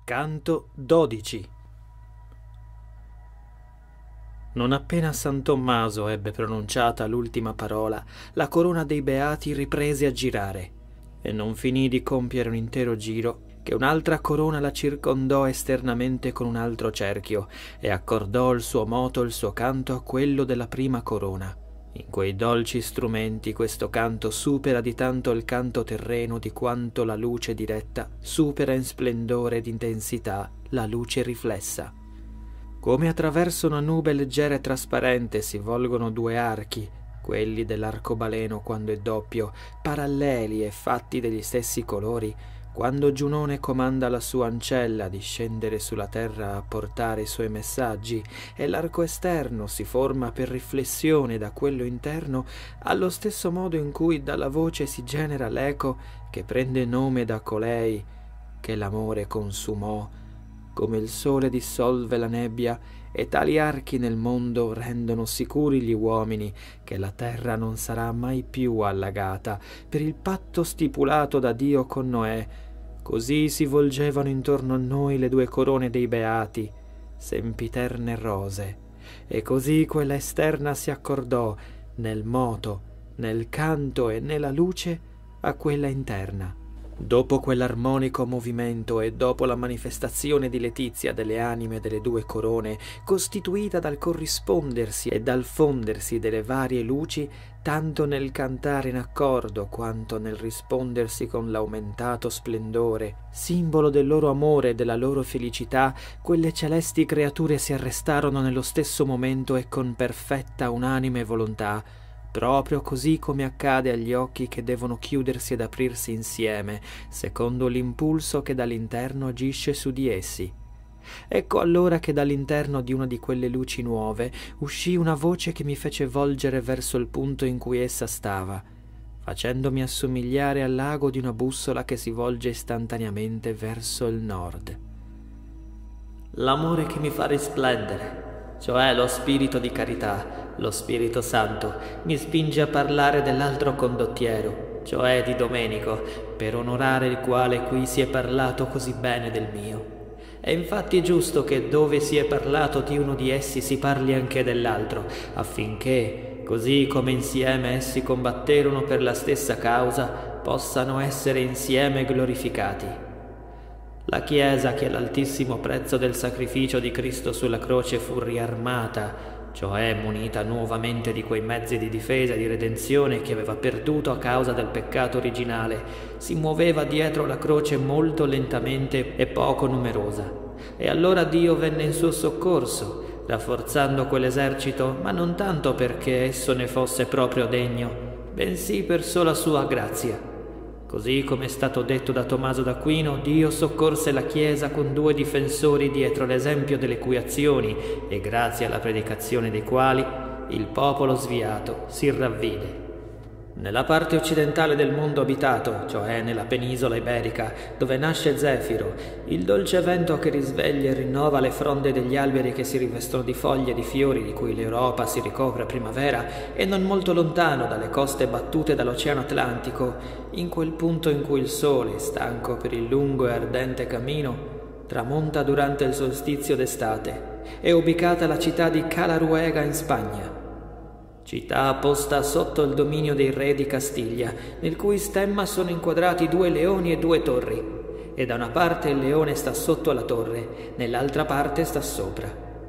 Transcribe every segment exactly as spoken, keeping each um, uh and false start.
Canto dodici. Non appena San Tommaso ebbe pronunciata l'ultima parola, la corona dei beati riprese a girare, e non finì di compiere un intero giro che un'altra corona la circondò esternamente con un altro cerchio e accordò il suo moto e il suo canto a quello della prima corona. In quei dolci strumenti questo canto supera di tanto il canto terreno di quanto la luce diretta supera in splendore ed intensità la luce riflessa. Come attraverso una nube leggera e trasparente si volgono due archi, quelli dell'arcobaleno quando è doppio, paralleli e fatti degli stessi colori, quando Giunone comanda la sua ancella di scendere sulla terra a portare i suoi messaggi, e l'arco esterno si forma per riflessione da quello interno, allo stesso modo in cui dalla voce si genera l'eco che prende nome da colei che l'amore consumò, come il sole dissolve la nebbia, e tali archi nel mondo rendono sicuri gli uomini che la terra non sarà mai più allagata per il patto stipulato da Dio con Noè. Così si volgevano intorno a noi le due corone dei beati, sempiterne rose, e così quella esterna si accordò nel moto, nel canto e nella luce a quella interna. Dopo quell'armonico movimento e dopo la manifestazione di letizia delle anime delle due corone, costituita dal corrispondersi e dal fondersi delle varie luci, tanto nel cantare in accordo quanto nel rispondersi con l'aumentato splendore, simbolo del loro amore e della loro felicità, quelle celesti creature si arrestarono nello stesso momento e con perfetta unanime volontà, proprio così come accade agli occhi che devono chiudersi ed aprirsi insieme, secondo l'impulso che dall'interno agisce su di essi. Ecco allora che dall'interno di una di quelle luci nuove uscì una voce che mi fece volgere verso il punto in cui essa stava, facendomi assomigliare al lago di una bussola che si volge istantaneamente verso il nord. L'amore che mi fa risplendere, cioè lo spirito di carità, lo Spirito Santo, mi spinge a parlare dell'altro condottiero, cioè di Domenico, per onorare il quale qui si è parlato così bene del mio. È infatti giusto che dove si è parlato di uno di essi si parli anche dell'altro, affinché, così come insieme essi combatterono per la stessa causa, possano essere insieme glorificati. La Chiesa, che all'altissimo prezzo del sacrificio di Cristo sulla croce fu riarmata, cioè munita nuovamente di quei mezzi di difesa e di redenzione che aveva perduto a causa del peccato originale, si muoveva dietro la croce molto lentamente e poco numerosa. E allora Dio venne in suo soccorso, rafforzando quell'esercito, ma non tanto perché esso ne fosse proprio degno, bensì per sola sua grazia. Così come è stato detto da Tommaso d'Aquino, Dio soccorse la Chiesa con due difensori dietro l'esempio delle cui azioni, e grazie alla predicazione dei quali, il popolo sviato si ravvide. Nella parte occidentale del mondo abitato, cioè nella penisola iberica, dove nasce Zefiro, il dolce vento che risveglia e rinnova le fronde degli alberi che si rivestono di foglie e di fiori di cui l'Europa si ricopre a primavera, e non molto lontano dalle coste battute dall'Oceano Atlantico, in quel punto in cui il sole, stanco per il lungo e ardente cammino, tramonta durante il solstizio d'estate, è ubicata la città di Calaruega in Spagna. Città posta sotto il dominio dei re di Castiglia, nel cui stemma sono inquadrati due leoni e due torri, e da una parte il leone sta sotto alla torre, nell'altra parte sta sopra.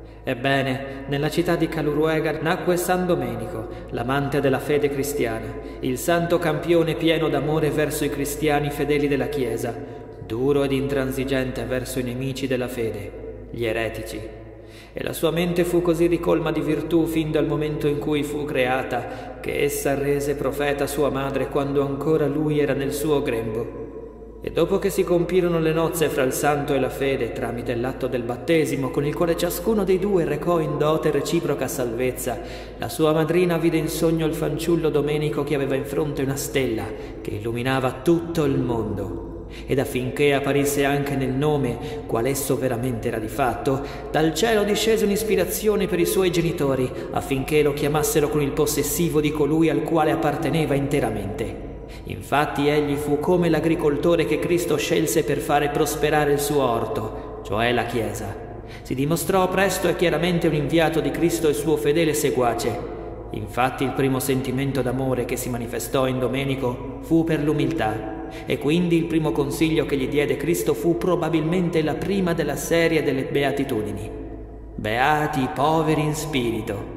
Ebbene, nella città di Calaruega nacque San Domenico, l'amante della fede cristiana, il santo campione pieno d'amore verso i cristiani fedeli della Chiesa, duro ed intransigente verso i nemici della fede, gli eretici. E la sua mente fu così ricolma di virtù fin dal momento in cui fu creata, che essa rese profeta sua madre quando ancora lui era nel suo grembo. E dopo che si compirono le nozze fra il santo e la fede tramite l'atto del battesimo, con il quale ciascuno dei due recò in dote reciproca salvezza, la sua madrina vide in sogno il fanciullo Domenico che aveva in fronte una stella che illuminava tutto il mondo. Ed affinché apparisse anche nel nome, qual esso veramente era di fatto, dal cielo discese un'ispirazione per i suoi genitori, affinché lo chiamassero con il possessivo di colui al quale apparteneva interamente. Infatti egli fu come l'agricoltore che Cristo scelse per fare prosperare il suo orto, cioè la Chiesa. Si dimostrò presto e chiaramente un inviato di Cristo e suo fedele seguace. Infatti il primo sentimento d'amore che si manifestò in Domenico fu per l'umiltà, e quindi il primo consiglio che gli diede Cristo fu probabilmente la prima della serie delle beatitudini. Beati i poveri in spirito.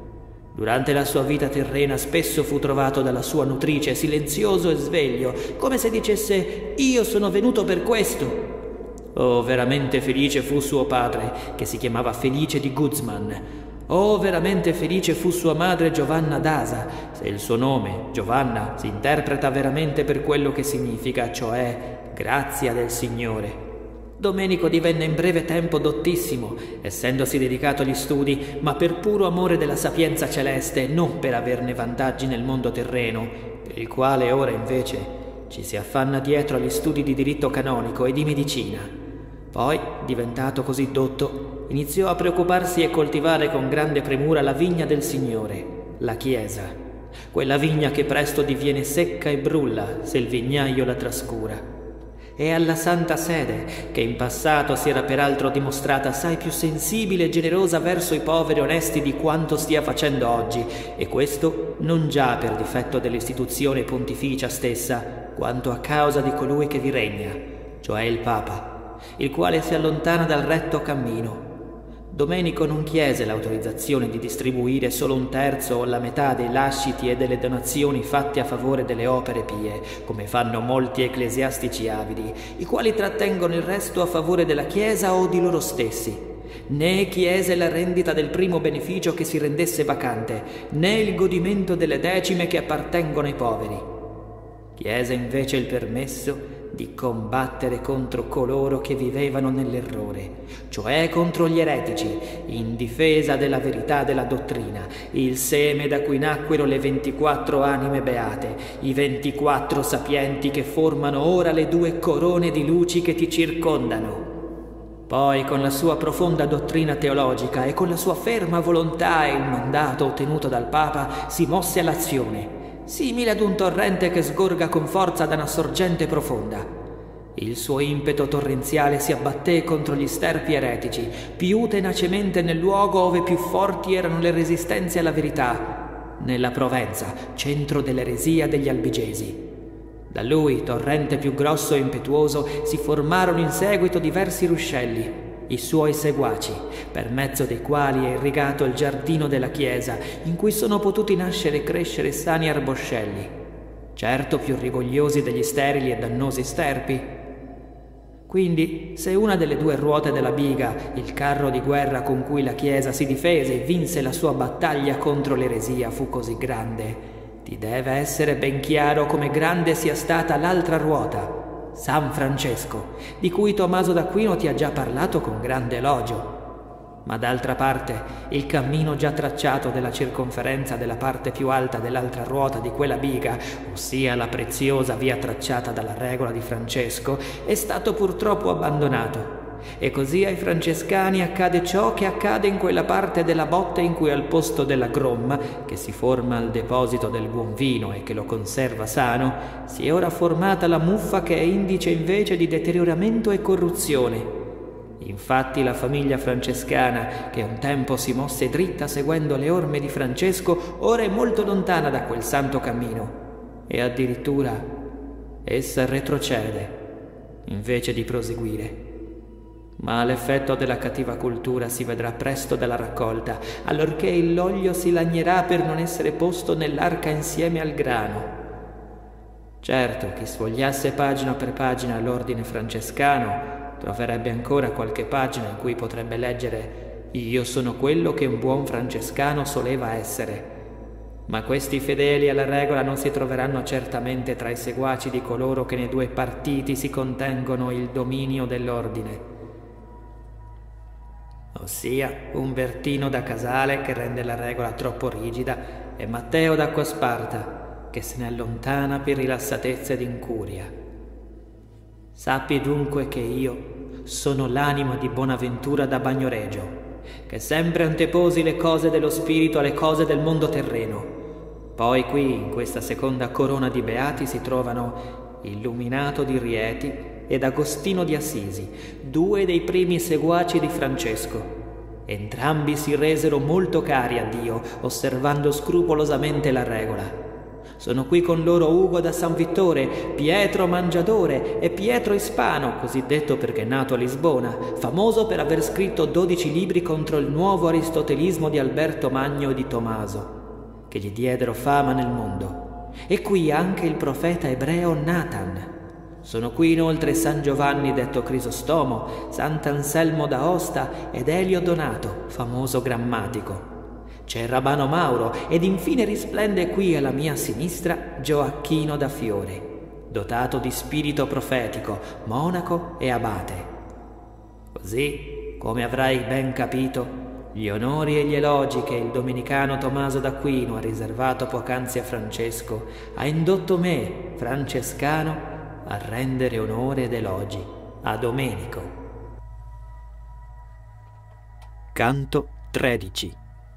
Durante la sua vita terrena spesso fu trovato dalla sua nutrice silenzioso e sveglio, come se dicesse: «Io sono venuto per questo». Oh, veramente felice fu suo padre, che si chiamava Felice di Guzman. Oh, veramente felice fu sua madre Giovanna d'Asa, se il suo nome, Giovanna, si interpreta veramente per quello che significa, cioè grazia del Signore. Domenico divenne in breve tempo dottissimo, essendosi dedicato agli studi, ma per puro amore della sapienza celeste, non per averne vantaggi nel mondo terreno, per il quale ora invece ci si affanna dietro agli studi di diritto canonico e di medicina. Poi, diventato così dotto, iniziò a preoccuparsi e coltivare con grande premura la vigna del Signore, la Chiesa. Quella vigna che presto diviene secca e brulla se il vignaio la trascura. E alla Santa Sede, che in passato si era peraltro dimostrata assai più sensibile e generosa verso i poveri onesti di quanto stia facendo oggi, e questo non già per difetto dell'istituzione pontificia stessa, quanto a causa di colui che vi regna, cioè il Papa, il quale si allontana dal retto cammino. Domenico non chiese l'autorizzazione di distribuire solo un terzo o la metà dei lasciti e delle donazioni fatte a favore delle opere pie, come fanno molti ecclesiastici avidi, i quali trattengono il resto a favore della Chiesa o di loro stessi. Né chiese la rendita del primo beneficio che si rendesse vacante, né il godimento delle decime che appartengono ai poveri. Chiese invece il permesso di combattere contro coloro che vivevano nell'errore, cioè contro gli eretici, in difesa della verità della dottrina, il seme da cui nacquero le ventiquattro anime beate, i ventiquattro sapienti che formano ora le due corone di luci che ti circondano. Poi, con la sua profonda dottrina teologica e con la sua ferma volontà e il mandato ottenuto dal Papa, si mosse all'azione, simile ad un torrente che sgorga con forza da una sorgente profonda. Il suo impeto torrenziale si abbatté contro gli sterpi eretici, più tenacemente nel luogo ove più forti erano le resistenze alla verità, nella Provenza, centro dell'eresia degli albigesi. Da lui, torrente più grosso e impetuoso, si formarono in seguito diversi ruscelli, i suoi seguaci, per mezzo dei quali è irrigato il giardino della Chiesa, in cui sono potuti nascere e crescere sani arboscelli, certo più rigogliosi degli sterili e dannosi sterpi. Quindi, se una delle due ruote della biga, il carro di guerra con cui la Chiesa si difese e vinse la sua battaglia contro l'eresia, fu così grande, ti deve essere ben chiaro come grande sia stata l'altra ruota, San Francesco, di cui Tommaso d'Aquino ti ha già parlato con grande elogio. Ma d'altra parte, il cammino già tracciato della circonferenza della parte più alta dell'altra ruota di quella biga, ossia la preziosa via tracciata dalla regola di Francesco, è stato purtroppo abbandonato. E così ai francescani accade ciò che accade in quella parte della botte in cui al posto della gromma, che si forma al deposito del buon vino e che lo conserva sano, si è ora formata la muffa che è indice invece di deterioramento e corruzione. Infatti la famiglia francescana, che un tempo si mosse dritta seguendo le orme di Francesco, ora è molto lontana da quel santo cammino, e addirittura essa retrocede invece di proseguire. Ma l'effetto della cattiva cultura si vedrà presto dalla raccolta, allorché l'olio si lagnerà per non essere posto nell'arca insieme al grano. Certo, chi sfogliasse pagina per pagina l'ordine francescano troverebbe ancora qualche pagina in cui potrebbe leggere «Io sono quello che un buon francescano soleva essere». Ma questi fedeli alla regola non si troveranno certamente tra i seguaci di coloro che nei due partiti si contengono il dominio dell'ordine, ossia Umbertino da Casale, che rende la regola troppo rigida, e Matteo d'Acquasparta, che se ne allontana per rilassatezza ed incuria. Sappi dunque che io sono l'anima di Bonaventura da Bagnoregio, che sempre anteposi le cose dello spirito alle cose del mondo terreno. Poi qui, in questa seconda corona di beati, si trovano Illuminato di Rieti ed Agostino di Assisi, due dei primi seguaci di Francesco. Entrambi si resero molto cari a Dio, osservando scrupolosamente la regola. Sono qui con loro Ugo da San Vittore, Pietro Mangiadore e Pietro Ispano, cosiddetto perché nato a Lisbona, famoso per aver scritto dodici libri contro il nuovo aristotelismo di Alberto Magno e di Tommaso, che gli diedero fama nel mondo. E qui anche il profeta ebreo Nathan. Sono qui inoltre San Giovanni detto Crisostomo, Sant'Anselmo d'Aosta ed Elio Donato, famoso grammatico. C'è Rabbano Mauro ed infine risplende qui alla mia sinistra Gioacchino da Fiore, dotato di spirito profetico, monaco e abate. Così, come avrai ben capito, gli onori e gli elogi che il domenicano Tommaso d'Aquino ha riservato poc'anzi a Francesco ha indotto me, francescano, a rendere onore ed elogi a Domenico. Canto tredici.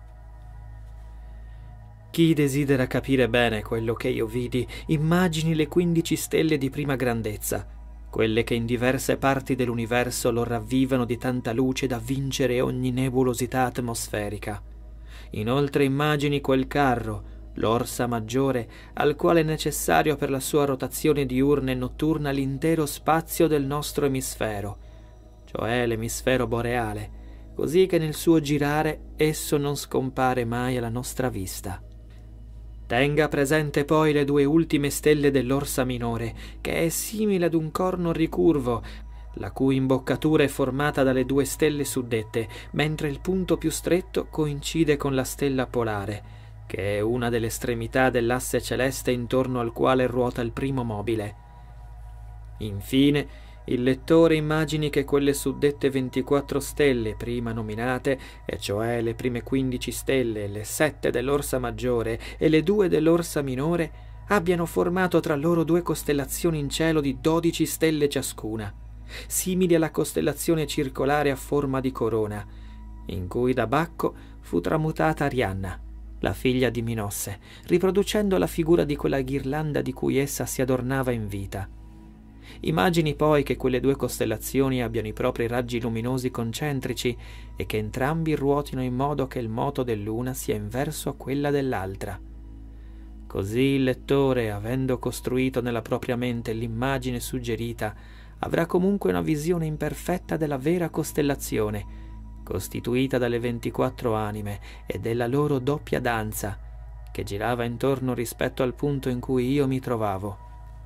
Chi desidera capire bene quello che io vidi, immagini le quindici stelle di prima grandezza, quelle che in diverse parti dell'universo lo ravvivano di tanta luce da vincere ogni nebulosità atmosferica. Inoltre immagini quel carro, l'Orsa Maggiore, al quale è necessario per la sua rotazione diurna e notturna l'intero spazio del nostro emisfero, cioè l'emisfero boreale, così che nel suo girare esso non scompare mai alla nostra vista. Tenga presente poi le due ultime stelle dell'Orsa Minore, che è simile ad un corno ricurvo, la cui imboccatura è formata dalle due stelle suddette, mentre il punto più stretto coincide con la stella polare, che è una delle estremità dell'asse celeste intorno al quale ruota il primo mobile. Infine, il lettore immagini che quelle suddette ventiquattro stelle prima nominate, e cioè le prime quindici stelle, le sette dell'Orsa Maggiore e le due dell'Orsa Minore, abbiano formato tra loro due costellazioni in cielo di dodici stelle ciascuna, simili alla costellazione circolare a forma di corona, in cui da Bacco fu tramutata Arianna, la figlia di Minosse, riproducendo la figura di quella ghirlanda di cui essa si adornava in vita. Immagini poi che quelle due costellazioni abbiano i propri raggi luminosi concentrici e che entrambi ruotino in modo che il moto dell'una sia inverso a quella dell'altra. Così il lettore, avendo costruito nella propria mente l'immagine suggerita, avrà comunque una visione imperfetta della vera costellazione, costituita dalle ventiquattro anime e della loro doppia danza, che girava intorno rispetto al punto in cui io mi trovavo.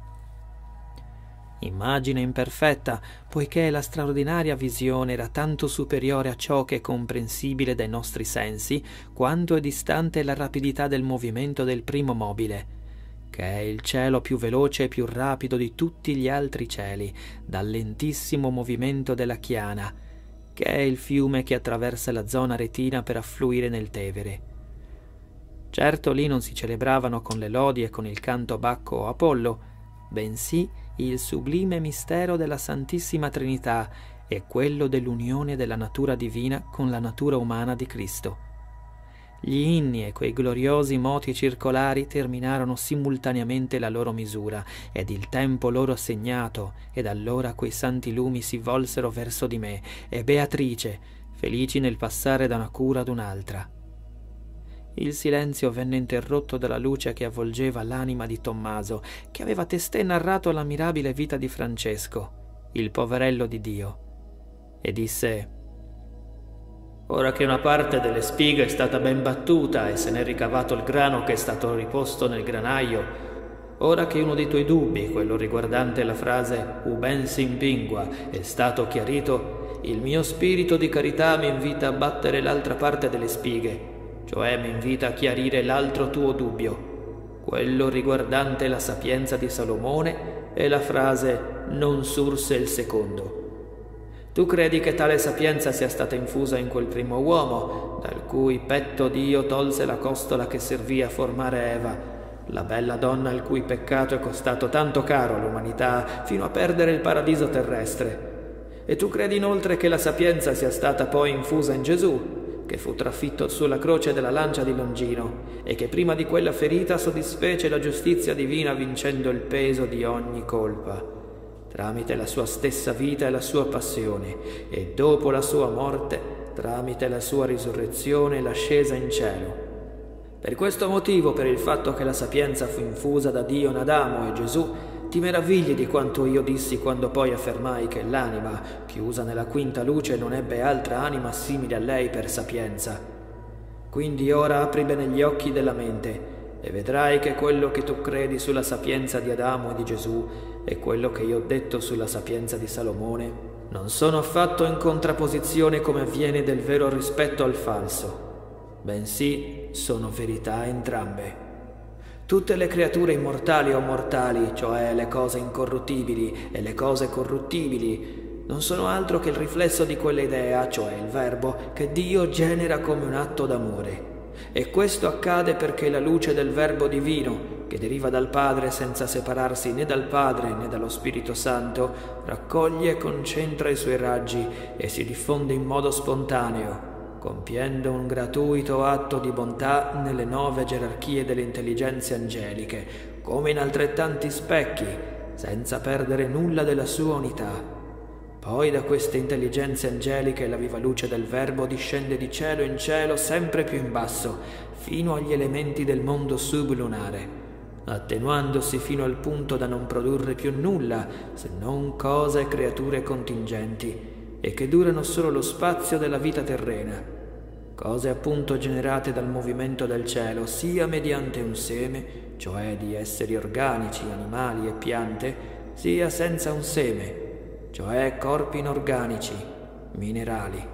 Immagine imperfetta, poiché la straordinaria visione era tanto superiore a ciò che è comprensibile dai nostri sensi, quanto è distante la rapidità del movimento del primo mobile, che è il cielo più veloce e più rapido di tutti gli altri cieli, dal lentissimo movimento della Chiana, che è il fiume che attraversa la zona retina per affluire nel Tevere. Certo lì non si celebravano con le lodi e con il canto Bacco o Apollo, bensì il sublime mistero della Santissima Trinità e quello dell'unione della natura divina con la natura umana di Cristo. Gli inni e quei gloriosi moti circolari terminarono simultaneamente la loro misura ed il tempo loro assegnato, ed allora quei santi lumi si volsero verso di me e Beatrice, felici nel passare da una cura ad un'altra. Il silenzio venne interrotto dalla luce che avvolgeva l'anima di Tommaso, che aveva testé narrato la mirabile vita di Francesco, il poverello di Dio, e disse: «Ora che una parte delle spighe è stata ben battuta e se n'è ricavato il grano che è stato riposto nel granaio, ora che uno dei tuoi dubbi, quello riguardante la frase «uben simpingua», è stato chiarito, il mio spirito di carità mi invita a battere l'altra parte delle spighe, cioè mi invita a chiarire l'altro tuo dubbio, quello riguardante la sapienza di Salomone e la frase «non surse il secondo». Tu credi che tale sapienza sia stata infusa in quel primo uomo, dal cui petto Dio tolse la costola che servì a formare Eva, la bella donna il cui peccato è costato tanto caro all'umanità fino a perdere il paradiso terrestre. E tu credi inoltre che la sapienza sia stata poi infusa in Gesù, che fu trafitto sulla croce della lancia di Longino e che prima di quella ferita soddisfece la giustizia divina vincendo il peso di ogni colpa. tramite la sua stessa vita e la sua passione, e dopo la sua morte, tramite la sua risurrezione e l'ascesa in cielo. Per questo motivo, per il fatto che la sapienza fu infusa da Dio in Adamo e Gesù, ti meravigli di quanto io dissi quando poi affermai che l'anima, chiusa nella quinta luce, non ebbe altra anima simile a lei per sapienza. Quindi ora apri bene gli occhi della mente e vedrai che quello che tu credi sulla sapienza di Adamo e di Gesù e quello che io ho detto sulla sapienza di Salomone non sono affatto in contrapposizione come avviene del vero rispetto al falso, bensì sono verità entrambe. Tutte le creature immortali o mortali, cioè le cose incorruttibili e le cose corruttibili, non sono altro che il riflesso di quell'idea, cioè il verbo, che Dio genera come un atto d'amore. E questo accade perché la luce del verbo divino, che deriva dal Padre senza separarsi né dal Padre né dallo Spirito Santo, raccoglie e concentra i suoi raggi e si diffonde in modo spontaneo, compiendo un gratuito atto di bontà nelle nove gerarchie delle intelligenze angeliche, come in altrettanti specchi, senza perdere nulla della sua unità. Poi da queste intelligenze angeliche la viva luce del Verbo discende di cielo in cielo sempre più in basso, fino agli elementi del mondo sublunare, attenuandosi fino al punto da non produrre più nulla se non cose e creature contingenti, e che durano solo lo spazio della vita terrena, cose appunto generate dal movimento del cielo, sia mediante un seme, cioè di esseri organici, animali e piante, sia senza un seme, cioè corpi inorganici, minerali.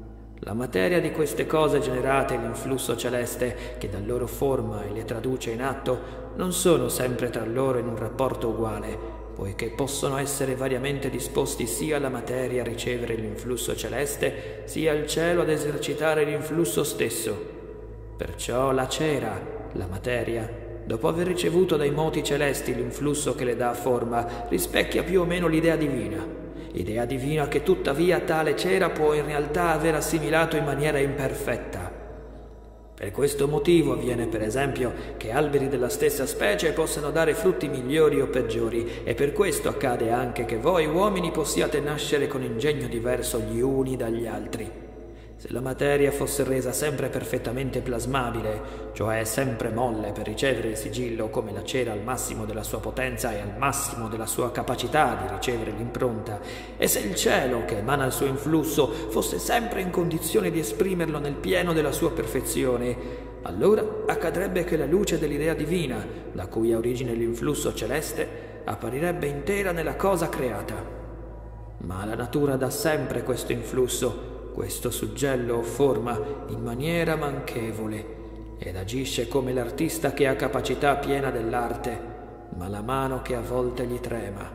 La materia di queste cose generate e l'influsso celeste che dà loro forma e le traduce in atto non sono sempre tra loro in un rapporto uguale, poiché possono essere variamente disposti sia la materia a ricevere l'influsso celeste, sia il cielo ad esercitare l'influsso stesso. Perciò la cera, la materia, dopo aver ricevuto dai moti celesti l'influsso che le dà forma, rispecchia più o meno l'idea divina. Idea divina che tuttavia tale cera può in realtà aver assimilato in maniera imperfetta. Per questo motivo avviene per esempio che alberi della stessa specie possano dare frutti migliori o peggiori, e per questo accade anche che voi uomini possiate nascere con ingegno diverso gli uni dagli altri. Se la materia fosse resa sempre perfettamente plasmabile, cioè sempre molle per ricevere il sigillo come la cera al massimo della sua potenza e al massimo della sua capacità di ricevere l'impronta, e se il cielo che emana il suo influsso fosse sempre in condizione di esprimerlo nel pieno della sua perfezione, allora accadrebbe che la luce dell'idea divina, da cui ha origine l'influsso celeste, apparirebbe intera nella cosa creata. Ma la natura dà sempre questo influsso, questo suggello o forma, in maniera manchevole, ed agisce come l'artista che ha capacità piena dell'arte, ma la mano che a volte gli trema.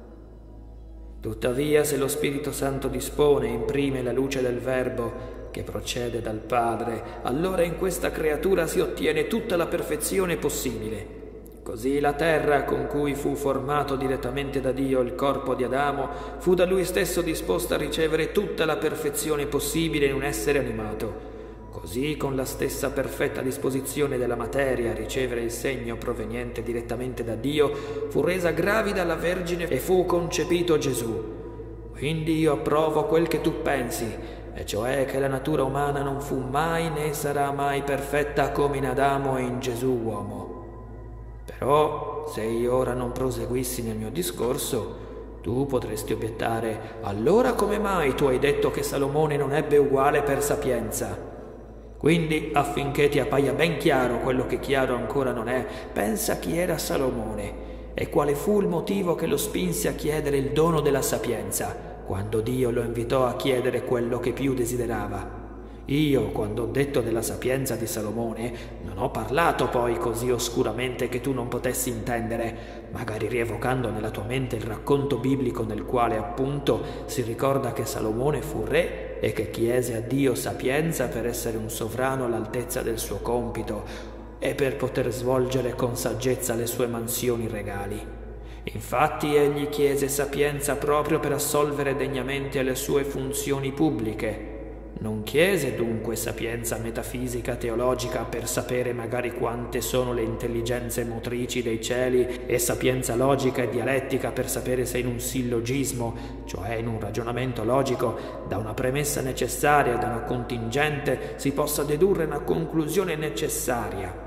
Tuttavia, se lo Spirito Santo dispone e imprime la luce del Verbo, che procede dal Padre, allora in questa creatura si ottiene tutta la perfezione possibile. Così la terra con cui fu formato direttamente da Dio il corpo di Adamo fu da lui stesso disposta a ricevere tutta la perfezione possibile in un essere animato. Così con la stessa perfetta disposizione della materia a ricevere il segno proveniente direttamente da Dio fu resa gravida la Vergine e fu concepito Gesù. Quindi io approvo quel che tu pensi, e cioè che la natura umana non fu mai né sarà mai perfetta come in Adamo e in Gesù uomo. Però, se io ora non proseguissi nel mio discorso, tu potresti obiettare: allora come mai tu hai detto che Salomone non ebbe uguale per sapienza? Quindi, affinché ti appaia ben chiaro quello che chiaro ancora non è, pensa chi era Salomone e quale fu il motivo che lo spinse a chiedere il dono della sapienza, quando Dio lo invitò a chiedere quello che più desiderava. Io, quando ho detto della sapienza di Salomone, non ho parlato poi così oscuramente che tu non potessi intendere, magari rievocando nella tua mente il racconto biblico nel quale appunto si ricorda che Salomone fu re e che chiese a Dio sapienza per essere un sovrano all'altezza del suo compito e per poter svolgere con saggezza le sue mansioni regali. Infatti egli chiese sapienza proprio per assolvere degnamente alle sue funzioni pubbliche. Non chiese dunque sapienza metafisica teologica per sapere magari quante sono le intelligenze motrici dei cieli e sapienza logica e dialettica per sapere se in un sillogismo, cioè in un ragionamento logico, da una premessa necessaria e da una contingente si possa dedurre una conclusione necessaria.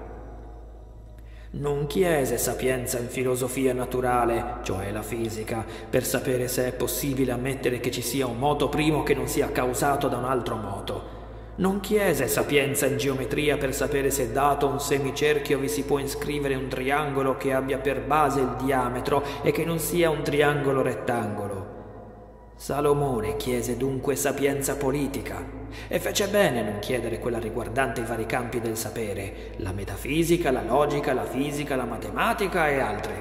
Non chiese sapienza in filosofia naturale, cioè la fisica, per sapere se è possibile ammettere che ci sia un moto primo che non sia causato da un altro moto. Non chiese sapienza in geometria per sapere se dato un semicerchio vi si può iscrivere un triangolo che abbia per base il diametro e che non sia un triangolo rettangolo. Salomone chiese dunque sapienza politica e fece bene a non chiedere quella riguardante i vari campi del sapere, la metafisica, la logica, la fisica, la matematica e altre.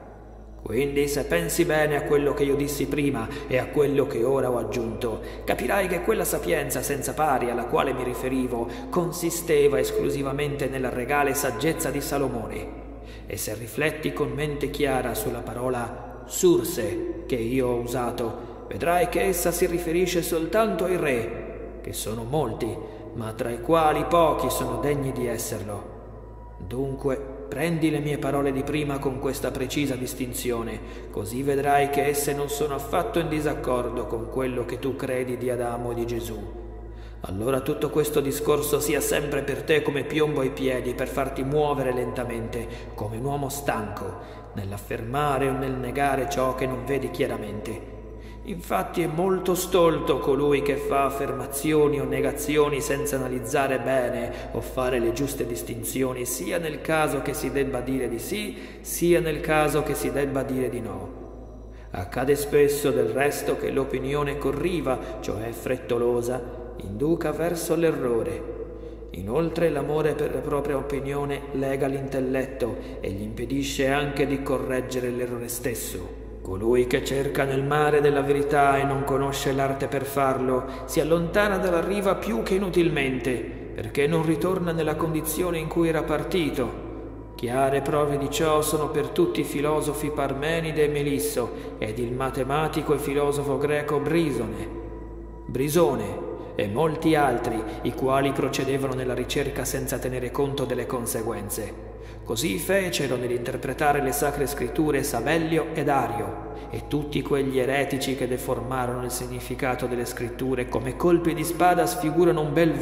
Quindi se pensi bene a quello che io dissi prima e a quello che ora ho aggiunto, capirai che quella sapienza senza pari alla quale mi riferivo consisteva esclusivamente nella regale saggezza di Salomone. E se rifletti con mente chiara sulla parola surse che io ho usato, vedrai che essa si riferisce soltanto ai re, che sono molti, ma tra i quali pochi sono degni di esserlo. Dunque, prendi le mie parole di prima con questa precisa distinzione, così vedrai che esse non sono affatto in disaccordo con quello che tu credi di Adamo e di Gesù. Allora tutto questo discorso sia sempre per te come piombo ai piedi per farti muovere lentamente, come un uomo stanco, nell'affermare o nel negare ciò che non vedi chiaramente. Infatti è molto stolto colui che fa affermazioni o negazioni senza analizzare bene o fare le giuste distinzioni, sia nel caso che si debba dire di sì, sia nel caso che si debba dire di no. Accade spesso del resto che l'opinione corriva, cioè frettolosa, induca verso l'errore. Inoltre l'amore per la propria opinione lega l'intelletto e gli impedisce anche di correggere l'errore stesso. Colui che cerca nel mare della verità e non conosce l'arte per farlo, si allontana dalla riva più che inutilmente, perché non ritorna nella condizione in cui era partito. Chiare prove di ciò sono per tutti i filosofi Parmenide e Melisso, ed il matematico e filosofo greco Brisone, Brisone e molti altri, i quali procedevano nella ricerca senza tenere conto delle conseguenze. Così fecero nell'interpretare le sacre scritture Sabellio ed Ario e tutti quegli eretici che deformarono il significato delle scritture come colpi di spada sfigurano un bel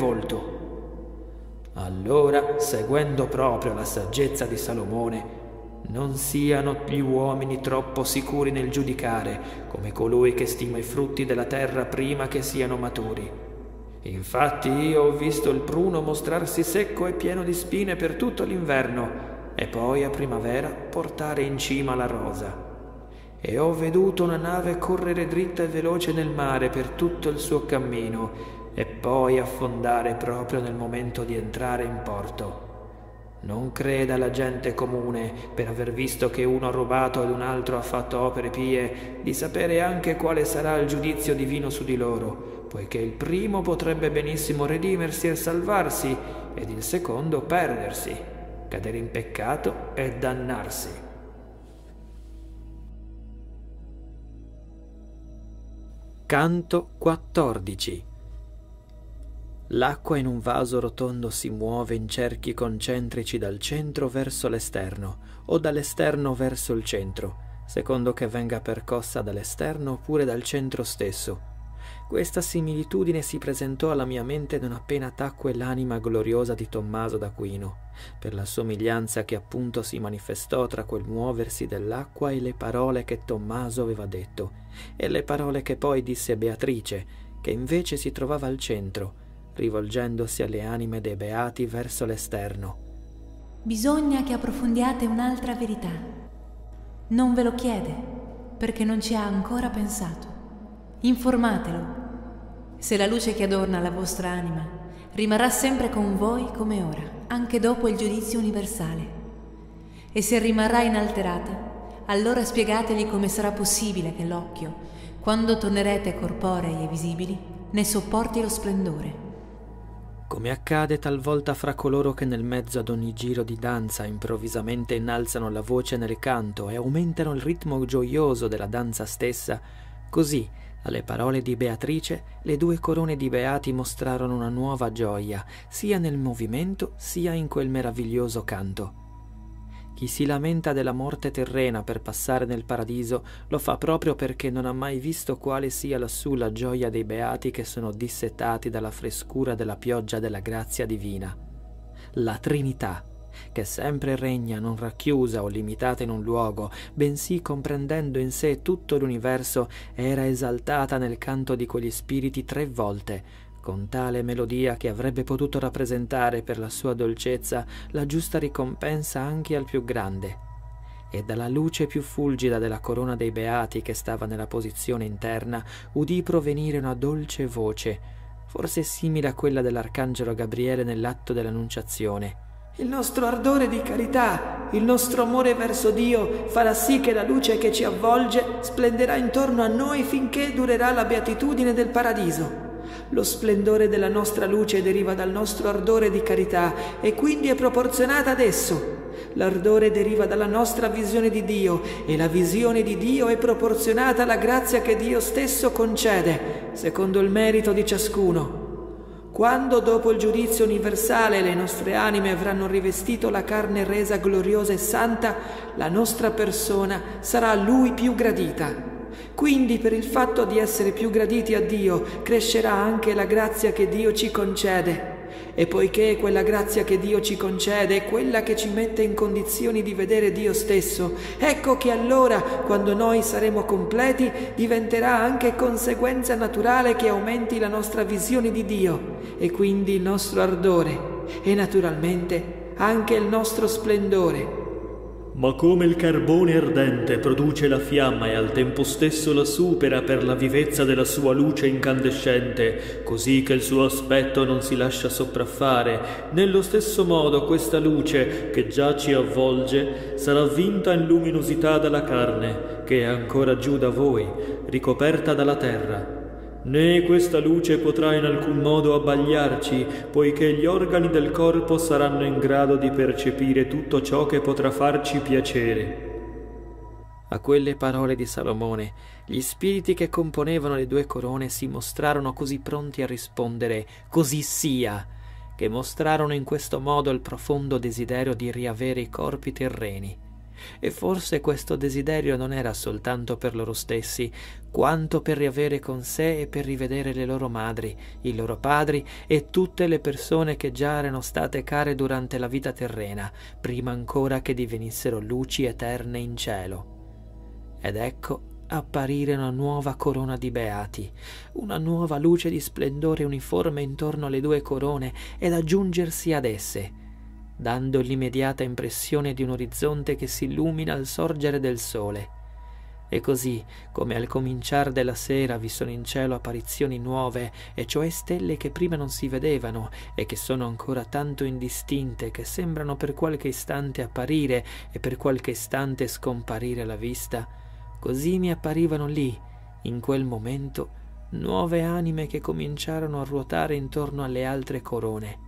volto. Allora, seguendo proprio la saggezza di Salomone, non siano gli uomini troppo sicuri nel giudicare, come colui che stima i frutti della terra prima che siano maturi. Infatti io ho visto il pruno mostrarsi secco e pieno di spine per tutto l'inverno, e poi a primavera portare in cima la rosa. E ho veduto una nave correre dritta e veloce nel mare per tutto il suo cammino, e poi affondare proprio nel momento di entrare in porto. Non creda la gente comune, per aver visto che uno ha rubato ed un altro ha fatto opere pie, di sapere anche quale sarà il giudizio divino su di loro, poiché il primo potrebbe benissimo redimersi e salvarsi, ed il secondo perdersi, cadere in peccato e dannarsi. Canto quattordici. L'acqua in un vaso rotondo si muove in cerchi concentrici dal centro verso l'esterno o dall'esterno verso il centro, secondo che venga percossa dall'esterno oppure dal centro stesso. Questa similitudine si presentò alla mia mente non appena tacque l'anima gloriosa di Tommaso d'Aquino, per la somiglianza che appunto si manifestò tra quel muoversi dell'acqua e le parole che Tommaso aveva detto, e le parole che poi disse Beatrice, che invece si trovava al centro, rivolgendosi alle anime dei beati verso l'esterno. Bisogna che approfondiate un'altra verità. Non ve lo chiede, perché non ci ha ancora pensato. Informatelo. Se la luce che adorna la vostra anima rimarrà sempre con voi come ora, anche dopo il giudizio universale. E se rimarrà inalterata, allora spiegategli come sarà possibile che l'occhio, quando tornerete corporei e visibili, ne sopporti lo splendore. Come accade talvolta fra coloro che nel mezzo ad ogni giro di danza improvvisamente innalzano la voce nel canto e aumentano il ritmo gioioso della danza stessa, così, Alle parole di Beatrice, le due corone di beati mostrarono una nuova gioia, sia nel movimento sia in quel meraviglioso canto. Chi si lamenta della morte terrena per passare nel paradiso lo fa proprio perché non ha mai visto quale sia lassù la gioia dei beati che sono dissetati dalla frescura della pioggia della grazia divina. La Trinità, che sempre regna non racchiusa o limitata in un luogo, bensì comprendendo in sé tutto l'universo, era esaltata nel canto di quegli spiriti tre volte, con tale melodia che avrebbe potuto rappresentare per la sua dolcezza la giusta ricompensa anche al più grande. E dalla luce più fulgida della corona dei beati che stava nella posizione interna udì provenire una dolce voce, forse simile a quella dell'arcangelo Gabriele nell'atto dell'annunciazione. Il nostro ardore di carità, il nostro amore verso Dio farà sì che la luce che ci avvolge splenderà intorno a noi finché durerà la beatitudine del paradiso. Lo splendore della nostra luce deriva dal nostro ardore di carità e quindi è proporzionata ad esso. L'ardore deriva dalla nostra visione di Dio e la visione di Dio è proporzionata alla grazia che Dio stesso concede, secondo il merito di ciascuno. Quando dopo il giudizio universale le nostre anime avranno rivestito la carne resa gloriosa e santa, la nostra persona sarà a Lui più gradita. Quindi per il fatto di essere più graditi a Dio crescerà anche la grazia che Dio ci concede. E poiché quella grazia che Dio ci concede è quella che ci mette in condizioni di vedere Dio stesso, ecco che allora, quando noi saremo completi, diventerà anche conseguenza naturale che aumenti la nostra visione di Dio e quindi il nostro ardore e naturalmente anche il nostro splendore. Ma come il carbone ardente produce la fiamma e al tempo stesso la supera per la vivezza della sua luce incandescente, così che il suo aspetto non si lascia sopraffare, nello stesso modo questa luce, che già ci avvolge, sarà vinta in luminosità dalla carne, che è ancora giù da voi, ricoperta dalla terra. Né questa luce potrà in alcun modo abbagliarci, poiché gli organi del corpo saranno in grado di percepire tutto ciò che potrà farci piacere. A quelle parole di Salomone, gli spiriti che componevano le due corone si mostrarono così pronti a rispondere «Così sia», che mostrarono in questo modo il profondo desiderio di riavere i corpi terreni. E forse questo desiderio non era soltanto per loro stessi, quanto per riavere con sé e per rivedere le loro madri, i loro padri e tutte le persone che già erano state care durante la vita terrena, prima ancora che divenissero luci eterne in cielo. Ed ecco apparire una nuova corona di beati, una nuova luce di splendore uniforme intorno alle due corone ed aggiungersi ad esse, dando l'immediata impressione di un orizzonte che si illumina al sorgere del sole. E così, come al cominciar della sera vi sono in cielo apparizioni nuove, e cioè stelle che prima non si vedevano e che sono ancora tanto indistinte che sembrano per qualche istante apparire e per qualche istante scomparire alla vista, così mi apparivano lì, in quel momento, nuove anime che cominciarono a ruotare intorno alle altre corone.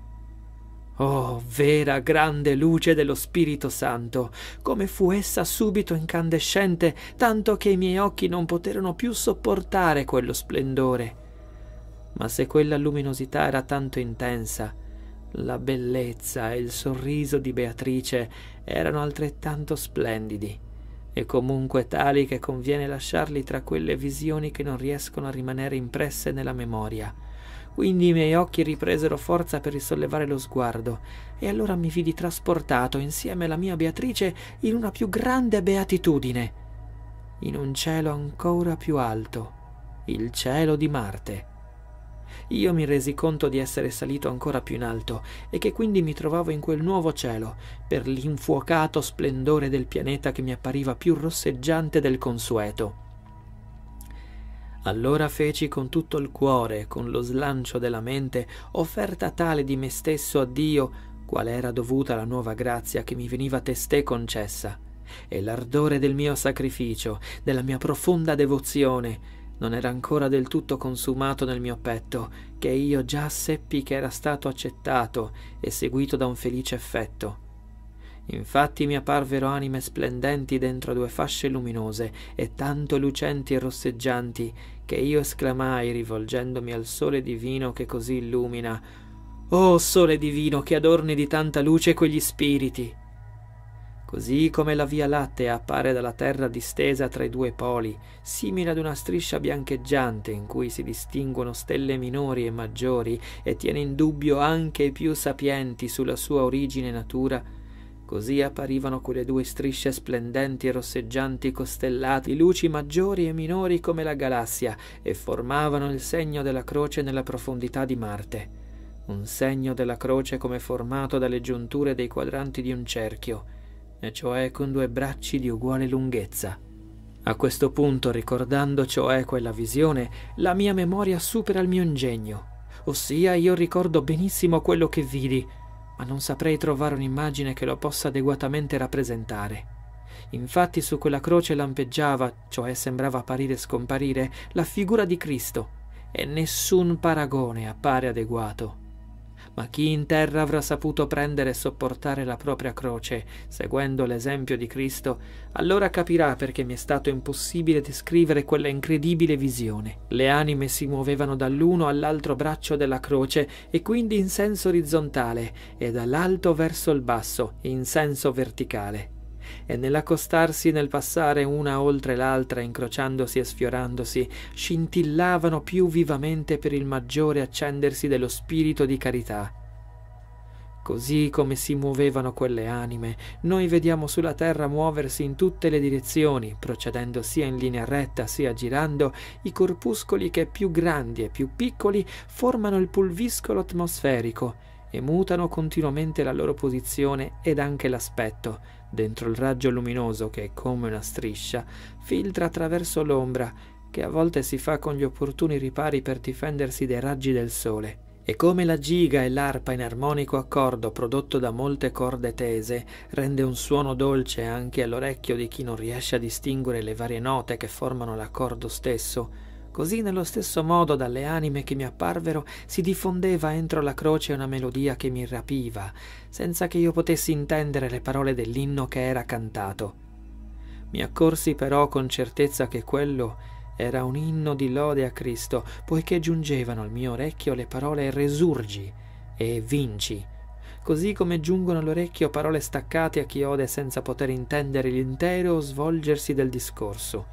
Oh, vera grande luce dello Spirito Santo, come fu essa subito incandescente, tanto che i miei occhi non poterono più sopportare quello splendore. Ma se quella luminosità era tanto intensa, la bellezza e il sorriso di Beatrice erano altrettanto splendidi, e comunque tali che conviene lasciarli tra quelle visioni che non riescono a rimanere impresse nella memoria. Quindi i miei occhi ripresero forza per risollevare lo sguardo, e allora mi vidi trasportato insieme alla mia Beatrice in una più grande beatitudine, in un cielo ancora più alto, il cielo di Marte. Io mi resi conto di essere salito ancora più in alto e che quindi mi trovavo in quel nuovo cielo, per l'infuocato splendore del pianeta che mi appariva più rosseggiante del consueto. Allora feci con tutto il cuore, con lo slancio della mente, offerta tale di me stesso a Dio, quale era dovuta alla nuova grazia che mi veniva testè concessa, e l'ardore del mio sacrificio, della mia profonda devozione, non era ancora del tutto consumato nel mio petto, che io già seppi che era stato accettato e seguito da un felice effetto. Infatti mi apparvero anime splendenti dentro due fasce luminose e tanto lucenti e rosseggianti che io esclamai rivolgendomi al sole divino che così illumina: «Oh sole divino che adorni di tanta luce quegli spiriti!» Così come la Via Lattea appare dalla terra distesa tra i due poli, simile ad una striscia biancheggiante in cui si distinguono stelle minori e maggiori e tiene in dubbio anche i più sapienti sulla sua origine e natura, così apparivano quelle due strisce splendenti e rosseggianti costellati, luci maggiori e minori come la galassia, e formavano il segno della croce nella profondità di Marte, un segno della croce come formato dalle giunture dei quadranti di un cerchio, e cioè con due bracci di uguale lunghezza. A questo punto, ricordando cioè quella visione, la mia memoria supera il mio ingegno, ossia io ricordo benissimo quello che vidi, ma non saprei trovare un'immagine che lo possa adeguatamente rappresentare. Infatti su quella croce lampeggiava, cioè sembrava apparire e scomparire, la figura di Cristo, e nessun paragone appare adeguato. Ma chi in terra avrà saputo prendere e sopportare la propria croce, seguendo l'esempio di Cristo, allora capirà perché mi è stato impossibile descrivere quella incredibile visione. Le anime si muovevano dall'uno all'altro braccio della croce e quindi in senso orizzontale, e dall'alto verso il basso, in senso verticale. E nell'accostarsi e nel passare una oltre l'altra, incrociandosi e sfiorandosi, scintillavano più vivamente per il maggiore accendersi dello spirito di carità. Così come si muovevano quelle anime, noi vediamo sulla terra muoversi in tutte le direzioni, procedendo sia in linea retta sia girando, i corpuscoli che più grandi e più piccoli formano il pulviscolo atmosferico e mutano continuamente la loro posizione ed anche l'aspetto, dentro il raggio luminoso che, come una striscia, filtra attraverso l'ombra, che a volte si fa con gli opportuni ripari per difendersi dai raggi del sole. E come la giga e l'arpa in armonico accordo prodotto da molte corde tese rende un suono dolce anche all'orecchio di chi non riesce a distinguere le varie note che formano l'accordo stesso, così nello stesso modo dalle anime che mi apparvero si diffondeva entro la croce una melodia che mi rapiva, senza che io potessi intendere le parole dell'inno che era cantato. Mi accorsi però con certezza che quello era un inno di lode a Cristo, poiché giungevano al mio orecchio le parole «resurgi» e «vinci», così come giungono all'orecchio parole staccate a chi ode senza poter intendere l'intero svolgersi del discorso.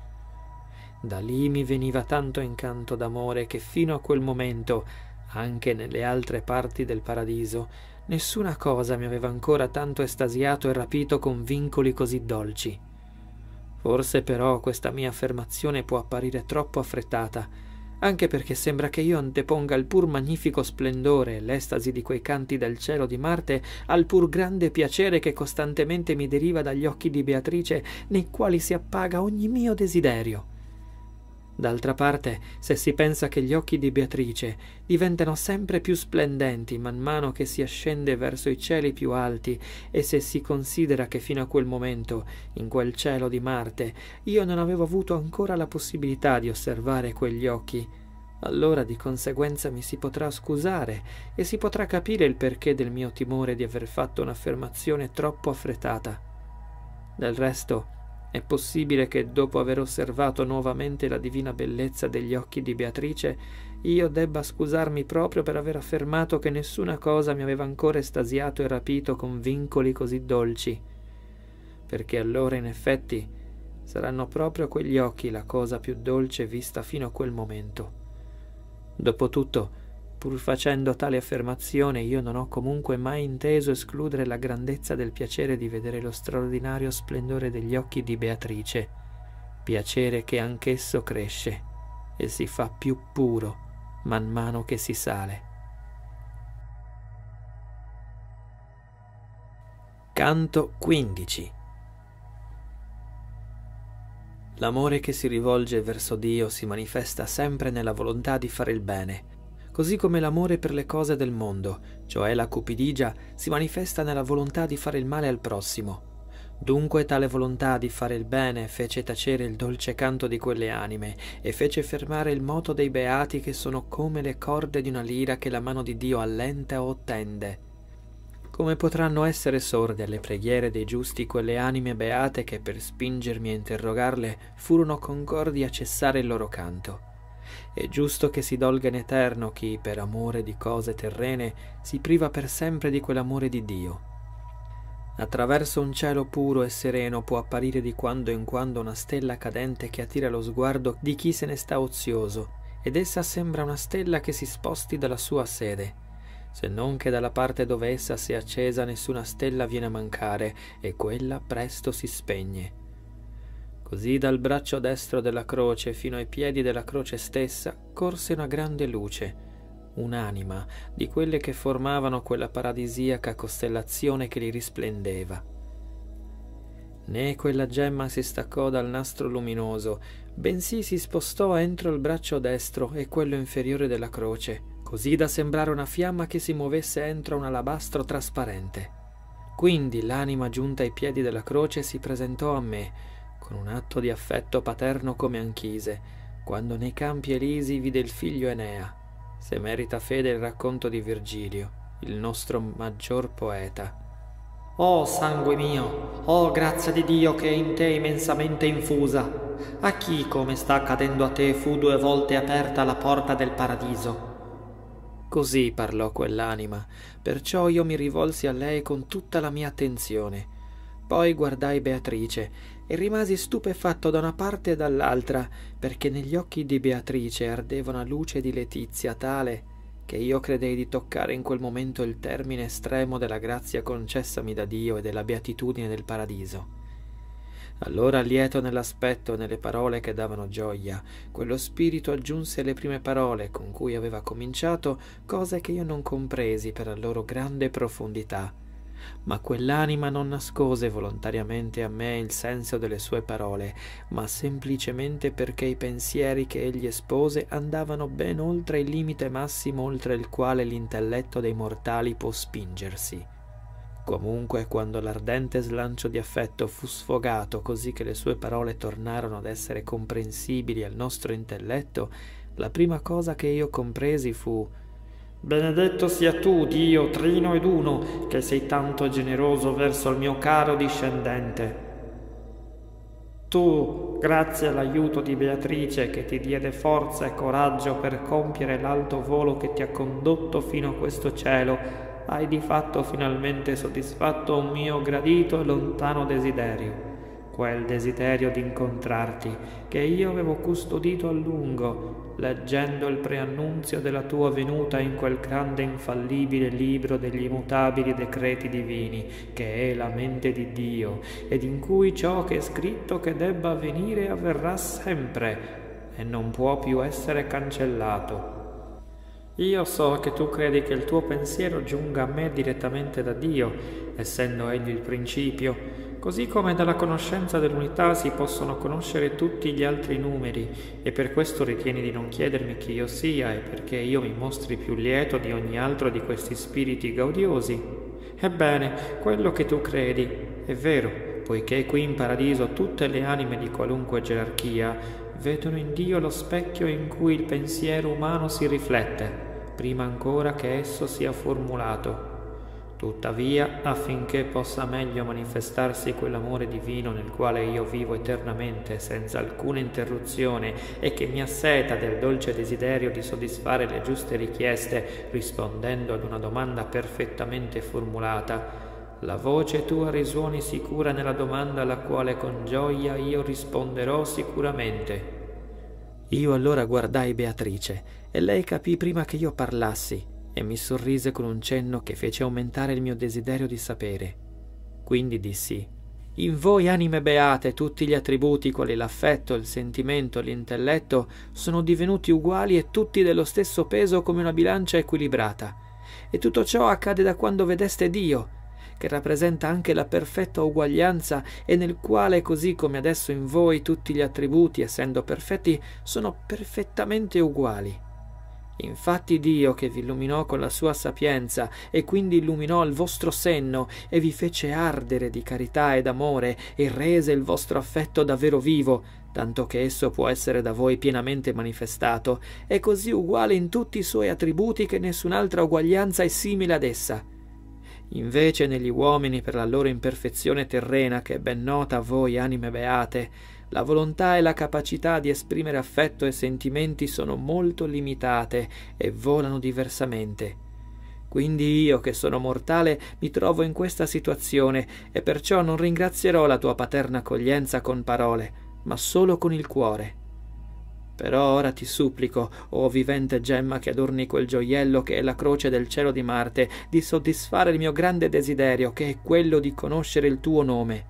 Da lì mi veniva tanto incanto d'amore che fino a quel momento, anche nelle altre parti del paradiso, nessuna cosa mi aveva ancora tanto estasiato e rapito con vincoli così dolci. Forse però questa mia affermazione può apparire troppo affrettata, anche perché sembra che io anteponga il pur magnifico splendore e l'estasi di quei canti del cielo di Marte al pur grande piacere che costantemente mi deriva dagli occhi di Beatrice, nei quali si appaga ogni mio desiderio. D'altra parte, se si pensa che gli occhi di Beatrice diventano sempre più splendenti man mano che si ascende verso i cieli più alti, e se si considera che fino a quel momento, in quel cielo di Marte, io non avevo avuto ancora la possibilità di osservare quegli occhi, allora di conseguenza mi si potrà scusare e si potrà capire il perché del mio timore di aver fatto un'affermazione troppo affrettata. Del resto, è possibile che dopo aver osservato nuovamente la divina bellezza degli occhi di Beatrice, io debba scusarmi proprio per aver affermato che nessuna cosa mi aveva ancora estasiato e rapito con vincoli così dolci, perché allora in effetti saranno proprio quegli occhi la cosa più dolce vista fino a quel momento. Dopotutto, pur facendo tale affermazione, io non ho comunque mai inteso escludere la grandezza del piacere di vedere lo straordinario splendore degli occhi di Beatrice, piacere che anch'esso cresce e si fa più puro man mano che si sale. Canto quindici. L'amore che si rivolge verso Dio si manifesta sempre nella volontà di fare il bene, così come l'amore per le cose del mondo, cioè la cupidigia, si manifesta nella volontà di fare il male al prossimo. Dunque tale volontà di fare il bene fece tacere il dolce canto di quelle anime e fece fermare il moto dei beati che sono come le corde di una lira che la mano di Dio allenta o tende. Come potranno essere sorde alle preghiere dei giusti quelle anime beate che per spingermi a interrogarle furono concordi a cessare il loro canto? È giusto che si dolga in eterno chi, per amore di cose terrene, si priva per sempre di quell'amore di Dio. Attraverso un cielo puro e sereno può apparire di quando in quando una stella cadente che attira lo sguardo di chi se ne sta ozioso, ed essa sembra una stella che si sposti dalla sua sede, se non che dalla parte dove essa si è accesa nessuna stella viene a mancare, e quella presto si spegne. Così dal braccio destro della croce fino ai piedi della croce stessa corse una grande luce, un'anima di quelle che formavano quella paradisiaca costellazione che li risplendeva. Né quella gemma si staccò dal nastro luminoso, bensì si spostò entro il braccio destro e quello inferiore della croce, così da sembrare una fiamma che si muovesse entro un alabastro trasparente. Quindi l'anima giunta ai piedi della croce si presentò a me, con un atto di affetto paterno come anchise, quando nei campi Elisi vide il figlio Enea, se merita fede il racconto di Virgilio, il nostro maggior poeta. Oh sangue mio, oh grazia di Dio che è in te immensamente infusa, a chi come sta accadendo a te fu due volte aperta la porta del paradiso? Così parlò quell'anima, perciò io mi rivolsi a lei con tutta la mia attenzione. Poi guardai Beatrice e rimasi stupefatto da una parte e dall'altra, perché negli occhi di Beatrice ardeva una luce di letizia tale che io credei di toccare in quel momento il termine estremo della grazia concessami da Dio e della beatitudine del paradiso. Allora, lieto nell'aspetto e nelle parole che davano gioia, quello spirito aggiunse alle prime parole con cui aveva cominciato cose che io non compresi per la loro grande profondità. Ma quell'anima non nascose volontariamente a me il senso delle sue parole, ma semplicemente perché i pensieri che egli espose andavano ben oltre il limite massimo oltre il quale l'intelletto dei mortali può spingersi. Comunque, quando l'ardente slancio di affetto fu sfogato così che le sue parole tornarono ad essere comprensibili al nostro intelletto, la prima cosa che io compresi fu: benedetto sia tu, Dio, trino ed uno, che sei tanto generoso verso il mio caro discendente. Tu, grazie all'aiuto di Beatrice che ti diede forza e coraggio per compiere l'alto volo che ti ha condotto fino a questo cielo, hai di fatto finalmente soddisfatto un mio gradito e lontano desiderio, quel desiderio di incontrarti che io avevo custodito a lungo, leggendo il preannunzio della tua venuta in quel grande infallibile libro degli immutabili decreti divini, che è la mente di Dio, ed in cui ciò che è scritto che debba avvenire avverrà sempre e non può più essere cancellato. Io so che tu credi che il tuo pensiero giunga a me direttamente da Dio, essendo Egli il principio, così come dalla conoscenza dell'unità si possono conoscere tutti gli altri numeri, e per questo ritieni di non chiedermi chi io sia, e perché io mi mostri più lieto di ogni altro di questi spiriti gaudiosi. Ebbene, quello che tu credi è vero, poiché qui in paradiso tutte le anime di qualunque gerarchia vedono in Dio lo specchio in cui il pensiero umano si riflette, prima ancora che esso sia formulato. Tuttavia, affinché possa meglio manifestarsi quell'amore divino nel quale io vivo eternamente senza alcuna interruzione e che mi asseta del dolce desiderio di soddisfare le giuste richieste rispondendo ad una domanda perfettamente formulata, la voce tua risuoni sicura nella domanda alla quale con gioia io risponderò sicuramente. Io allora guardai Beatrice e lei capì prima che io parlassi e mi sorrise con un cenno che fece aumentare il mio desiderio di sapere. Quindi dissi: in voi anime beate tutti gli attributi quali l'affetto, il sentimento, l'intelletto sono divenuti uguali e tutti dello stesso peso come una bilancia equilibrata, e tutto ciò accade da quando vedeste Dio, che rappresenta anche la perfetta uguaglianza e nel quale, così come adesso in voi, tutti gli attributi, essendo perfetti, sono perfettamente uguali. Infatti Dio, che vi illuminò con la sua sapienza e quindi illuminò il vostro senno e vi fece ardere di carità ed amore e rese il vostro affetto davvero vivo, tanto che esso può essere da voi pienamente manifestato, è così uguale in tutti i suoi attributi che nessun'altra uguaglianza è simile ad essa. Invece negli uomini, per la loro imperfezione terrena, che è ben nota a voi, anime beate, la volontà e la capacità di esprimere affetto e sentimenti sono molto limitate e volano diversamente. Quindi io, che sono mortale, mi trovo in questa situazione e perciò non ringrazierò la tua paterna accoglienza con parole, ma solo con il cuore. Però ora ti supplico, o vivente gemma che adorni quel gioiello che è la croce del cielo di Marte, di soddisfare il mio grande desiderio, che è quello di conoscere il tuo nome.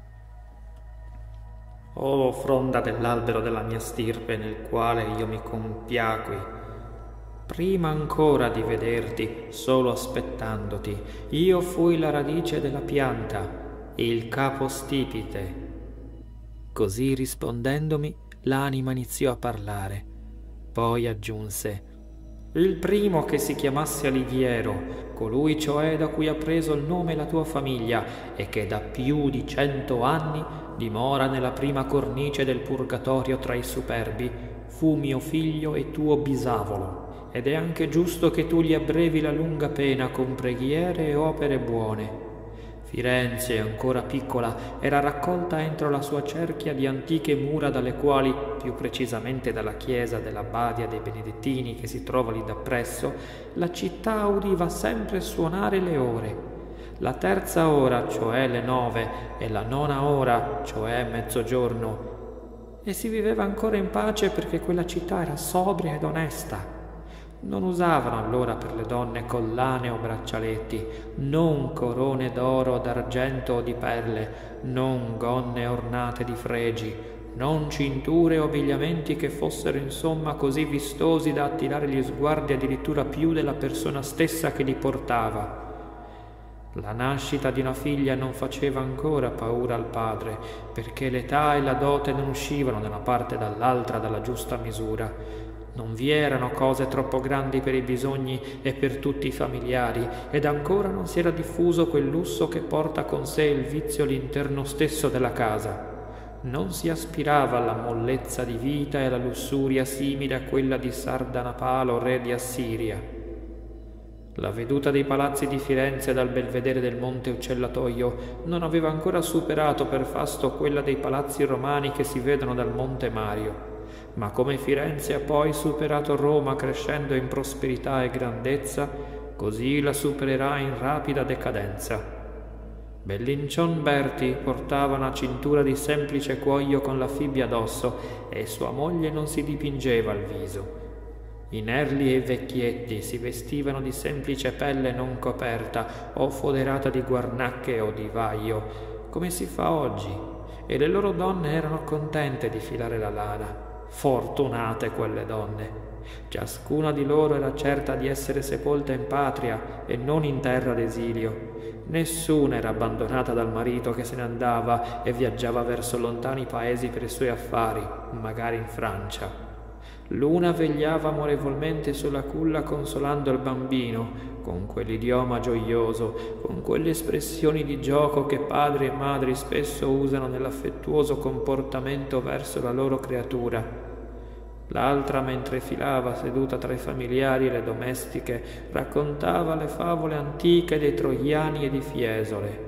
O fronda dell'albero della mia stirpe, nel quale io mi compiacqui, prima ancora di vederti, solo aspettandoti, io fui la radice della pianta, il capo stipite. Così rispondendomi, l'anima iniziò a parlare. Poi aggiunse: il primo che si chiamasse Alighiero, colui cioè da cui ha preso il nome la tua famiglia e che da più di cento anni dimora nella prima cornice del purgatorio tra i superbi, fu mio figlio e tuo bisavolo, ed è anche giusto che tu gli abbrevi la lunga pena con preghiere e opere buone. Firenze, ancora piccola, era raccolta entro la sua cerchia di antiche mura dalle quali, più precisamente dalla chiesa della Badia dei Benedettini che si trova lì dappresso, la città udiva sempre suonare le ore. La terza ora, cioè le nove, e la nona ora, cioè mezzogiorno. E si viveva ancora in pace perché quella città era sobria ed onesta. Non usavano allora per le donne collane o braccialetti, non corone d'oro, d'argento o di perle, non gonne ornate di fregi, non cinture o abbigliamenti che fossero insomma così vistosi da attirare gli sguardi addirittura più della persona stessa che li portava. La nascita di una figlia non faceva ancora paura al padre, perché l'età e la dote non uscivano da una parte e dall'altra dalla giusta misura. Non vi erano cose troppo grandi per i bisogni e per tutti i familiari, ed ancora non si era diffuso quel lusso che porta con sé il vizio all'interno stesso della casa. Non si aspirava alla mollezza di vita e alla lussuria simile a quella di Sardanapalo, re di Assiria. La veduta dei palazzi di Firenze dal belvedere del Monte Uccellatoio non aveva ancora superato per fasto quella dei palazzi romani che si vedono dal Monte Mario. Ma come Firenze ha poi superato Roma crescendo in prosperità e grandezza, così la supererà in rapida decadenza. Bellincion Berti portava una cintura di semplice cuoio con la fibbia addosso e sua moglie non si dipingeva il viso. I Nerli e i vecchietti si vestivano di semplice pelle non coperta o foderata di guarnacche o di vaio, come si fa oggi, e le loro donne erano contente di filare la lana. Fortunate quelle donne! Ciascuna di loro era certa di essere sepolta in patria e non in terra d'esilio. Nessuna era abbandonata dal marito che se ne andava e viaggiava verso lontani paesi per i suoi affari, magari in Francia. L'una vegliava amorevolmente sulla culla consolando il bambino, con quell'idioma gioioso, con quelle espressioni di gioco che padri e madri spesso usano nell'affettuoso comportamento verso la loro creatura. L'altra, mentre filava seduta tra i familiari e le domestiche, raccontava le favole antiche dei Troiani e di Fiesole.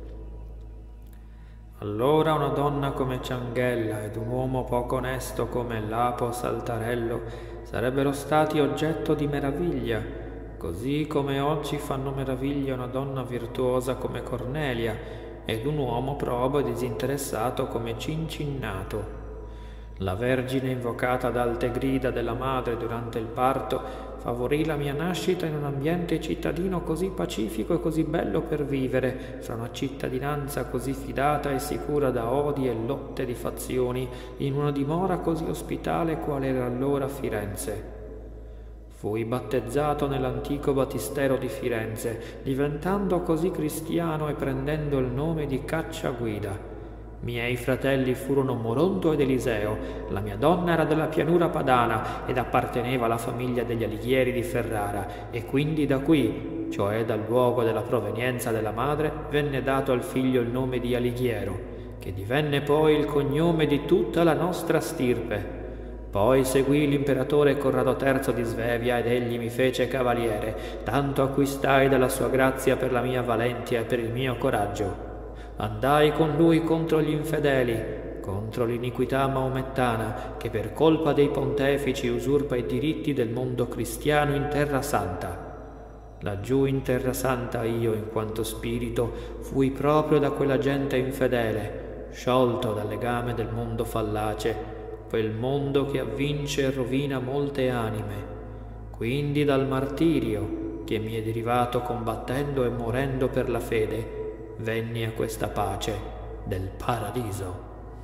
Allora una donna come Cianghella ed un uomo poco onesto come Lapo Saltarello sarebbero stati oggetto di meraviglia, così come oggi fanno meraviglia una donna virtuosa come Cornelia ed un uomo probo e disinteressato come Cincinnato. La Vergine, invocata ad alte grida della madre durante il parto, favorì la mia nascita in un ambiente cittadino così pacifico e così bello per vivere, fra una cittadinanza così fidata e sicura da odi e lotte di fazioni, in una dimora così ospitale quale era allora Firenze. Fui battezzato nell'antico battistero di Firenze, diventando così cristiano e prendendo il nome di Cacciaguida. Miei fratelli furono Moronto ed Eliseo, la mia donna era della pianura padana ed apparteneva alla famiglia degli Alighieri di Ferrara, e quindi da qui, cioè dal luogo della provenienza della madre, venne dato al figlio il nome di Alighiero, che divenne poi il cognome di tutta la nostra stirpe. Poi seguì l'imperatore Corrado terzo di Svevia ed egli mi fece cavaliere, tanto acquistai dalla sua grazia per la mia valentia e per il mio coraggio. Andai con lui contro gli infedeli, contro l'iniquità maomettana, che per colpa dei pontefici usurpa i diritti del mondo cristiano in Terra Santa. Laggiù in Terra Santa io, in quanto spirito, fui proprio da quella gente infedele, sciolto dal legame del mondo fallace, quel mondo che avvince e rovina molte anime. Quindi dal martirio, che mi è derivato combattendo e morendo per la fede, venni a questa pace del paradiso.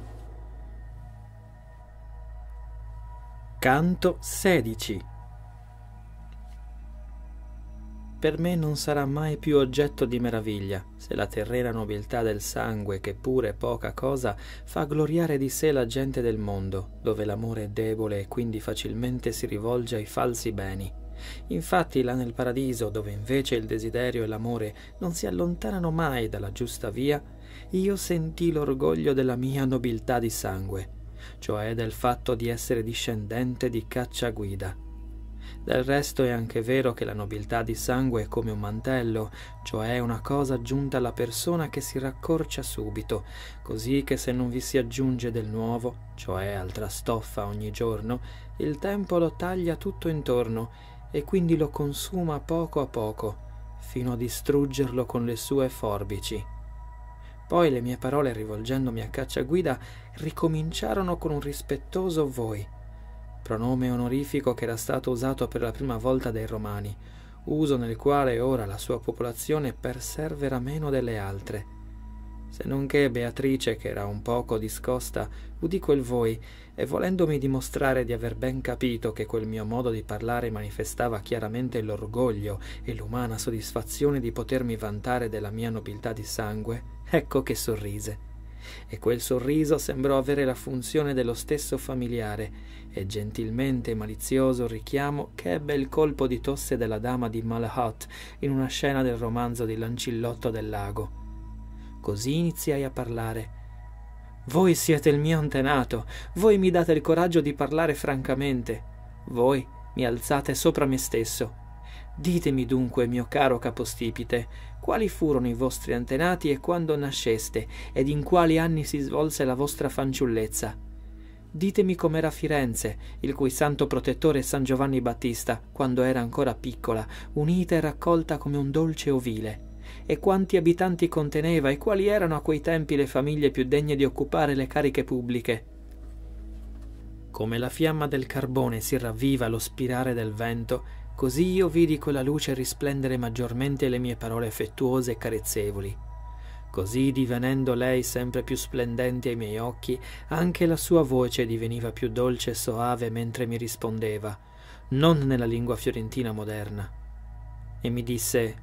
Canto sedici. Per me non sarà mai più oggetto di meraviglia se la terrena nobiltà del sangue, che pure poca cosa, fa gloriare di sé la gente del mondo, dove l'amore è debole e quindi facilmente si rivolge ai falsi beni. Infatti là nel paradiso, dove invece il desiderio e l'amore non si allontanano mai dalla giusta via, io sentii l'orgoglio della mia nobiltà di sangue, cioè del fatto di essere discendente di Cacciaguida. Del resto è anche vero che la nobiltà di sangue è come un mantello, cioè una cosa aggiunta alla persona che si raccorcia subito, così che se non vi si aggiunge del nuovo, cioè altra stoffa ogni giorno, il tempo lo taglia tutto intorno e quindi lo consuma poco a poco, fino a distruggerlo con le sue forbici. Poi le mie parole, rivolgendomi a Cacciaguida, ricominciarono con un rispettoso voi, pronome onorifico che era stato usato per la prima volta dai Romani, uso nel quale ora la sua popolazione persevera meno delle altre. Se non che Beatrice, che era un poco discosta, udì quel voi, e volendomi dimostrare di aver ben capito che quel mio modo di parlare manifestava chiaramente l'orgoglio e l'umana soddisfazione di potermi vantare della mia nobiltà di sangue, ecco che sorrise. E quel sorriso sembrò avere la funzione dello stesso familiare e gentilmente malizioso richiamo che ebbe il colpo di tosse della dama di Malahat in una scena del romanzo di Lancillotto del Lago. Così iniziai a parlare. Voi siete il mio antenato, voi mi date il coraggio di parlare francamente, voi mi alzate sopra me stesso. Ditemi dunque, mio caro capostipite, quali furono i vostri antenati e quando nasceste, ed in quali anni si svolse la vostra fanciullezza. Ditemi com'era Firenze, il cui santo protettore è San Giovanni Battista, quando era ancora piccola, unita e raccolta come un dolce ovile, e quanti abitanti conteneva e quali erano a quei tempi le famiglie più degne di occupare le cariche pubbliche. Come la fiamma del carbone si ravviva allo spirare del vento, così io vidi quella luce risplendere maggiormente le mie parole affettuose e carezzevoli. Così, divenendo lei sempre più splendente ai miei occhi, anche la sua voce diveniva più dolce e soave mentre mi rispondeva, non nella lingua fiorentina moderna. E mi disse: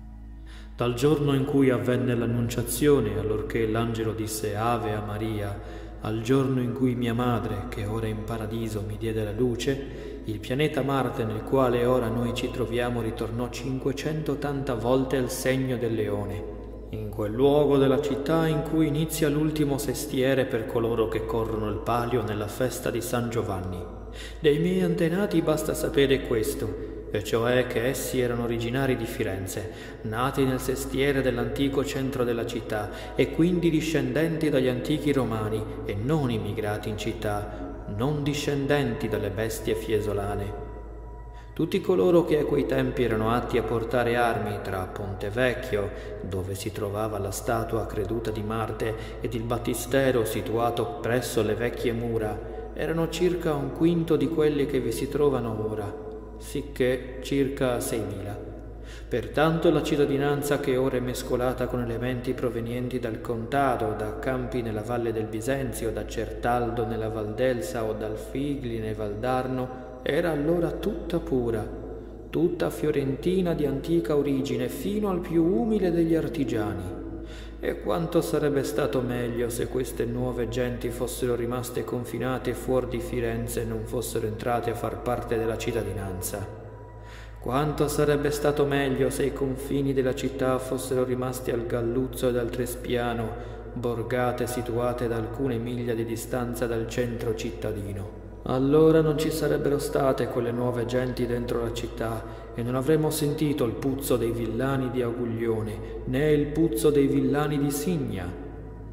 dal giorno in cui avvenne l'annunciazione, allorché l'angelo disse Ave a Maria, al giorno in cui mia madre, che ora è in paradiso, mi diede la luce, il pianeta Marte nel quale ora noi ci troviamo ritornò cinquecentottanta volte al segno del leone, in quel luogo della città in cui inizia l'ultimo sestiere per coloro che corrono il palio nella festa di San Giovanni. Dei miei antenati basta sapere questo, e cioè che essi erano originari di Firenze, nati nel sestiere dell'antico centro della città e quindi discendenti dagli antichi romani e non immigrati in città, non discendenti dalle bestie fiesolane. Tutti coloro che a quei tempi erano atti a portare armi tra Ponte Vecchio, dove si trovava la statua creduta di Marte, ed il battistero situato presso le vecchie mura, erano circa un quinto di quelli che vi si trovano ora, sicché circa seimila. Pertanto la cittadinanza, che ora è mescolata con elementi provenienti dal contado, da Campi nella valle del Bisenzio, da Certaldo nella Val d'Elsa o dal Figli nel Valdarno, era allora tutta pura, tutta fiorentina di antica origine, fino al più umile degli artigiani. E quanto sarebbe stato meglio se queste nuove genti fossero rimaste confinate fuori di Firenze e non fossero entrate a far parte della cittadinanza. Quanto sarebbe stato meglio se i confini della città fossero rimasti al Galluzzo ed al Trespiano, borgate situate ad alcune miglia di distanza dal centro cittadino. Allora non ci sarebbero state quelle nuove genti dentro la città e non avremmo sentito il puzzo dei villani di Aguglione, né il puzzo dei villani di Signa.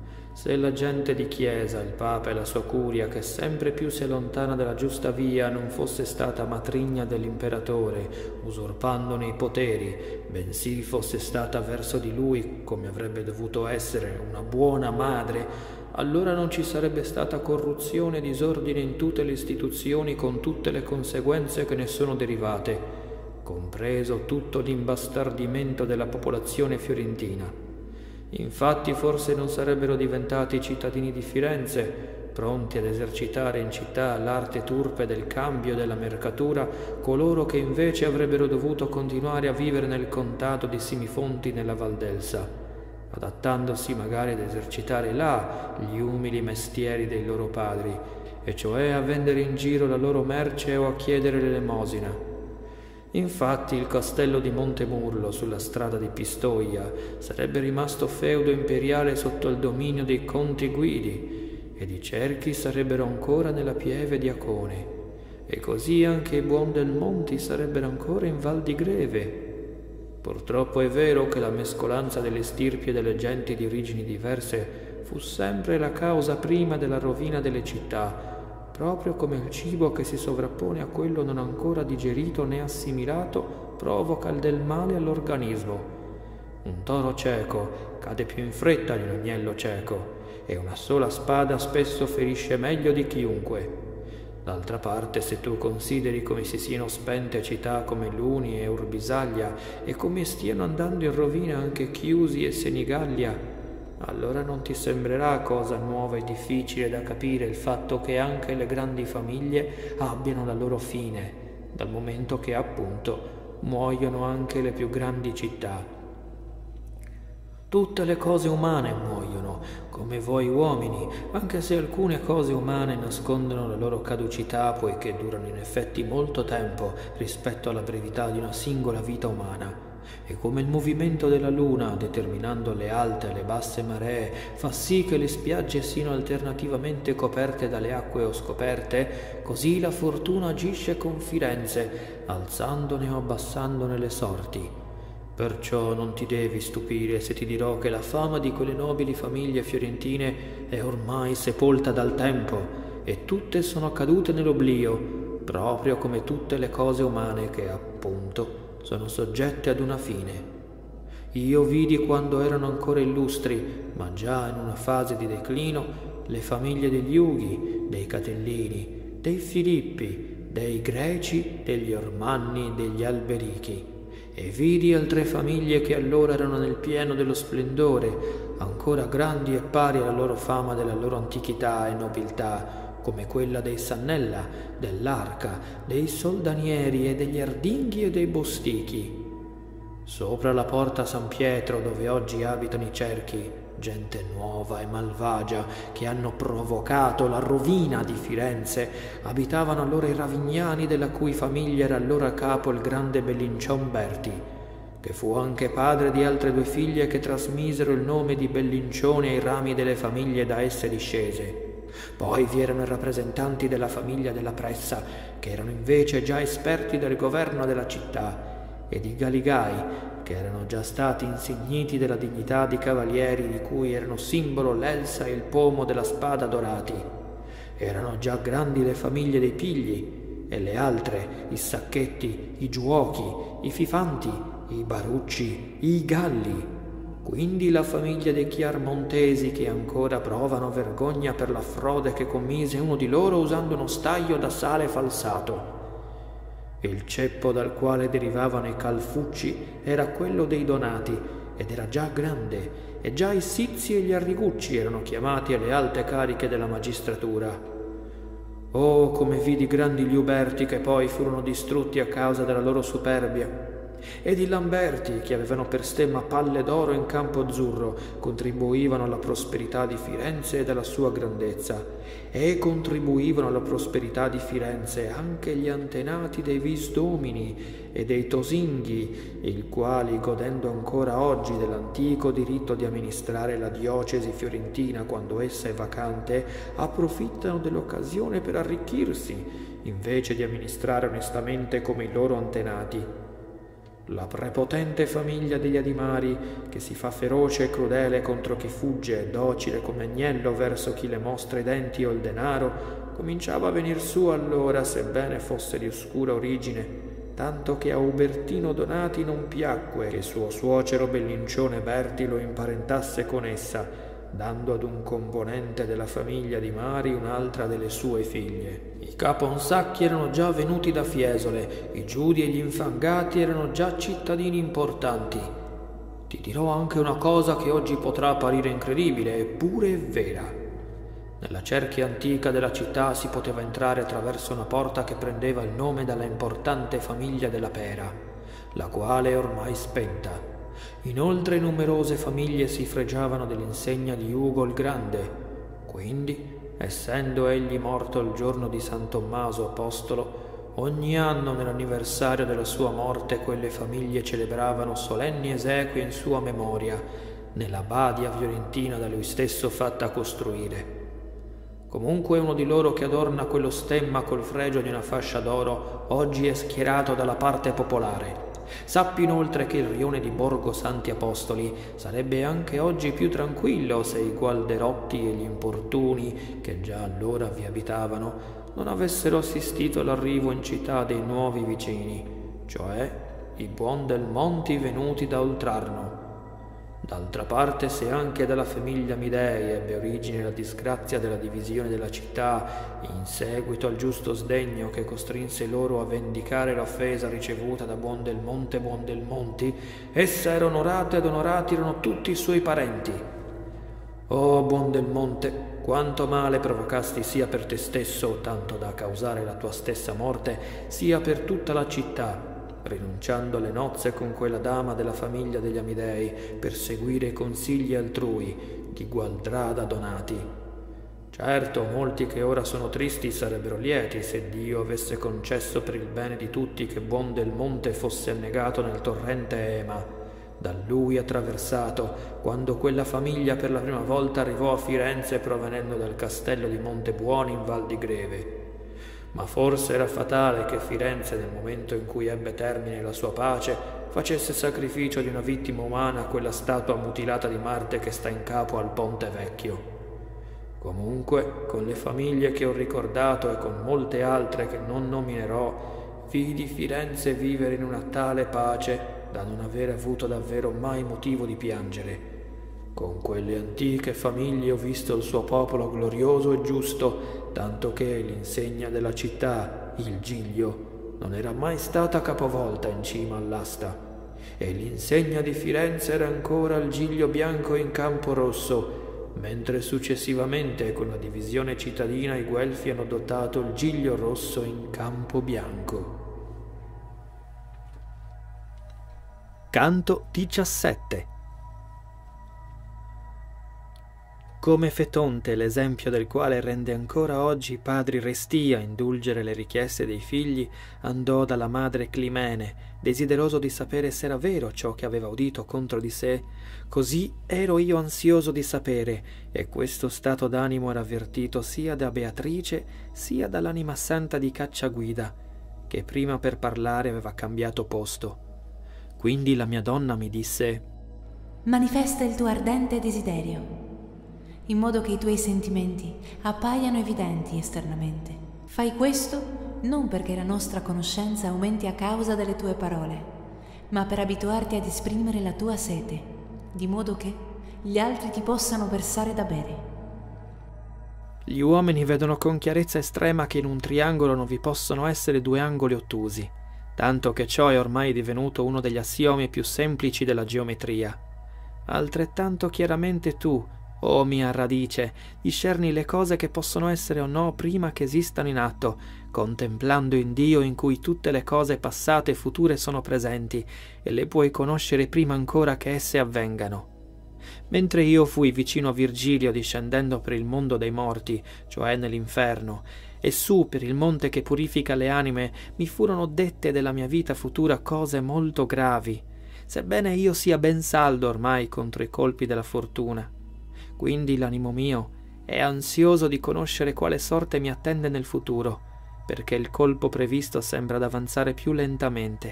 Se la gente di chiesa, il Papa e la sua curia, che sempre più si allontana dalla giusta via, non fosse stata matrigna dell'imperatore, usurpandone i poteri, bensì fosse stata verso di lui, come avrebbe dovuto essere, una buona madre, allora non ci sarebbe stata corruzione e disordine in tutte le istituzioni con tutte le conseguenze che ne sono derivate, compreso tutto l'imbastardimento della popolazione fiorentina. Infatti forse non sarebbero diventati cittadini di Firenze, pronti ad esercitare in città l'arte turpe del cambio e della mercatura, coloro che invece avrebbero dovuto continuare a vivere nel contado di Simifonti nella Valdelsa, adattandosi magari ad esercitare là gli umili mestieri dei loro padri, e cioè a vendere in giro la loro merce o a chiedere l'elemosina. Infatti il castello di Montemurlo sulla strada di Pistoia sarebbe rimasto feudo imperiale sotto il dominio dei conti Guidi ed i cerchi sarebbero ancora nella pieve di Acone e così anche i Buondelmonti sarebbero ancora in Val di Greve. Purtroppo è vero che la mescolanza delle stirpi e delle genti di origini diverse fu sempre la causa prima della rovina delle città, proprio come il cibo che si sovrappone a quello non ancora digerito né assimilato provoca del male all'organismo. Un toro cieco cade più in fretta di un agnello cieco e una sola spada spesso ferisce meglio di chiunque. D'altra parte, se tu consideri come si siano spente città come Luni e Urbisaglia e come stiano andando in rovina anche Chiusi e Senigallia, allora non ti sembrerà cosa nuova e difficile da capire il fatto che anche le grandi famiglie abbiano la loro fine, dal momento che appunto muoiono anche le più grandi città. Tutte le cose umane muoiono, come voi uomini, anche se alcune cose umane nascondono la loro caducità poiché durano in effetti molto tempo rispetto alla brevità di una singola vita umana. E come il movimento della luna, determinando le alte e le basse maree, fa sì che le spiagge siano alternativamente coperte dalle acque o scoperte, così la fortuna agisce con Firenze, alzandone o abbassandone le sorti. Perciò non ti devi stupire se ti dirò che la fama di quelle nobili famiglie fiorentine è ormai sepolta dal tempo, e tutte sono cadute nell'oblio, proprio come tutte le cose umane che, appunto, sono soggette ad una fine. Io vidi quando erano ancora illustri, ma già in una fase di declino, le famiglie degli Ughi, dei Catellini, dei Filippi, dei Greci, degli Ormanni, degli Alberichi, e vidi altre famiglie che allora erano nel pieno dello splendore, ancora grandi e pari alla loro fama della loro antichità e nobiltà, come quella dei Sannella, dell'Arca, dei Soldanieri e degli Ardinghi e dei Bostichi. Sopra la porta San Pietro, dove oggi abitano i cerchi, gente nuova e malvagia che hanno provocato la rovina di Firenze, abitavano allora i Ravignani, della cui famiglia era allora a capo il grande Bellincion Berti, che fu anche padre di altre due figlie che trasmisero il nome di Bellincione ai rami delle famiglie da esse discese. Poi vi erano i rappresentanti della famiglia della Pressa, che erano invece già esperti del governo della città, ed i Galigai, che erano già stati insigniti della dignità di cavalieri di cui erano simbolo l'elsa e il pomo della spada dorati. Erano già grandi le famiglie dei Pigli, e le altre, i Sacchetti, i Giuochi, i Fifanti, i Barucci, i Galli. Quindi la famiglia dei Chiarmontesi, che ancora provano vergogna per la frode che commise uno di loro usando uno staglio da sale falsato. Il ceppo dal quale derivavano i Calfucci era quello dei Donati, ed era già grande, e già i Sizzi e gli Arrigucci erano chiamati alle alte cariche della magistratura. Oh, come vidi grandi gli Uberti che poi furono distrutti a causa della loro superbia, ed i Lamberti, che avevano per stemma palle d'oro in campo azzurro, contribuivano alla prosperità di Firenze e alla sua grandezza, e contribuivano alla prosperità di Firenze anche gli antenati dei Visdomini e dei Tosinghi, i quali, godendo ancora oggi dell'antico diritto di amministrare la diocesi fiorentina quando essa è vacante, approfittano dell'occasione per arricchirsi, invece di amministrare onestamente come i loro antenati. La prepotente famiglia degli Adimari, che si fa feroce e crudele contro chi fugge e docile come agnello verso chi le mostra i denti o il denaro, cominciava a venir su allora, sebbene fosse di oscura origine, tanto che a Ubertino Donati non piacque che suo suocero Bellincione Berti lo imparentasse con essa, dando ad un componente della famiglia di Mari un'altra delle sue figlie. I Caponsacchi erano già venuti da Fiesole, i Giudi e gli Infangati erano già cittadini importanti. Ti dirò anche una cosa che oggi potrà apparire incredibile, eppure è vera. Nella cerchia antica della città si poteva entrare attraverso una porta che prendeva il nome dalla importante famiglia della Pera, la quale è ormai spenta. Inoltre numerose famiglie si fregiavano dell'insegna di Ugo il Grande. Quindi, essendo egli morto il giorno di San Tommaso Apostolo, ogni anno nell'anniversario della sua morte quelle famiglie celebravano solenni esequie in sua memoria, nella badia fiorentina da lui stesso fatta costruire. Comunque uno di loro che adorna quello stemma col fregio di una fascia d'oro oggi è schierato dalla parte popolare. Sappi inoltre che il rione di Borgo Santi Apostoli sarebbe anche oggi più tranquillo se i Gualderotti e gli importuni, che già allora vi abitavano, non avessero assistito all'arrivo in città dei nuovi vicini, cioè i Buondelmonti venuti da Oltrarno. D'altra parte, se anche dalla famiglia Midei ebbe origine la disgrazia della divisione della città in seguito al giusto sdegno che costrinse loro a vendicare l'offesa ricevuta da Buondelmonte Buondelmonti, essa era onorata ed onorati erano tutti i suoi parenti. Oh Buondelmonte, quanto male provocasti sia per te stesso, tanto da causare la tua stessa morte, sia per tutta la città, rinunciando alle nozze con quella dama della famiglia degli Amidei per seguire i consigli altrui di Gualdrada Donati. Certo, molti che ora sono tristi sarebbero lieti se Dio avesse concesso per il bene di tutti che Buondelmonte fosse annegato nel torrente Ema, da lui attraversato, quando quella famiglia per la prima volta arrivò a Firenze provenendo dal castello di Montebuoni in Val di Greve. Ma forse era fatale che Firenze, nel momento in cui ebbe termine la sua pace, facesse sacrificio di una vittima umana a quella statua mutilata di Marte che sta in capo al Ponte Vecchio. Comunque, con le famiglie che ho ricordato e con molte altre che non nominerò, vidi Firenze vivere in una tale pace da non avere avuto davvero mai motivo di piangere. Con quelle antiche famiglie ho visto il suo popolo glorioso e giusto, tanto che l'insegna della città, il Giglio, non era mai stata capovolta in cima all'asta, e l'insegna di Firenze era ancora il Giglio bianco in campo rosso, mentre successivamente con la divisione cittadina i Guelfi hanno adottato il Giglio rosso in campo bianco. Canto diciassette. Come Fetonte, l'esempio del quale rende ancora oggi i padri restii a indulgere le richieste dei figli, andò dalla madre Climene, desideroso di sapere se era vero ciò che aveva udito contro di sé, così ero io ansioso di sapere, e questo stato d'animo era avvertito sia da Beatrice sia dall'anima santa di Cacciaguida, che prima per parlare aveva cambiato posto. Quindi la mia donna mi disse: manifesta il tuo ardente desiderio, in modo che i tuoi sentimenti appaiano evidenti esternamente. Fai questo non perché la nostra conoscenza aumenti a causa delle tue parole, ma per abituarti ad esprimere la tua sete, di modo che gli altri ti possano versare da bere. Gli uomini vedono con chiarezza estrema che in un triangolo non vi possono essere due angoli ottusi, tanto che ciò è ormai divenuto uno degli assiomi più semplici della geometria. Altrettanto chiaramente tu, o oh mia radice, discerni le cose che possono essere o no prima che esistano in atto, contemplando in Dio in cui tutte le cose passate e future sono presenti e le puoi conoscere prima ancora che esse avvengano. Mentre io fui vicino a Virgilio discendendo per il mondo dei morti, cioè nell'inferno, e su per il monte che purifica le anime, mi furono dette della mia vita futura cose molto gravi, sebbene io sia ben saldo ormai contro i colpi della fortuna. Quindi l'animo mio è ansioso di conoscere quale sorte mi attende nel futuro, perché il colpo previsto sembra d'avanzare più lentamente.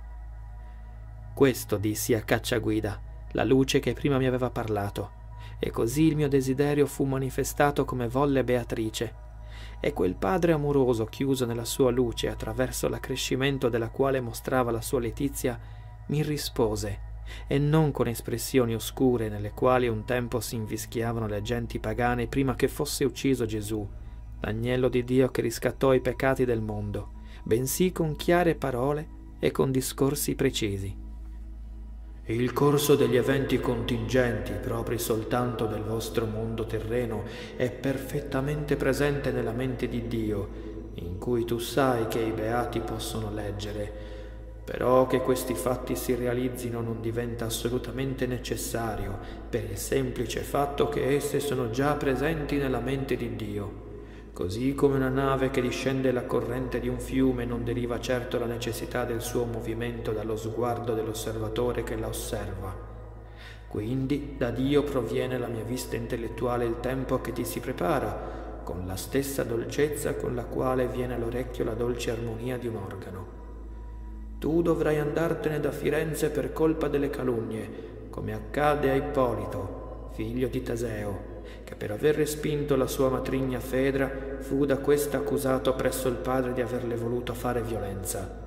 Questo dissi a Cacciaguida, la luce che prima mi aveva parlato, e così il mio desiderio fu manifestato come volle Beatrice, e quel padre amoroso chiuso nella sua luce attraverso l'accrescimento della quale mostrava la sua letizia mi rispose, e non con espressioni oscure nelle quali un tempo si invischiavano le genti pagane prima che fosse ucciso Gesù, l'agnello di Dio che riscattò i peccati del mondo, bensì con chiare parole e con discorsi precisi. Il corso degli eventi contingenti propri soltanto del vostro mondo terreno è perfettamente presente nella mente di Dio, in cui tu sai che i beati possono leggere. Però che questi fatti si realizzino non diventa assolutamente necessario, per il semplice fatto che esse sono già presenti nella mente di Dio. Così come una nave che discende la corrente di un fiume non deriva certo la necessità del suo movimento dallo sguardo dell'osservatore che la osserva. Quindi da Dio proviene la mia vista intellettuale il tempo che ti si prepara, con la stessa dolcezza con la quale viene all'orecchio la dolce armonia di un organo. Tu dovrai andartene da Firenze per colpa delle calunnie, come accade a Ippolito, figlio di Teseo, che per aver respinto la sua matrigna Fedra fu da questa accusato presso il padre di averle voluto fare violenza.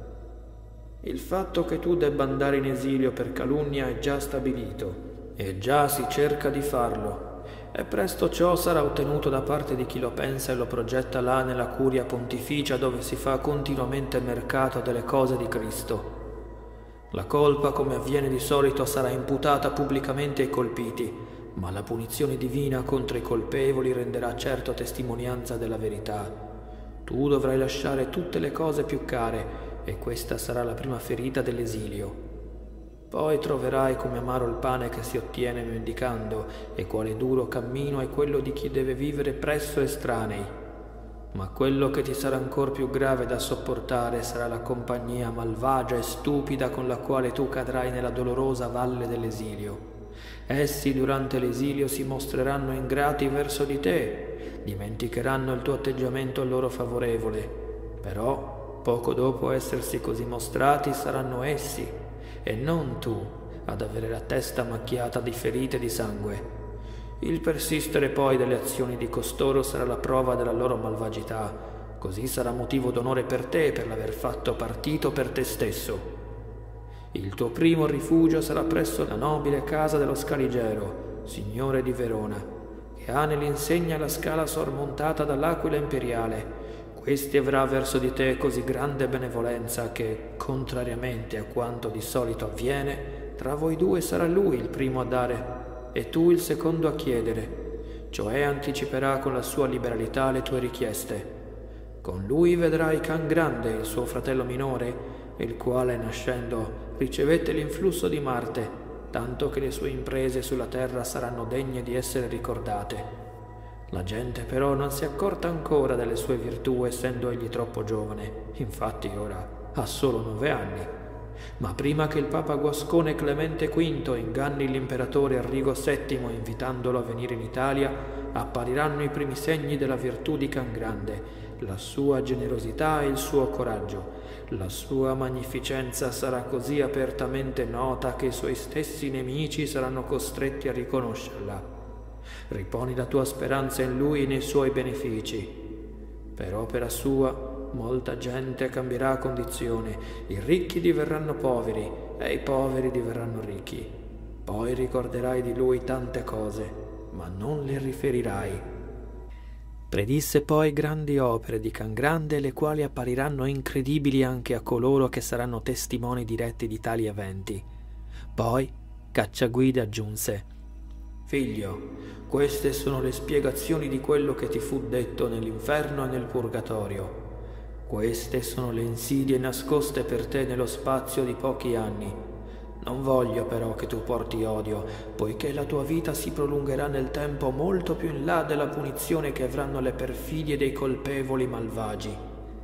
Il fatto che tu debba andare in esilio per calunnia è già stabilito, e già si cerca di farlo, e presto ciò sarà ottenuto da parte di chi lo pensa e lo progetta là nella curia pontificia dove si fa continuamente mercato delle cose di Cristo. La colpa, come avviene di solito, sarà imputata pubblicamente ai colpiti, ma la punizione divina contro i colpevoli renderà certo testimonianza della verità. Tu dovrai lasciare tutte le cose più care, e questa sarà la prima ferita dell'esilio. Poi troverai come amaro il pane che si ottiene mendicando, e quale duro cammino è quello di chi deve vivere presso estranei. Ma quello che ti sarà ancor più grave da sopportare sarà la compagnia malvagia e stupida con la quale tu cadrai nella dolorosa valle dell'esilio. Essi durante l'esilio si mostreranno ingrati verso di te, dimenticheranno il tuo atteggiamento loro favorevole, però poco dopo essersi così mostrati saranno essi, e non tu, ad avere la testa macchiata di ferite di sangue. Il persistere poi delle azioni di costoro sarà la prova della loro malvagità, così sarà motivo d'onore per te per l'aver fatto partito per te stesso. Il tuo primo rifugio sarà presso la nobile casa dello Scaligero, signore di Verona, che ha nell'insegna la scala sormontata dall'aquila imperiale. Questi avrà verso di te così grande benevolenza che, contrariamente a quanto di solito avviene, tra voi due sarà lui il primo a dare e tu il secondo a chiedere, cioè anticiperà con la sua liberalità le tue richieste. Con lui vedrai Can Grande, il suo fratello minore, il quale, nascendo, ricevette l'influsso di Marte, tanto che le sue imprese sulla terra saranno degne di essere ricordate. La gente però non si è accorta ancora delle sue virtù, essendo egli troppo giovane, infatti ora ha solo nove anni. Ma prima che il Papa Guascone Clemente quinto inganni l'imperatore Arrigo settimo invitandolo a venire in Italia, appariranno i primi segni della virtù di Can Grande, la sua generosità e il suo coraggio. La sua magnificenza sarà così apertamente nota che i suoi stessi nemici saranno costretti a riconoscerla. Riponi la tua speranza in lui e nei suoi benefici. Per opera sua molta gente cambierà condizione, i ricchi diverranno poveri e i poveri diverranno ricchi. Poi ricorderai di lui tante cose, ma non le riferirai. Predisse poi grandi opere di Can Grande, le quali appariranno incredibili anche a coloro che saranno testimoni diretti di tali eventi. Poi Cacciaguida aggiunse: Figlio, queste sono le spiegazioni di quello che ti fu detto nell'inferno e nel purgatorio. Queste sono le insidie nascoste per te nello spazio di pochi anni. Non voglio però che tu porti odio, poiché la tua vita si prolungherà nel tempo molto più in là della punizione che avranno le perfidie dei colpevoli malvagi.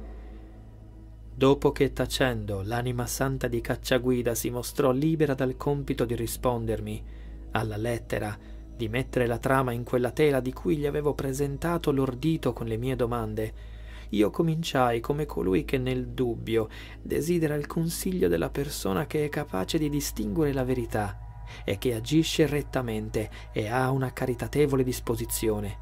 Dopo che, tacendo, l'anima santa di Cacciaguida si mostrò libera dal compito di rispondermi alla lettera, di mettere la trama in quella tela di cui gli avevo presentato l'ordito con le mie domande, io cominciai come colui che nel dubbio desidera il consiglio della persona che è capace di distinguere la verità e che agisce rettamente e ha una caritatevole disposizione.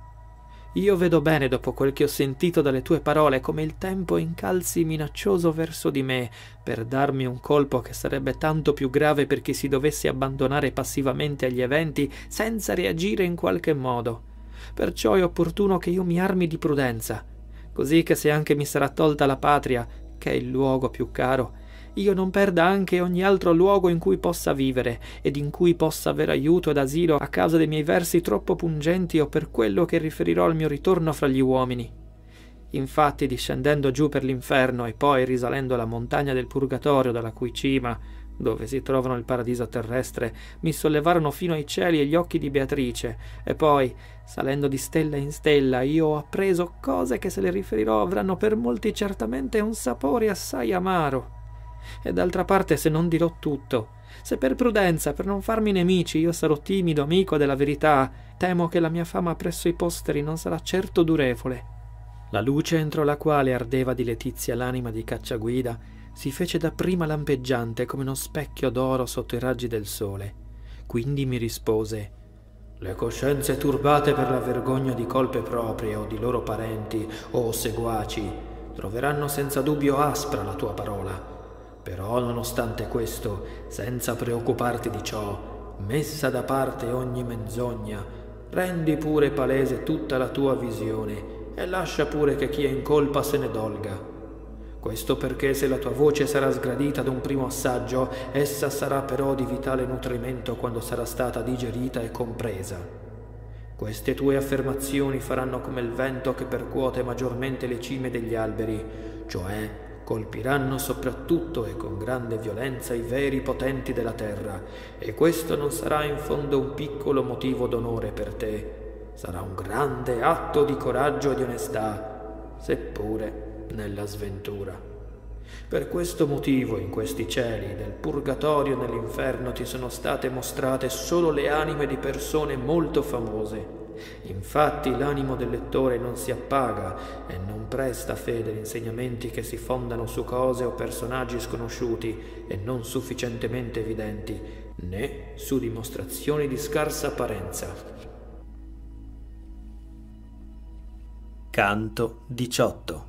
Io vedo bene, dopo quel che ho sentito dalle tue parole, come il tempo incalzi minaccioso verso di me per darmi un colpo che sarebbe tanto più grave per chi si dovesse abbandonare passivamente agli eventi senza reagire in qualche modo. Perciò è opportuno che io mi armi di prudenza, così che se anche mi sarà tolta la patria, che è il luogo più caro, io non perda anche ogni altro luogo in cui possa vivere ed in cui possa aver aiuto ed asilo a causa dei miei versi troppo pungenti o per quello che riferirò al mio ritorno fra gli uomini. Infatti, discendendo giù per l'inferno e poi risalendo la montagna del Purgatorio, dalla cui cima, dove si trovano il paradiso terrestre, mi sollevarono fino ai cieli e gli occhi di Beatrice, e poi, salendo di stella in stella, io ho appreso cose che, se le riferirò, avranno per molti certamente un sapore assai amaro. E d'altra parte, se non dirò tutto, se per prudenza, per non farmi nemici, io sarò timido amico della verità, temo che la mia fama presso i posteri non sarà certo durevole. La luce entro la quale ardeva di letizia l'anima di Cacciaguida si fece dapprima lampeggiante come uno specchio d'oro sotto i raggi del sole. Quindi mi rispose: «Le coscienze turbate per la vergogna di colpe proprie o di loro parenti o seguaci troveranno senza dubbio aspra la tua parola. Però, nonostante questo, senza preoccuparti di ciò, messa da parte ogni menzogna, rendi pure palese tutta la tua visione e lascia pure che chi è in colpa se ne dolga. Questo perché, se la tua voce sarà sgradita ad un primo assaggio, essa sarà però di vitale nutrimento quando sarà stata digerita e compresa. Queste tue affermazioni faranno come il vento che percuote maggiormente le cime degli alberi, cioè colpiranno soprattutto e con grande violenza i veri potenti della terra, e questo non sarà in fondo un piccolo motivo d'onore per te, sarà un grande atto di coraggio e di onestà, seppure nella sventura. Per questo motivo in questi cieli, nel purgatorio e nell'inferno, ti sono state mostrate solo le anime di persone molto famose. Infatti l'animo del lettore non si appaga e non presta fede agli insegnamenti che si fondano su cose o personaggi sconosciuti e non sufficientemente evidenti, né su dimostrazioni di scarsa apparenza. Canto diciotto.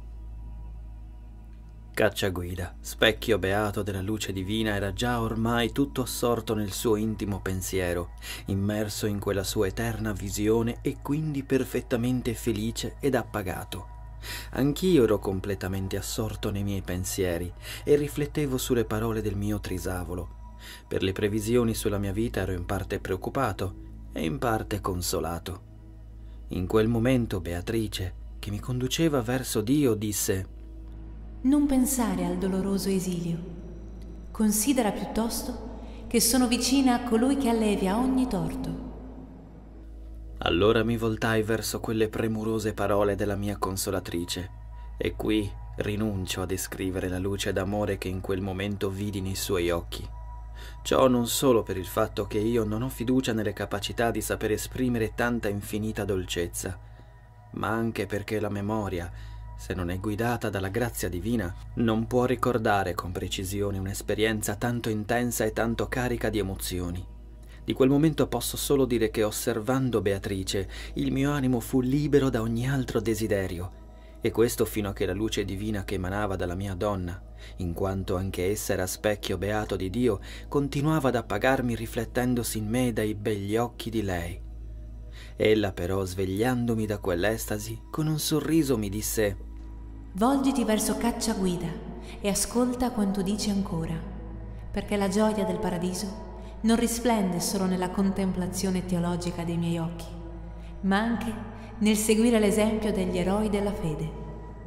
Cacciaguida, specchio beato della luce divina, era già ormai tutto assorto nel suo intimo pensiero, immerso in quella sua eterna visione e quindi perfettamente felice ed appagato. Anch'io ero completamente assorto nei miei pensieri e riflettevo sulle parole del mio trisavolo. Per le previsioni sulla mia vita ero in parte preoccupato e in parte consolato. In quel momento Beatrice, che mi conduceva verso Dio, disse: «Non pensare al doloroso esilio. Considera piuttosto che sono vicina a colui che allevia ogni torto». Allora mi voltai verso quelle premurose parole della mia consolatrice, e qui rinuncio a descrivere la luce d'amore che in quel momento vidi nei suoi occhi. Ciò non solo per il fatto che io non ho fiducia nelle capacità di saper esprimere tanta infinita dolcezza, ma anche perché la memoria, se non è guidata dalla grazia divina, non può ricordare con precisione un'esperienza tanto intensa e tanto carica di emozioni. Di quel momento posso solo dire che, osservando Beatrice, il mio animo fu libero da ogni altro desiderio, e questo fino a che la luce divina che emanava dalla mia donna, in quanto anche essa era specchio beato di Dio, continuava ad appagarmi riflettendosi in me dai begli occhi di lei. Ella però, svegliandomi da quell'estasi, con un sorriso mi disse: «Volgiti verso Cacciaguida e ascolta quanto dice ancora, perché la gioia del paradiso non risplende solo nella contemplazione teologica dei miei occhi, ma anche nel seguire l'esempio degli eroi della fede».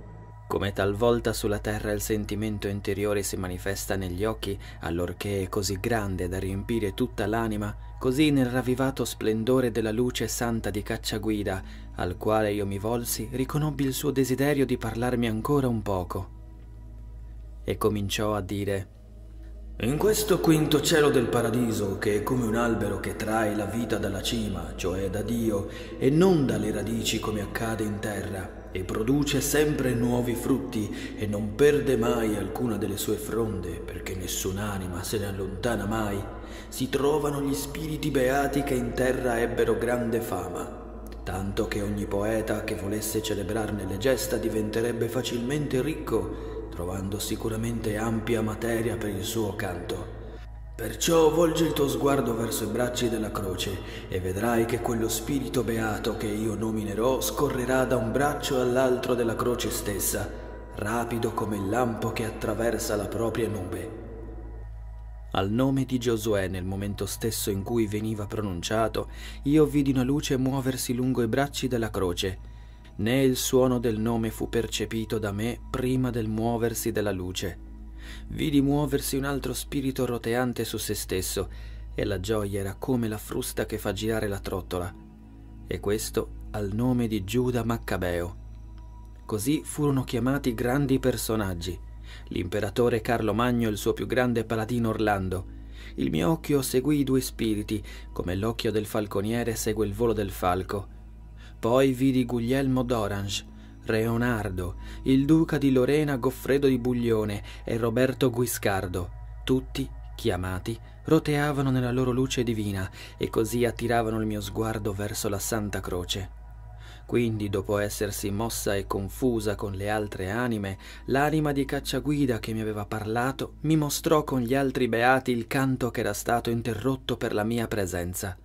Come talvolta sulla terra il sentimento interiore si manifesta negli occhi, allorché è così grande da riempire tutta l'anima, così nel ravvivato splendore della luce santa di Cacciaguida, al quale io mi volsi, riconobbi il suo desiderio di parlarmi ancora un poco. E cominciò a dire: in questo quinto cielo del paradiso, che è come un albero che trae la vita dalla cima, cioè da Dio, e non dalle radici come accade in terra, e produce sempre nuovi frutti e non perde mai alcuna delle sue fronde, perché nessun'anima se ne allontana mai, si trovano gli spiriti beati che in terra ebbero grande fama, tanto che ogni poeta che volesse celebrarne le gesta diventerebbe facilmente ricco, trovando sicuramente ampia materia per il suo canto. Perciò volgi il tuo sguardo verso i bracci della croce e vedrai che quello spirito beato che io nominerò scorrerà da un braccio all'altro della croce stessa, rapido come il lampo che attraversa la propria nube. Al nome di Giosuè, nel momento stesso in cui veniva pronunciato, io vidi una luce muoversi lungo i bracci della croce. Né il suono del nome fu percepito da me prima del muoversi della luce. Vidi muoversi un altro spirito roteante su se stesso, e la gioia era come la frusta che fa girare la trottola, e questo al nome di Giuda Maccabeo. Così furono chiamati grandi personaggi, l'imperatore Carlo Magno e il suo più grande paladino Orlando. Il mio occhio seguì i due spiriti, come l'occhio del falconiere segue il volo del falco. Poi vidi Guglielmo d'Orange, Leonardo, il duca di Lorena Goffredo di Buglione e Roberto Guiscardo. Tutti, chiamati, roteavano nella loro luce divina e così attiravano il mio sguardo verso la Santa Croce. Quindi, dopo essersi mossa e confusa con le altre anime, l'anima di Cacciaguida che mi aveva parlato mi mostrò con gli altri beati il canto che era stato interrotto per la mia presenza.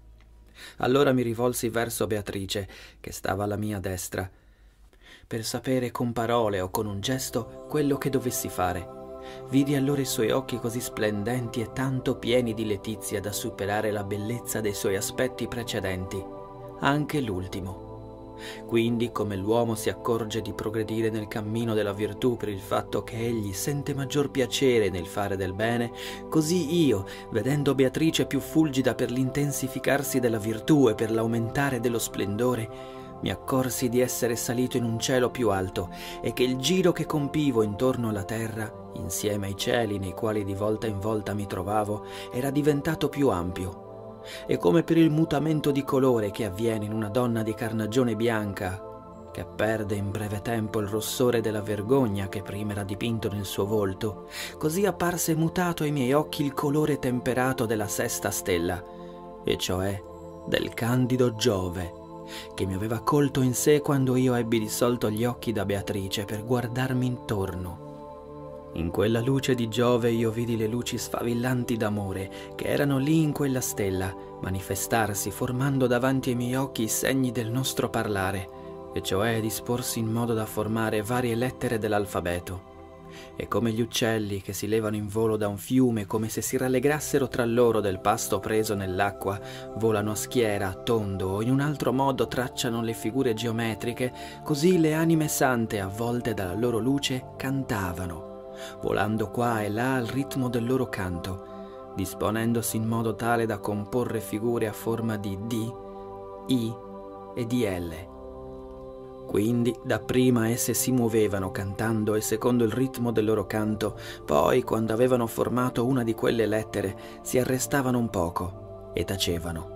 Allora mi rivolsi verso Beatrice, che stava alla mia destra, per sapere con parole o con un gesto quello che dovessi fare. Vidi allora i suoi occhi così splendenti e tanto pieni di letizia da superare la bellezza dei suoi aspetti precedenti, anche l'ultimo. Quindi, come l'uomo si accorge di progredire nel cammino della virtù per il fatto che egli sente maggior piacere nel fare del bene, così io, vedendo Beatrice più fulgida per l'intensificarsi della virtù e per l'aumentare dello splendore, mi accorsi di essere salito in un cielo più alto e che il giro che compivo intorno alla terra, insieme ai cieli nei quali di volta in volta mi trovavo, era diventato più ampio. E come per il mutamento di colore che avviene in una donna di carnagione bianca, che perde in breve tempo il rossore della vergogna che prima era dipinto nel suo volto, così apparse mutato ai miei occhi il colore temperato della sesta stella, e cioè del candido Giove, che mi aveva colto in sé quando io ebbi dissolto gli occhi da Beatrice per guardarmi intorno. In quella luce di Giove io vidi le luci sfavillanti d'amore che erano lì in quella stella manifestarsi, formando davanti ai miei occhi i segni del nostro parlare, e cioè disporsi in modo da formare varie lettere dell'alfabeto. E come gli uccelli che si levano in volo da un fiume, come se si rallegrassero tra loro del pasto preso nell'acqua, volano a schiera, a tondo o in un altro modo tracciano le figure geometriche, così le anime sante, avvolte dalla loro luce, cantavano, volando qua e là al ritmo del loro canto, disponendosi in modo tale da comporre figure a forma di D, I e di L. Quindi dapprima esse si muovevano cantando e secondo il ritmo del loro canto, poi, quando avevano formato una di quelle lettere, si arrestavano un poco e tacevano.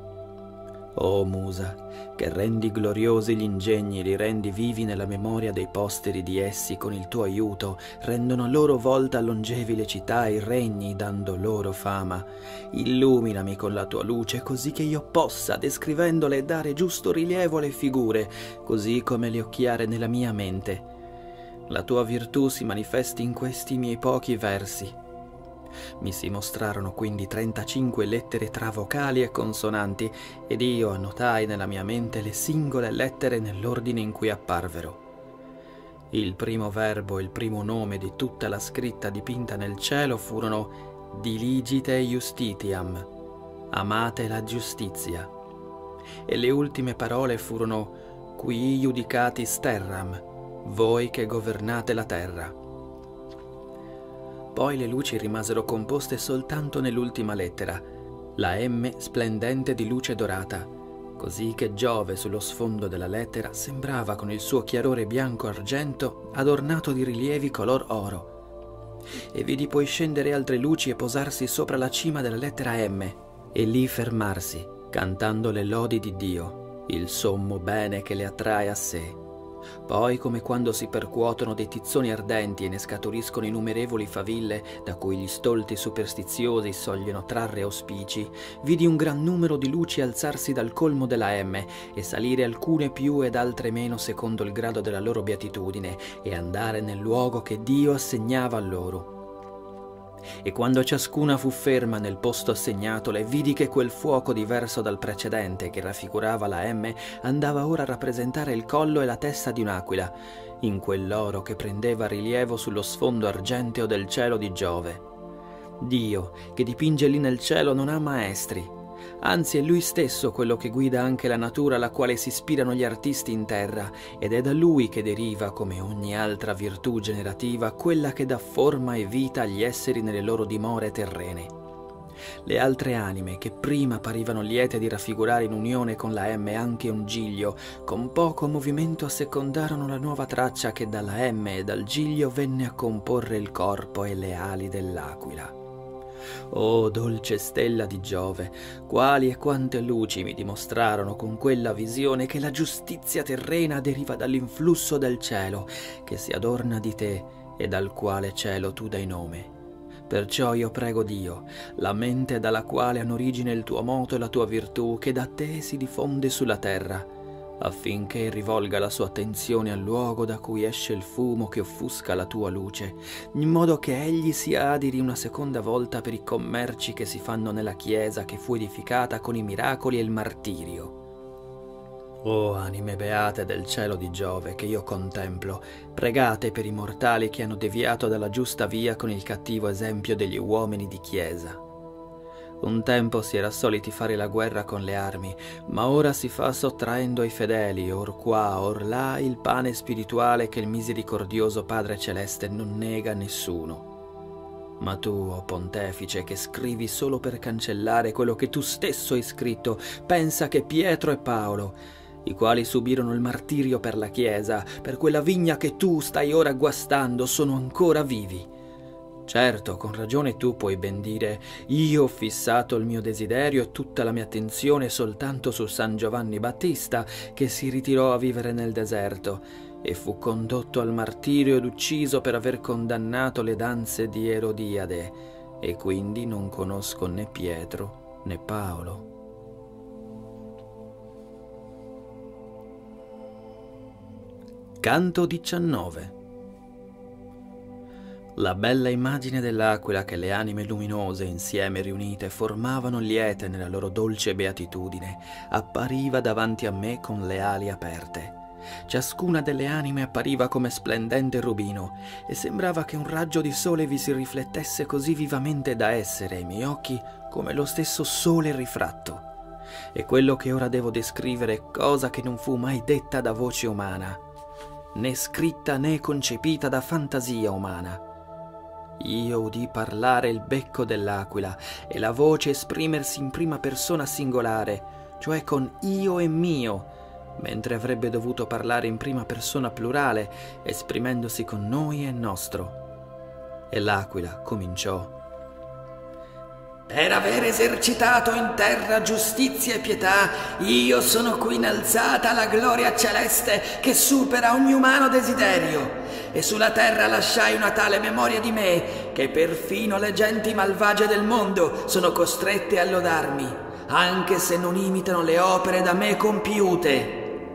O Musa, che rendi gloriosi gli ingegni e li rendi vivi nella memoria dei posteri di essi con il tuo aiuto, rendono a loro volta longevi le città e i regni, dando loro fama. Illuminami con la tua luce, così che io possa, descrivendole, dare giusto rilievo alle figure, così come le occhiare nella mia mente. La tua virtù si manifesti in questi miei pochi versi. Mi si mostrarono quindi trentacinque lettere tra vocali e consonanti, ed io annotai nella mia mente le singole lettere nell'ordine in cui apparvero. Il primo verbo e il primo nome di tutta la scritta dipinta nel cielo furono Diligite Justitiam, amate la giustizia, e le ultime parole furono Qui iudicatis terram, voi che governate la terra. Poi le luci rimasero composte soltanto nell'ultima lettera, la M splendente di luce dorata, così che Giove sullo sfondo della lettera sembrava con il suo chiarore bianco-argento adornato di rilievi color oro. E vidi poi scendere altre luci e posarsi sopra la cima della lettera M, e lì fermarsi, cantando le lodi di Dio, il sommo bene che le attrae a sé. Poi, come quando si percuotono dei tizzoni ardenti e ne scaturiscono innumerevoli faville da cui gli stolti superstiziosi sogliono trarre auspici, vidi un gran numero di luci alzarsi dal colmo della M e salire alcune più ed altre meno secondo il grado della loro beatitudine e andare nel luogo che Dio assegnava a loro. E quando ciascuna fu ferma nel posto assegnatole, vidi che quel fuoco diverso dal precedente che raffigurava la M andava ora a rappresentare il collo e la testa di un'aquila, in quell'oro che prendeva rilievo sullo sfondo argenteo del cielo di Giove. Dio, che dipinge lì nel cielo, non ha maestri, anzi è Lui stesso quello che guida anche la natura alla quale si ispirano gli artisti in terra, ed è da Lui che deriva, come ogni altra virtù generativa, quella che dà forma e vita agli esseri nelle loro dimore terrene. Le altre anime, che prima parivano liete di raffigurare in unione con la M anche un giglio, con poco movimento assecondarono la nuova traccia che dalla M e dal giglio venne a comporre il corpo e le ali dell'aquila. Oh, dolce stella di Giove, quali e quante luci mi dimostrarono con quella visione che la giustizia terrena deriva dall'influsso del cielo, che si adorna di te e dal quale cielo tu dai nome. Perciò io prego Dio, la mente dalla quale hanno origine il tuo moto e la tua virtù, che da te si diffonde sulla terra, affinché rivolga la sua attenzione al luogo da cui esce il fumo che offusca la tua luce, in modo che egli si adiri una seconda volta per i commerci che si fanno nella chiesa che fu edificata con i miracoli e il martirio. O anime beate del cielo di Giove che io contemplo, pregate per i mortali che hanno deviato dalla giusta via con il cattivo esempio degli uomini di chiesa. Un tempo si era soliti fare la guerra con le armi, ma ora si fa sottraendo ai fedeli, or qua, or là, il pane spirituale che il misericordioso Padre Celeste non nega a nessuno. Ma tu, o oh Pontefice, che scrivi solo per cancellare quello che tu stesso hai scritto, pensa che Pietro e Paolo, i quali subirono il martirio per la Chiesa, per quella vigna che tu stai ora guastando, sono ancora vivi. Certo, con ragione tu puoi ben dire: io ho fissato il mio desiderio e tutta la mia attenzione soltanto su San Giovanni Battista, che si ritirò a vivere nel deserto e fu condotto al martirio ed ucciso per aver condannato le danze di Erodiade, e quindi non conosco né Pietro né Paolo. Canto diciannove. La bella immagine dell'aquila che le anime luminose insieme riunite formavano liete nella loro dolce beatitudine appariva davanti a me con le ali aperte. Ciascuna delle anime appariva come splendente rubino e sembrava che un raggio di sole vi si riflettesse così vivamente da essere ai miei occhi come lo stesso sole rifratto. E quello che ora devo descrivere è cosa che non fu mai detta da voce umana, né scritta né concepita da fantasia umana. Io udì parlare il becco dell'aquila e la voce esprimersi in prima persona singolare, cioè con io e mio, mentre avrebbe dovuto parlare in prima persona plurale, esprimendosi con noi e nostro. E l'aquila cominciò: per aver esercitato in terra giustizia e pietà, io sono qui innalzata alla gloria celeste che supera ogni umano desiderio, e sulla terra lasciai una tale memoria di me che perfino le genti malvagie del mondo sono costrette a lodarmi, anche se non imitano le opere da me compiute.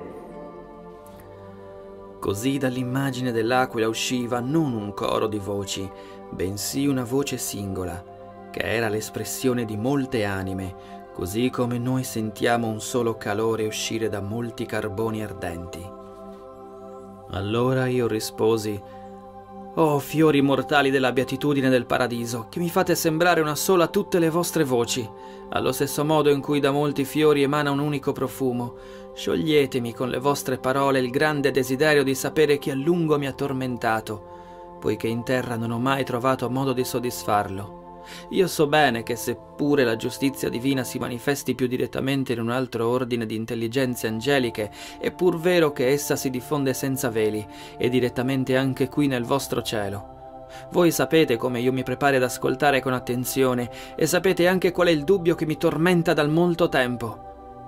Così dall'immagine dell'aquila usciva non un coro di voci, bensì una voce singola, che era l'espressione di molte anime, così come noi sentiamo un solo calore uscire da molti carboni ardenti. Allora io risposi: Oh fiori mortali della beatitudine del paradiso, che mi fate sembrare una sola a tutte le vostre voci, allo stesso modo in cui da molti fiori emana un unico profumo, scioglietemi con le vostre parole il grande desiderio di sapere chi a lungo mi ha tormentato, poiché in terra non ho mai trovato modo di soddisfarlo. Io so bene che seppure la giustizia divina si manifesti più direttamente in un altro ordine di intelligenze angeliche, è pur vero che essa si diffonde senza veli e direttamente anche qui nel vostro cielo. Voi sapete come io mi prepari ad ascoltare con attenzione e sapete anche qual è il dubbio che mi tormenta dal molto tempo.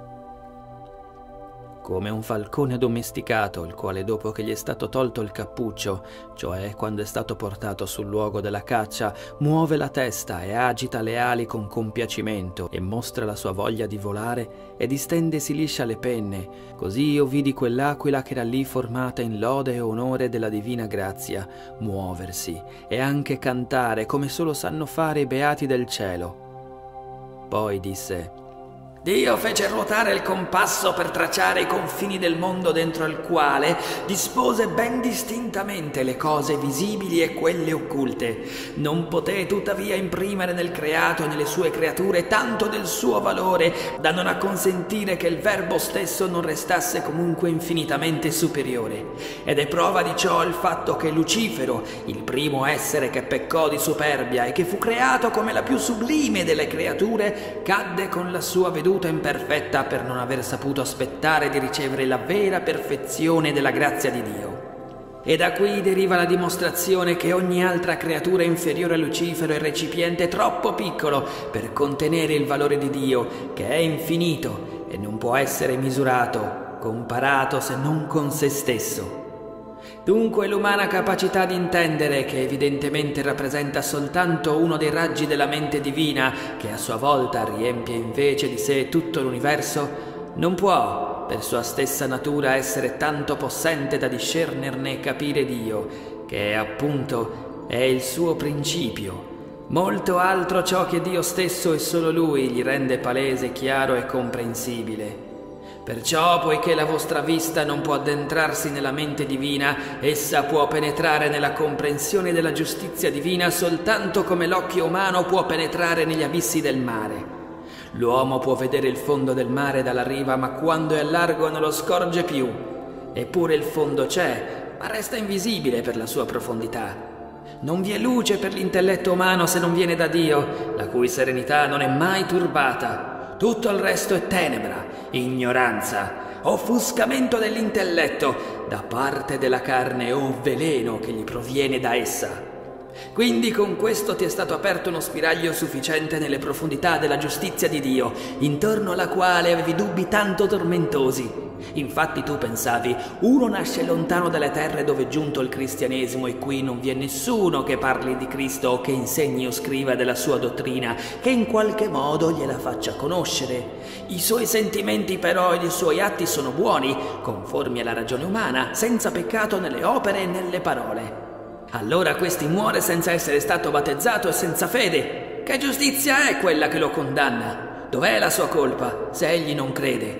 Come un falcone domesticato, il quale dopo che gli è stato tolto il cappuccio, cioè quando è stato portato sul luogo della caccia, muove la testa e agita le ali con compiacimento e mostra la sua voglia di volare e distendesi liscia le penne, così io vidi quell'aquila che era lì formata in lode e onore della divina grazia, muoversi e anche cantare come solo sanno fare i beati del cielo. Poi disse: Dio fece ruotare il compasso per tracciare i confini del mondo dentro il quale dispose ben distintamente le cose visibili e quelle occulte. Non poté tuttavia imprimere nel creato e nelle sue creature tanto del suo valore da non acconsentire che il verbo stesso non restasse comunque infinitamente superiore. Ed è prova di ciò il fatto che Lucifero, il primo essere che peccò di superbia e che fu creato come la più sublime delle creature, cadde con la sua veduta imperfetta per non aver saputo aspettare di ricevere la vera perfezione della grazia di Dio. E da qui deriva la dimostrazione che ogni altra creatura inferiore a Lucifero è recipiente troppo piccolo per contenere il valore di Dio, che è infinito e non può essere misurato, comparato se non con se stesso. Dunque l'umana capacità di intendere, che evidentemente rappresenta soltanto uno dei raggi della mente divina, che a sua volta riempie invece di sé tutto l'universo, non può, per sua stessa natura, essere tanto possente da discernerne e capire Dio, che appunto è il suo principio. Molto altro ciò che Dio stesso e solo Lui gli rende palese, chiaro e comprensibile. Perciò, poiché la vostra vista non può addentrarsi nella mente divina, essa può penetrare nella comprensione della giustizia divina soltanto come l'occhio umano può penetrare negli abissi del mare. L'uomo può vedere il fondo del mare dalla riva, ma quando è largo non lo scorge più. Eppure il fondo c'è, ma resta invisibile per la sua profondità. Non vi è luce per l'intelletto umano se non viene da Dio, la cui serenità non è mai turbata. Tutto il resto è tenebra, ignoranza, offuscamento dell'intelletto da parte della carne o veleno che gli proviene da essa. Quindi con questo ti è stato aperto uno spiraglio sufficiente nelle profondità della giustizia di Dio, intorno alla quale avevi dubbi tanto tormentosi. Infatti tu pensavi, uno nasce lontano dalle terre dove è giunto il cristianesimo e qui non vi è nessuno che parli di Cristo o che insegni o scriva della sua dottrina, che in qualche modo gliela faccia conoscere. I suoi sentimenti però e i suoi atti sono buoni, conformi alla ragione umana, senza peccato nelle opere e nelle parole. Allora questi muore senza essere stato battezzato e senza fede. Che giustizia è quella che lo condanna? Dov'è la sua colpa, se egli non crede?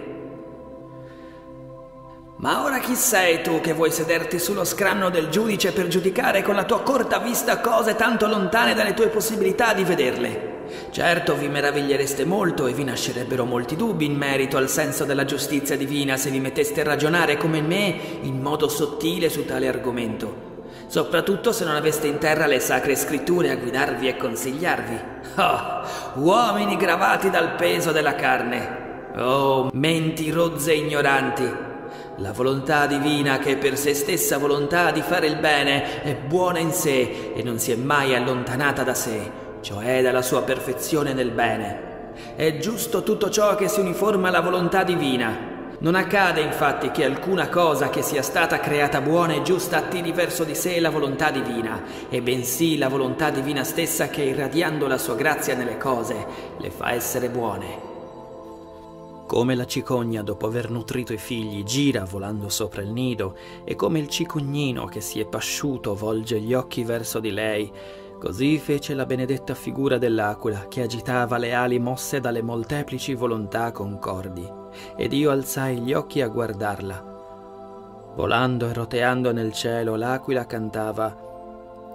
Ma ora chi sei tu che vuoi sederti sullo scranno del giudice per giudicare con la tua corta vista cose tanto lontane dalle tue possibilità di vederle? Certo vi meravigliereste molto e vi nascerebbero molti dubbi in merito al senso della giustizia divina se vi metteste a ragionare come me in modo sottile su tale argomento. Soprattutto se non aveste in terra le sacre scritture a guidarvi e consigliarvi. Oh, uomini gravati dal peso della carne! Oh, menti rozze e ignoranti! La volontà divina, che per se stessa volontà di fare il bene, è buona in sé e non si è mai allontanata da sé, cioè dalla sua perfezione nel bene. È giusto tutto ciò che si uniforma alla volontà divina. Non accade infatti che alcuna cosa che sia stata creata buona e giusta attiri verso di sé la volontà divina, e bensì la volontà divina stessa che, irradiando la sua grazia nelle cose, le fa essere buone. Come la cicogna, dopo aver nutrito i figli, gira volando sopra il nido, e come il cicognino che si è pasciuto volge gli occhi verso di lei, così fece la benedetta figura dell'aquila che agitava le ali mosse dalle molteplici volontà concordi, ed io alzai gli occhi a guardarla. Volando e roteando nel cielo, l'aquila cantava: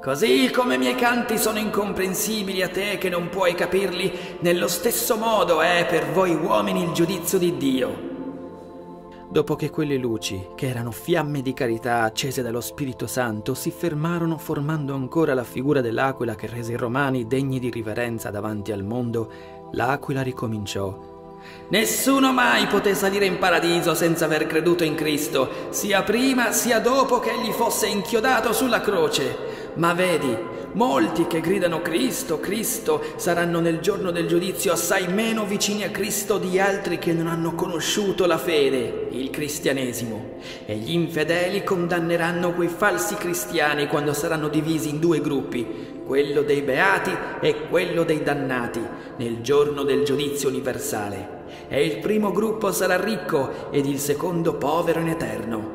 Così come i miei canti sono incomprensibili a te che non puoi capirli, nello stesso modo è per voi uomini il giudizio di Dio. Dopo che quelle luci, che erano fiamme di carità accese dallo Spirito Santo, si fermarono formando ancora la figura dell'aquila che rese i romani degni di riverenza davanti al mondo, l'aquila ricominciò. Nessuno mai poté salire in paradiso senza aver creduto in Cristo, sia prima sia dopo che egli fosse inchiodato sulla croce. Ma vedi, molti che gridano Cristo, Cristo, saranno nel giorno del giudizio assai meno vicini a Cristo di altri che non hanno conosciuto la fede, il cristianesimo. E gli infedeli condanneranno quei falsi cristiani quando saranno divisi in due gruppi, quello dei beati e quello dei dannati, nel giorno del giudizio universale. E il primo gruppo sarà ricco ed il secondo povero in eterno.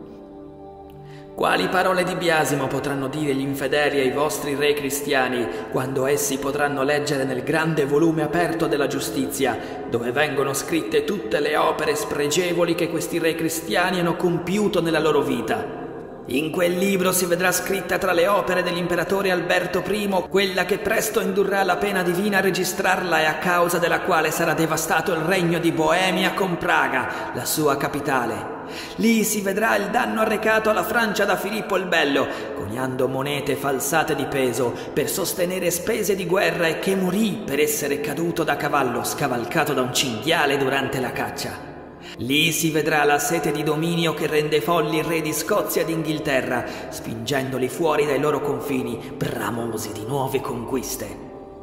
Quali parole di biasimo potranno dire gli infedeli ai vostri re cristiani quando essi potranno leggere nel grande volume aperto della giustizia, dove vengono scritte tutte le opere spregevoli che questi re cristiani hanno compiuto nella loro vita? In quel libro si vedrà scritta tra le opere dell'imperatore Alberto primo quella che presto indurrà la pena divina a registrarla e a causa della quale sarà devastato il regno di Boemia con Praga, la sua capitale. Lì si vedrà il danno arrecato alla Francia da Filippo il Bello, coniando monete falsate di peso per sostenere spese di guerra e che morì per essere caduto da cavallo scavalcato da un cinghiale durante la caccia. Lì si vedrà la sete di dominio che rende folli il re di Scozia ed Inghilterra, spingendoli fuori dai loro confini, bramosi di nuove conquiste.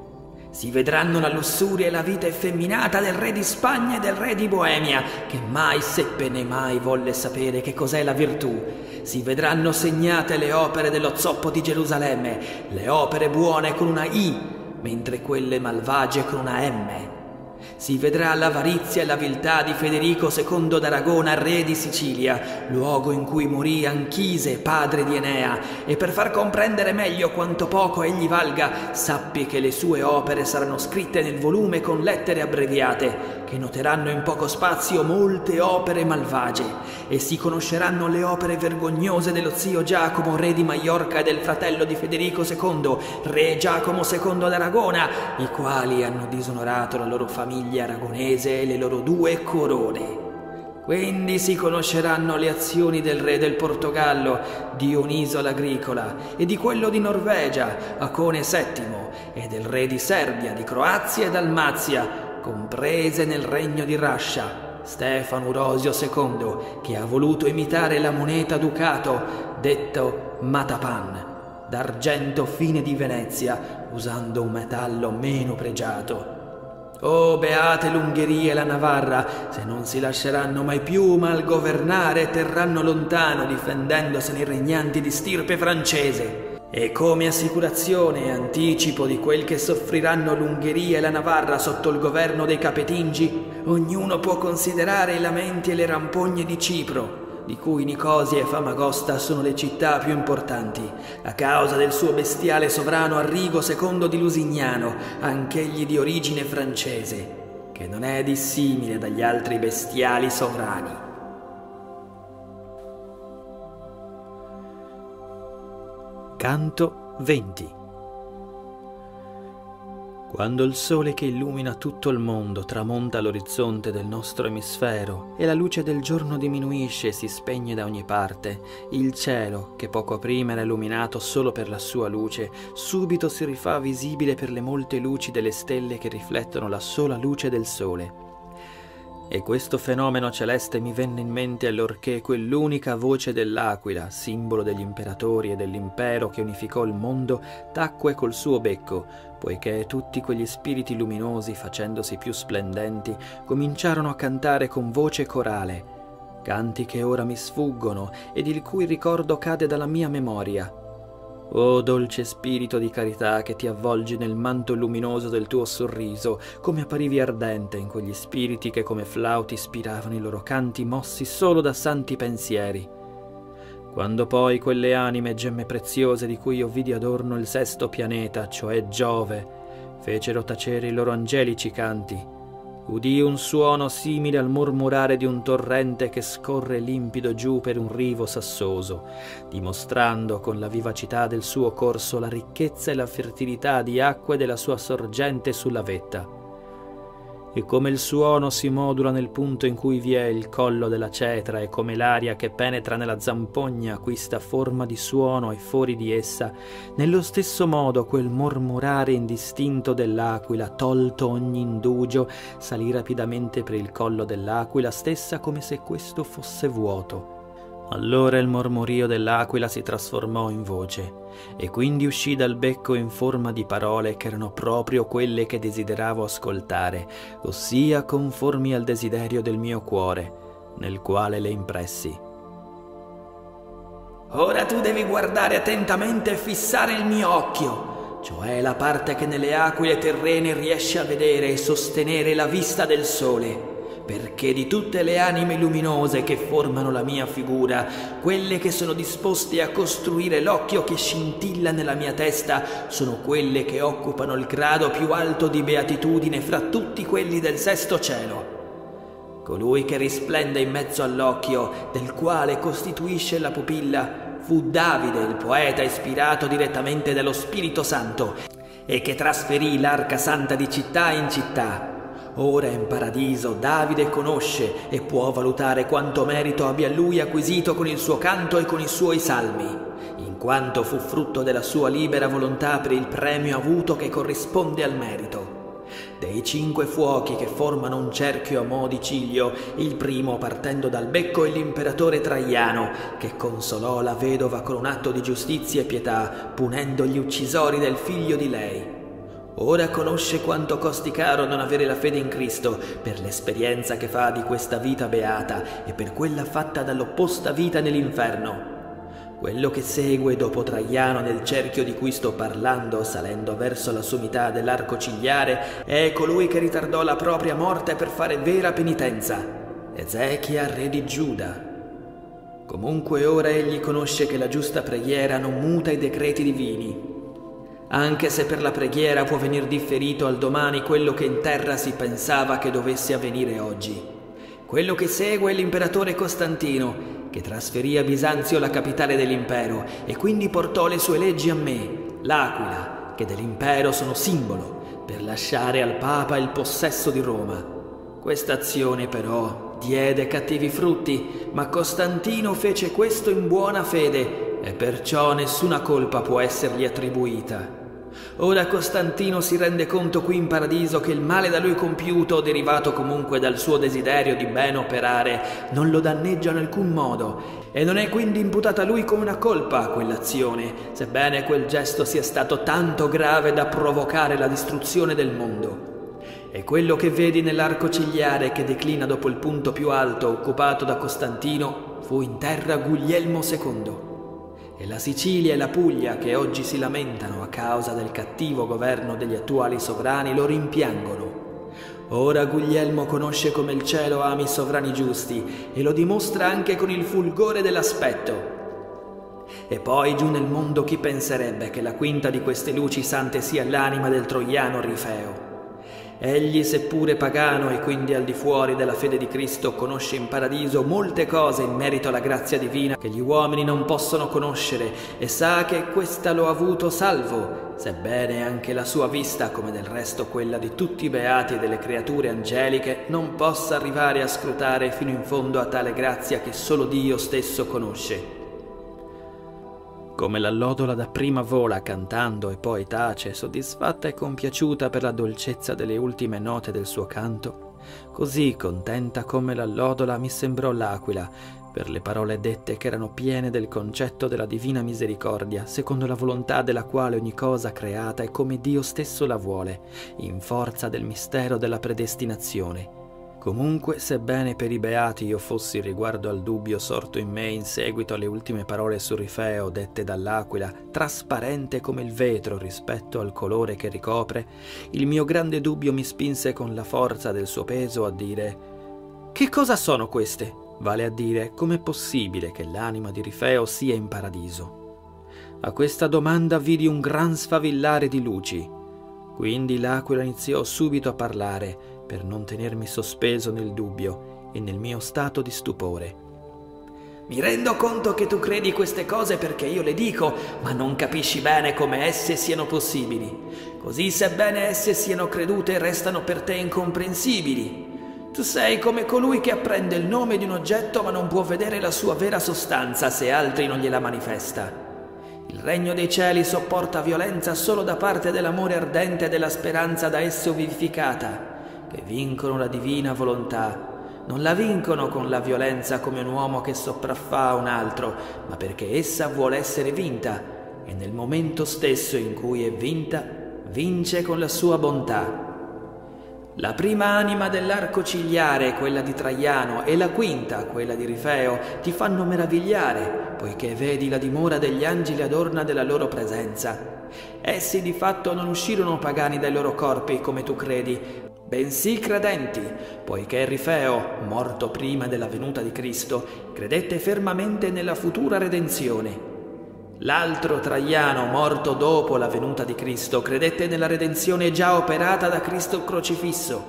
Si vedranno la lussuria e la vita effeminata del re di Spagna e del re di Boemia, che mai seppe né mai volle sapere che cos'è la virtù. Si vedranno segnate le opere dello zoppo di Gerusalemme, le opere buone con una I, mentre quelle malvagie con una M. Si vedrà l'avarizia e la viltà di Federico secondo d'Aragona, re di Sicilia, luogo in cui morì Anchise, padre di Enea, e per far comprendere meglio quanto poco egli valga, sappi che le sue opere saranno scritte nel volume con lettere abbreviate, che noteranno in poco spazio molte opere malvagie, e si conosceranno le opere vergognose dello zio Giacomo, re di Maiorca, e del fratello di Federico secondo, re Giacomo secondo d'Aragona, i quali hanno disonorato la loro famiglia aragonese e le loro due corone. Quindi si conosceranno le azioni del re del Portogallo, Dioniso l'Agricola, e di quello di Norvegia, Acone settimo, e del re di Serbia, di Croazia e Dalmazia, comprese nel regno di Rascia, Stefano Urosio secondo, che ha voluto imitare la moneta ducato, detto matapan, d'argento fine di Venezia, usando un metallo meno pregiato. Oh, beate l'Ungheria e la Navarra, se non si lasceranno mai più malgovernare e terranno lontano, difendendosene i regnanti di stirpe francese. E come assicurazione e anticipo di quel che soffriranno l'Ungheria e la Navarra sotto il governo dei Capetingi, ognuno può considerare i lamenti e le rampogne di Cipro, di cui Nicosia e Famagosta sono le città più importanti, a causa del suo bestiale sovrano Arrigo secondo di Lusignano, anch'egli di origine francese, che non è dissimile dagli altri bestiali sovrani. Canto venti. Quando il sole che illumina tutto il mondo tramonta all'orizzonte del nostro emisfero e la luce del giorno diminuisce e si spegne da ogni parte, il cielo, che poco prima era illuminato solo per la sua luce, subito si rifà visibile per le molte luci delle stelle che riflettono la sola luce del sole. E questo fenomeno celeste mi venne in mente allorché quell'unica voce dell'aquila, simbolo degli imperatori e dell'impero che unificò il mondo, tacque col suo becco, poiché tutti quegli spiriti luminosi, facendosi più splendenti, cominciarono a cantare con voce corale, canti che ora mi sfuggono ed il cui ricordo cade dalla mia memoria. O dolce spirito di carità che ti avvolgi nel manto luminoso del tuo sorriso, come apparivi ardente in quegli spiriti che come flauti ispiravano i loro canti mossi solo da santi pensieri. Quando poi quelle anime gemme preziose di cui io vidi adorno il sesto pianeta, cioè Giove, fecero tacere i loro angelici canti, udii un suono simile al mormorare di un torrente che scorre limpido giù per un rivo sassoso, dimostrando con la vivacità del suo corso la ricchezza e la fertilità di acque della sua sorgente sulla vetta. E come il suono si modula nel punto in cui vi è il collo della cetra e come l'aria che penetra nella zampogna acquista forma di suono e fuori di essa, nello stesso modo quel mormorare indistinto dell'aquila, tolto ogni indugio, salì rapidamente per il collo dell'aquila stessa come se questo fosse vuoto. Allora il mormorio dell'aquila si trasformò in voce, e quindi uscì dal becco in forma di parole che erano proprio quelle che desideravo ascoltare, ossia conformi al desiderio del mio cuore, nel quale le impressi. Ora tu devi guardare attentamente e fissare il mio occhio, cioè la parte che nelle aquile terrene riesce a vedere e sostenere la vista del sole, perché di tutte le anime luminose che formano la mia figura, quelle che sono disposte a costruire l'occhio che scintilla nella mia testa sono quelle che occupano il grado più alto di beatitudine fra tutti quelli del sesto cielo. Colui che risplende in mezzo all'occhio, del quale costituisce la pupilla, fu Davide, il poeta ispirato direttamente dallo Spirito Santo, e che trasferì l'arca santa di città in città. Ora in paradiso Davide conosce e può valutare quanto merito abbia lui acquisito con il suo canto e con i suoi salmi, in quanto fu frutto della sua libera volontà per il premio avuto che corrisponde al merito. Dei cinque fuochi che formano un cerchio a mo' di ciglio, il primo partendo dal becco è l'imperatore Traiano, che consolò la vedova con un atto di giustizia e pietà, punendo gli uccisori del figlio di lei. Ora conosce quanto costi caro non avere la fede in Cristo, per l'esperienza che fa di questa vita beata e per quella fatta dall'opposta vita nell'inferno. Quello che segue dopo Traiano nel cerchio di cui sto parlando, salendo verso la sommità dell'arco cigliare, è colui che ritardò la propria morte per fare vera penitenza, Ezechia, re di Giuda. Comunque ora egli conosce che la giusta preghiera non muta i decreti divini, anche se per la preghiera può venir differito al domani quello che in terra si pensava che dovesse avvenire oggi. Quello che segue è l'imperatore Costantino, che trasferì a Bisanzio la capitale dell'impero e quindi portò le sue leggi a me, l'Aquila, che dell'impero sono simbolo, per lasciare al Papa il possesso di Roma. Questa azione però diede cattivi frutti, ma Costantino fece questo in buona fede e perciò nessuna colpa può essergli attribuita. Ora Costantino si rende conto qui in paradiso che il male da lui compiuto, derivato comunque dal suo desiderio di ben operare, non lo danneggia in alcun modo, e non è quindi imputata a lui come una colpa quell'azione, sebbene quel gesto sia stato tanto grave da provocare la distruzione del mondo. E quello che vedi nell'arco cigliare che declina dopo il punto più alto occupato da Costantino fu in terra Guglielmo secondo. E la Sicilia e la Puglia, che oggi si lamentano a causa del cattivo governo degli attuali sovrani, lo rimpiangono. Ora Guglielmo conosce come il cielo ami i sovrani giusti e lo dimostra anche con il fulgore dell'aspetto. E poi giù nel mondo chi penserebbe che la quinta di queste luci sante sia l'anima del troiano Rifeo. Egli, seppure pagano e quindi al di fuori della fede di Cristo, conosce in paradiso molte cose in merito alla grazia divina che gli uomini non possono conoscere e sa che questa lo ha avuto salvo, sebbene anche la sua vista, come del resto quella di tutti i beati e delle creature angeliche, non possa arrivare a scrutare fino in fondo a tale grazia che solo Dio stesso conosce. Come l'allodola dapprima vola cantando e poi tace, soddisfatta e compiaciuta per la dolcezza delle ultime note del suo canto, così contenta come l'allodola mi sembrò l'aquila, per le parole dette che erano piene del concetto della divina misericordia, secondo la volontà della quale ogni cosa creata è come Dio stesso la vuole, in forza del mistero della predestinazione. Comunque, sebbene per i beati io fossi riguardo al dubbio sorto in me in seguito alle ultime parole su Rifeo dette dall'aquila, trasparente come il vetro rispetto al colore che ricopre, il mio grande dubbio mi spinse con la forza del suo peso a dire: «Che cosa sono queste?» Vale a dire, com'è possibile che l'anima di Rifeo sia in paradiso? A questa domanda vidi un gran sfavillare di luci. Quindi l'aquila iniziò subito a parlare per non tenermi sospeso nel dubbio e nel mio stato di stupore. Mi rendo conto che tu credi queste cose perché io le dico, ma non capisci bene come esse siano possibili. Così, sebbene esse siano credute, restano per te incomprensibili. Tu sei come colui che apprende il nome di un oggetto ma non può vedere la sua vera sostanza se altri non gliela manifesta. Il regno dei cieli sopporta violenza solo da parte dell'amore ardente e della speranza da esso vivificata, che vincono la divina volontà. Non la vincono con la violenza come un uomo che sopraffa a un altro, ma perché essa vuole essere vinta, e nel momento stesso in cui è vinta, vince con la sua bontà. La prima anima dell'arco cigliare, quella di Traiano, e la quinta, quella di Rifeo, ti fanno meravigliare, poiché vedi la dimora degli angeli adorna della loro presenza. Essi di fatto non uscirono pagani dai loro corpi, come tu credi, bensì credenti, poiché Rifeo, morto prima della venuta di Cristo, credette fermamente nella futura redenzione. L'altro Traiano, morto dopo la venuta di Cristo, credette nella redenzione già operata da Cristo crocifisso.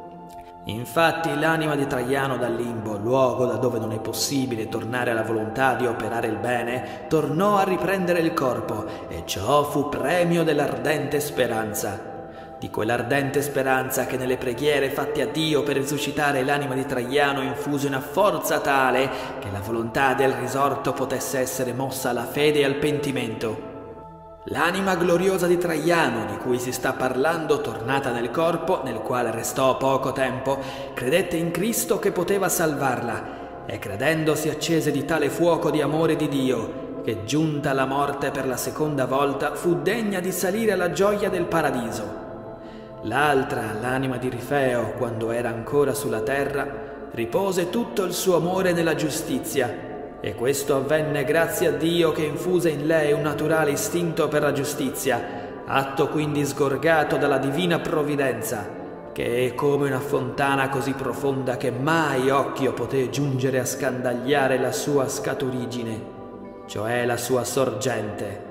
Infatti l'anima di Traiano dal limbo, luogo da dove non è possibile tornare alla volontà di operare il bene, tornò a riprendere il corpo, e ciò fu premio dell'ardente speranza. Di quell'ardente speranza che nelle preghiere fatte a Dio per risuscitare l'anima di Traiano infuse una forza tale che la volontà del risorto potesse essere mossa alla fede e al pentimento. L'anima gloriosa di Traiano, di cui si sta parlando, tornata nel corpo, nel quale restò poco tempo, credette in Cristo che poteva salvarla, e credendo si accese di tale fuoco di amore di Dio, che giunta la morte per la seconda volta fu degna di salire alla gioia del paradiso. L'altra, l'anima di Rifeo, quando era ancora sulla terra, ripose tutto il suo amore nella giustizia, e questo avvenne grazie a Dio che infuse in lei un naturale istinto per la giustizia, atto quindi sgorgato dalla divina provvidenza, che è come una fontana così profonda che mai occhio poté giungere a scandagliare la sua scaturigine, cioè la sua sorgente.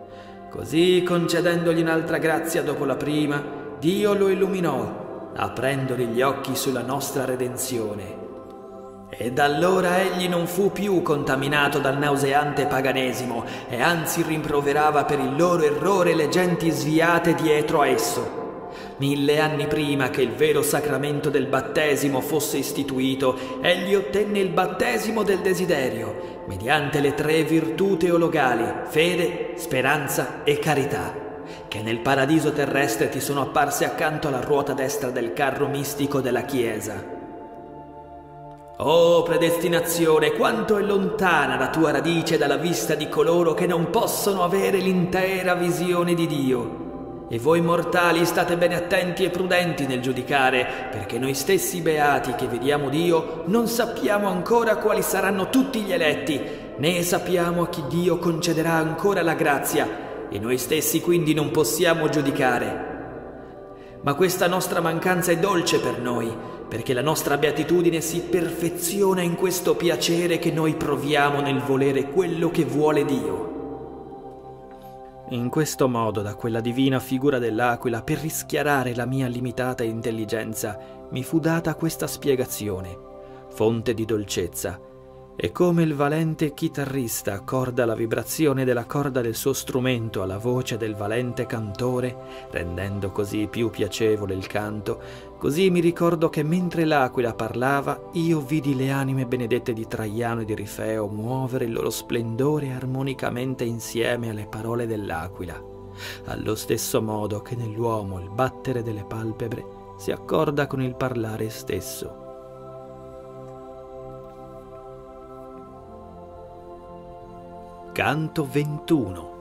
Così, concedendogli un'altra grazia dopo la prima, Dio lo illuminò, aprendogli gli occhi sulla nostra redenzione. E da allora egli non fu più contaminato dal nauseante paganesimo, e anzi rimproverava per il loro errore le genti sviate dietro a esso. Mille anni prima che il vero sacramento del battesimo fosse istituito, egli ottenne il battesimo del desiderio, mediante le tre virtù teologali, fede, speranza e carità, che nel paradiso terrestre ti sono apparse accanto alla ruota destra del carro mistico della Chiesa. Oh predestinazione, quanto è lontana la tua radice dalla vista di coloro che non possono avere l'intera visione di Dio. E voi mortali state bene attenti e prudenti nel giudicare, perché noi stessi beati che vediamo Dio non sappiamo ancora quali saranno tutti gli eletti, né sappiamo a chi Dio concederà ancora la grazia, e noi stessi quindi non possiamo giudicare. Ma questa nostra mancanza è dolce per noi, perché la nostra beatitudine si perfeziona in questo piacere che noi proviamo nel volere quello che vuole Dio. In questo modo, da quella divina figura dell'aquila, per rischiarare la mia limitata intelligenza, mi fu data questa spiegazione, fonte di dolcezza. E come il valente chitarrista accorda la vibrazione della corda del suo strumento alla voce del valente cantore, rendendo così più piacevole il canto, così mi ricordo che mentre l'aquila parlava, io vidi le anime benedette di Traiano e di Rifeo muovere il loro splendore armonicamente insieme alle parole dell'aquila, allo stesso modo che nell'uomo il battere delle palpebre si accorda con il parlare stesso. Canto ventuno.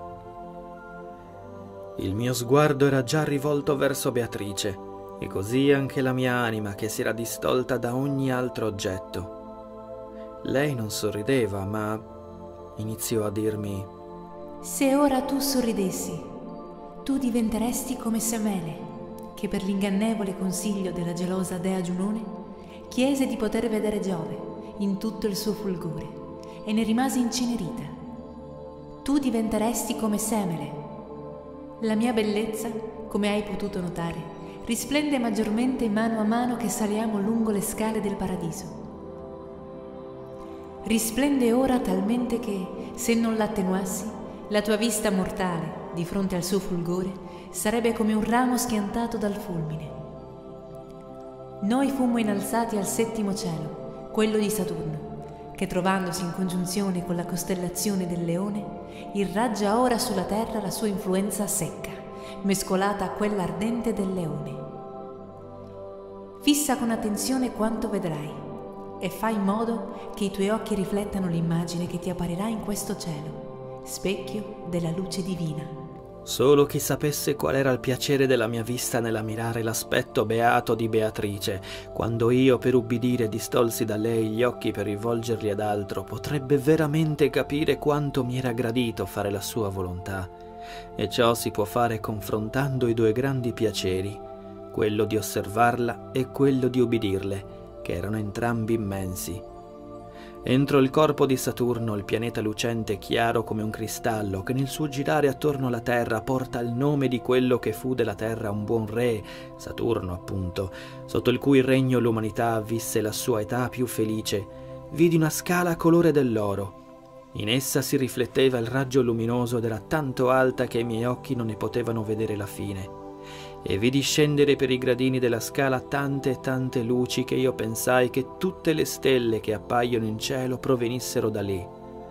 Il mio sguardo era già rivolto verso Beatrice, e così anche la mia anima che si era distolta da ogni altro oggetto. Lei non sorrideva, ma iniziò a dirmi: se ora tu sorridessi, tu diventeresti come Semele, che per l'ingannevole consiglio della gelosa dea Giunone chiese di poter vedere Giove in tutto il suo fulgore, e ne rimase incenerita. Tu diventeresti come Semele. La mia bellezza, come hai potuto notare, risplende maggiormente mano a mano che saliamo lungo le scale del paradiso. Risplende ora talmente che, se non l'attenuassi, la tua vista mortale, di fronte al suo fulgore, sarebbe come un ramo schiantato dal fulmine. Noi fummo innalzati al settimo cielo, quello di Saturno, che trovandosi in congiunzione con la costellazione del Leone, irraggia ora sulla terra la sua influenza secca, mescolata a quella ardente del Leone. Fissa con attenzione quanto vedrai e fai in modo che i tuoi occhi riflettano l'immagine che ti apparirà in questo cielo, specchio della luce divina. Solo chi sapesse qual era il piacere della mia vista nell'ammirare l'aspetto beato di Beatrice, quando io per ubbidire distolsi da lei gli occhi per rivolgerli ad altro, potrebbe veramente capire quanto mi era gradito fare la sua volontà. E ciò si può fare confrontando i due grandi piaceri, quello di osservarla e quello di ubbidirle, che erano entrambi immensi. Entro il corpo di Saturno, il pianeta lucente chiaro come un cristallo, che nel suo girare attorno alla Terra porta il nome di quello che fu della Terra un buon re, Saturno appunto, sotto il cui regno l'umanità visse la sua età più felice, vidi una scala colore dell'oro. In essa si rifletteva il raggio luminoso ed era tanto alta che i miei occhi non ne potevano vedere la fine. E vidi scendere per i gradini della scala tante e tante luci che io pensai che tutte le stelle che appaiono in cielo provenissero da lì.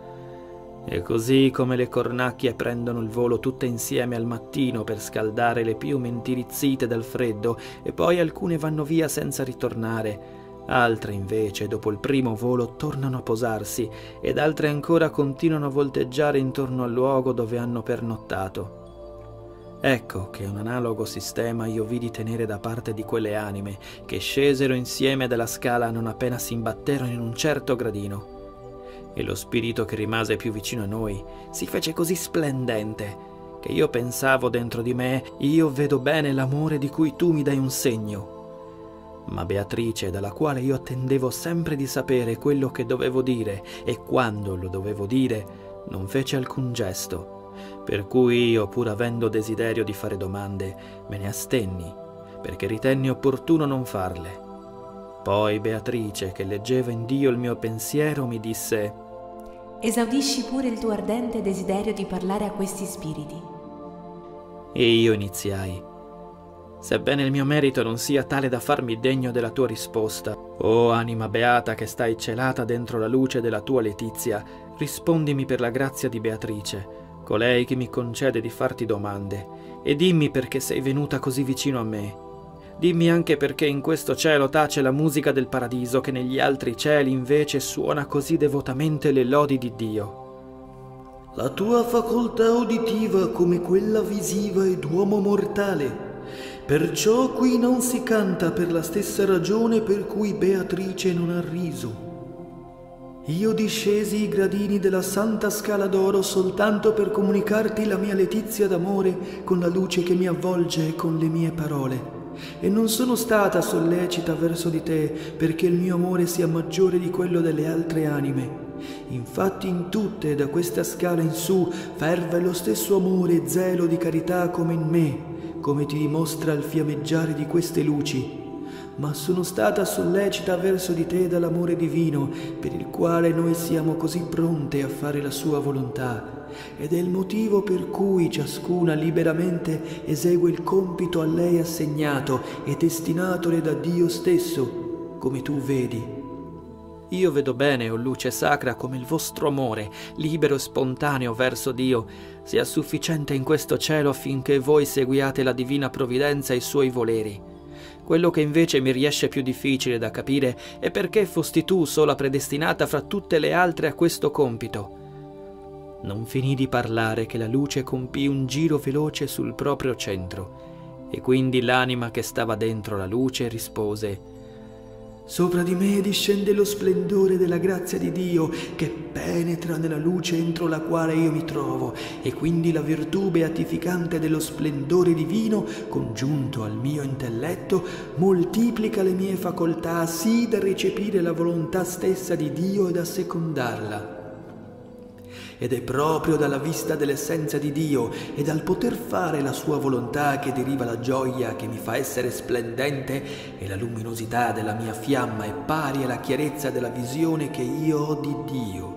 E così come le cornacchie prendono il volo tutte insieme al mattino per scaldare le piume intirizzite dal freddo, e poi alcune vanno via senza ritornare, altre invece dopo il primo volo tornano a posarsi, ed altre ancora continuano a volteggiare intorno al luogo dove hanno pernottato. Ecco che un analogo sistema io vidi tenere da parte di quelle anime che scesero insieme dalla scala non appena si imbatterono in un certo gradino. E lo spirito che rimase più vicino a noi si fece così splendente che io pensavo dentro di me: io vedo bene l'amore di cui tu mi dai un segno. Ma Beatrice, dalla quale io attendevo sempre di sapere quello che dovevo dire e quando lo dovevo dire, non fece alcun gesto. Per cui io, pur avendo desiderio di fare domande, me ne astenni, perché ritenni opportuno non farle. Poi Beatrice, che leggeva in Dio il mio pensiero, mi disse: esaudisci pure il tuo ardente desiderio di parlare a questi spiriti. E io iniziai: sebbene il mio merito non sia tale da farmi degno della tua risposta, o anima beata che stai celata dentro la luce della tua letizia, rispondimi per la grazia di Beatrice, colei che mi concede di farti domande, e dimmi perché sei venuta così vicino a me. Dimmi anche perché in questo cielo tace la musica del paradiso, che negli altri cieli invece suona così devotamente le lodi di Dio. La tua facoltà uditiva come quella visiva è d'uomo mortale, perciò qui non si canta per la stessa ragione per cui Beatrice non ha riso. Io discesi i gradini della santa scala d'oro soltanto per comunicarti la mia letizia d'amore con la luce che mi avvolge e con le mie parole. E non sono stata sollecita verso di te perché il mio amore sia maggiore di quello delle altre anime. Infatti in tutte da questa scala in su ferve lo stesso amore e zelo di carità come in me, come ti dimostra il fiammeggiare di queste luci. Ma sono stata sollecita verso di te dall'amore divino, per il quale noi siamo così pronte a fare la sua volontà, ed è il motivo per cui ciascuna liberamente esegue il compito a lei assegnato e destinatole da Dio stesso, come tu vedi. Io vedo bene, o luce sacra, come il vostro amore, libero e spontaneo verso Dio, sia sufficiente in questo cielo affinché voi seguiate la divina provvidenza e i suoi voleri. Quello che invece mi riesce più difficile da capire è perché fosti tu sola predestinata fra tutte le altre a questo compito. Non finì di parlare che la luce compì un giro veloce sul proprio centro, e quindi l'anima che stava dentro la luce rispose: sopra di me discende lo splendore della grazia di Dio che penetra nella luce entro la quale io mi trovo, e quindi la virtù beatificante dello splendore divino, congiunto al mio intelletto, moltiplica le mie facoltà sì da recepire la volontà stessa di Dio e da secondarla. ed è proprio dalla vista dell'essenza di Dio e dal poter fare la sua volontà che deriva la gioia che mi fa essere splendente, e la luminosità della mia fiamma è pari alla chiarezza della visione che io ho di Dio.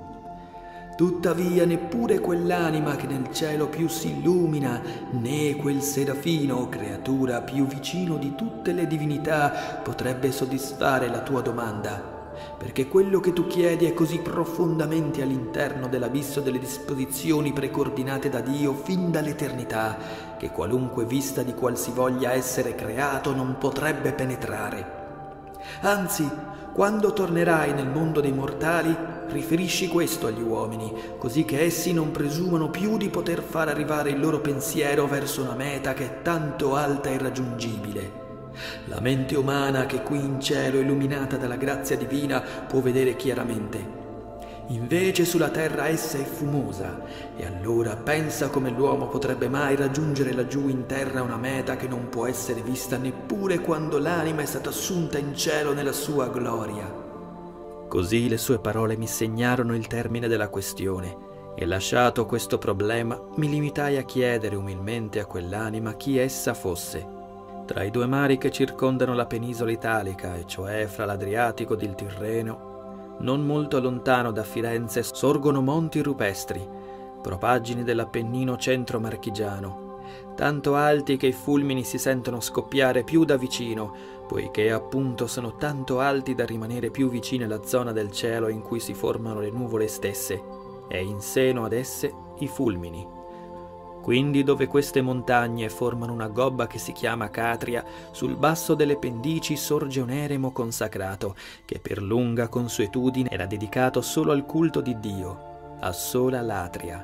Tuttavia neppure quell'anima che nel cielo più si illumina, né quel serafino, creatura più vicino di tutte le divinità, potrebbe soddisfare la tua domanda, perché quello che tu chiedi è così profondamente all'interno dell'abisso delle disposizioni precoordinate da Dio fin dall'eternità, che qualunque vista di qualsivoglia essere creato non potrebbe penetrare. Anzi, quando tornerai nel mondo dei mortali, riferisci questo agli uomini, così che essi non presumano più di poter far arrivare il loro pensiero verso una meta che è tanto alta e irraggiungibile. La mente umana che qui in cielo, illuminata dalla grazia divina, può vedere chiaramente. Invece sulla terra essa è fumosa, e allora pensa come l'uomo potrebbe mai raggiungere laggiù in terra una meta che non può essere vista neppure quando l'anima è stata assunta in cielo nella sua gloria. Così le sue parole mi segnarono il termine della questione, e lasciato questo problema mi limitai a chiedere umilmente a quell'anima chi essa fosse. Tra i due mari che circondano la penisola italica, e cioè fra l'Adriatico ed il Tirreno, non molto lontano da Firenze sorgono monti rupestri, propaggini dell'Appennino centro-marchigiano, tanto alti che i fulmini si sentono scoppiare più da vicino, poiché appunto sono tanto alti da rimanere più vicini alla zona del cielo in cui si formano le nuvole stesse, e in seno ad esse i fulmini. Quindi dove queste montagne formano una gobba che si chiama Catria, sul basso delle pendici sorge un eremo consacrato, che per lunga consuetudine era dedicato solo al culto di Dio, a sola Latria.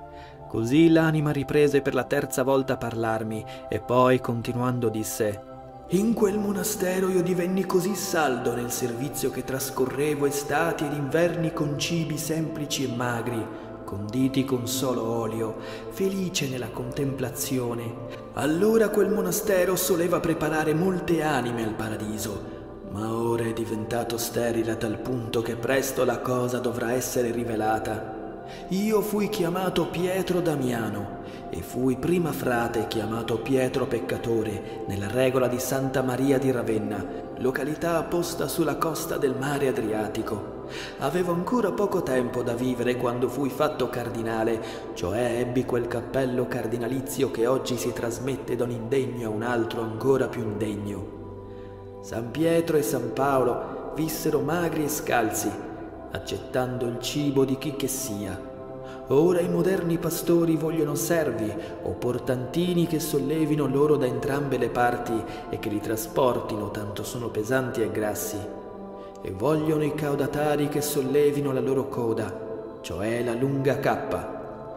Così l'anima riprese per la terza volta a parlarmi, e poi continuando disse: In quel monastero io divenni così saldo nel servizio che trascorrevo estati ed inverni con cibi semplici e magri, conditi con solo olio, felice nella contemplazione. Allora quel monastero soleva preparare molte anime al paradiso, ma ora è diventato sterile a tal punto che presto la cosa dovrà essere rivelata. Io fui chiamato Pietro Damiano e fui prima frate chiamato Pietro Peccatore nella regola di Santa Maria di Ravenna, località posta sulla costa del mare Adriatico. Avevo ancora poco tempo da vivere quando fui fatto cardinale, cioè ebbi quel cappello cardinalizio che oggi si trasmette da un indegno a un altro ancora più indegno. San Pietro e San Paolo vissero magri e scalzi, accettando il cibo di chi che sia. Ora i moderni pastori vogliono servi o portantini che sollevino loro da entrambe le parti e che li trasportino, tanto sono pesanti e grassi. E vogliono i caudatari che sollevino la loro coda, cioè la lunga cappa.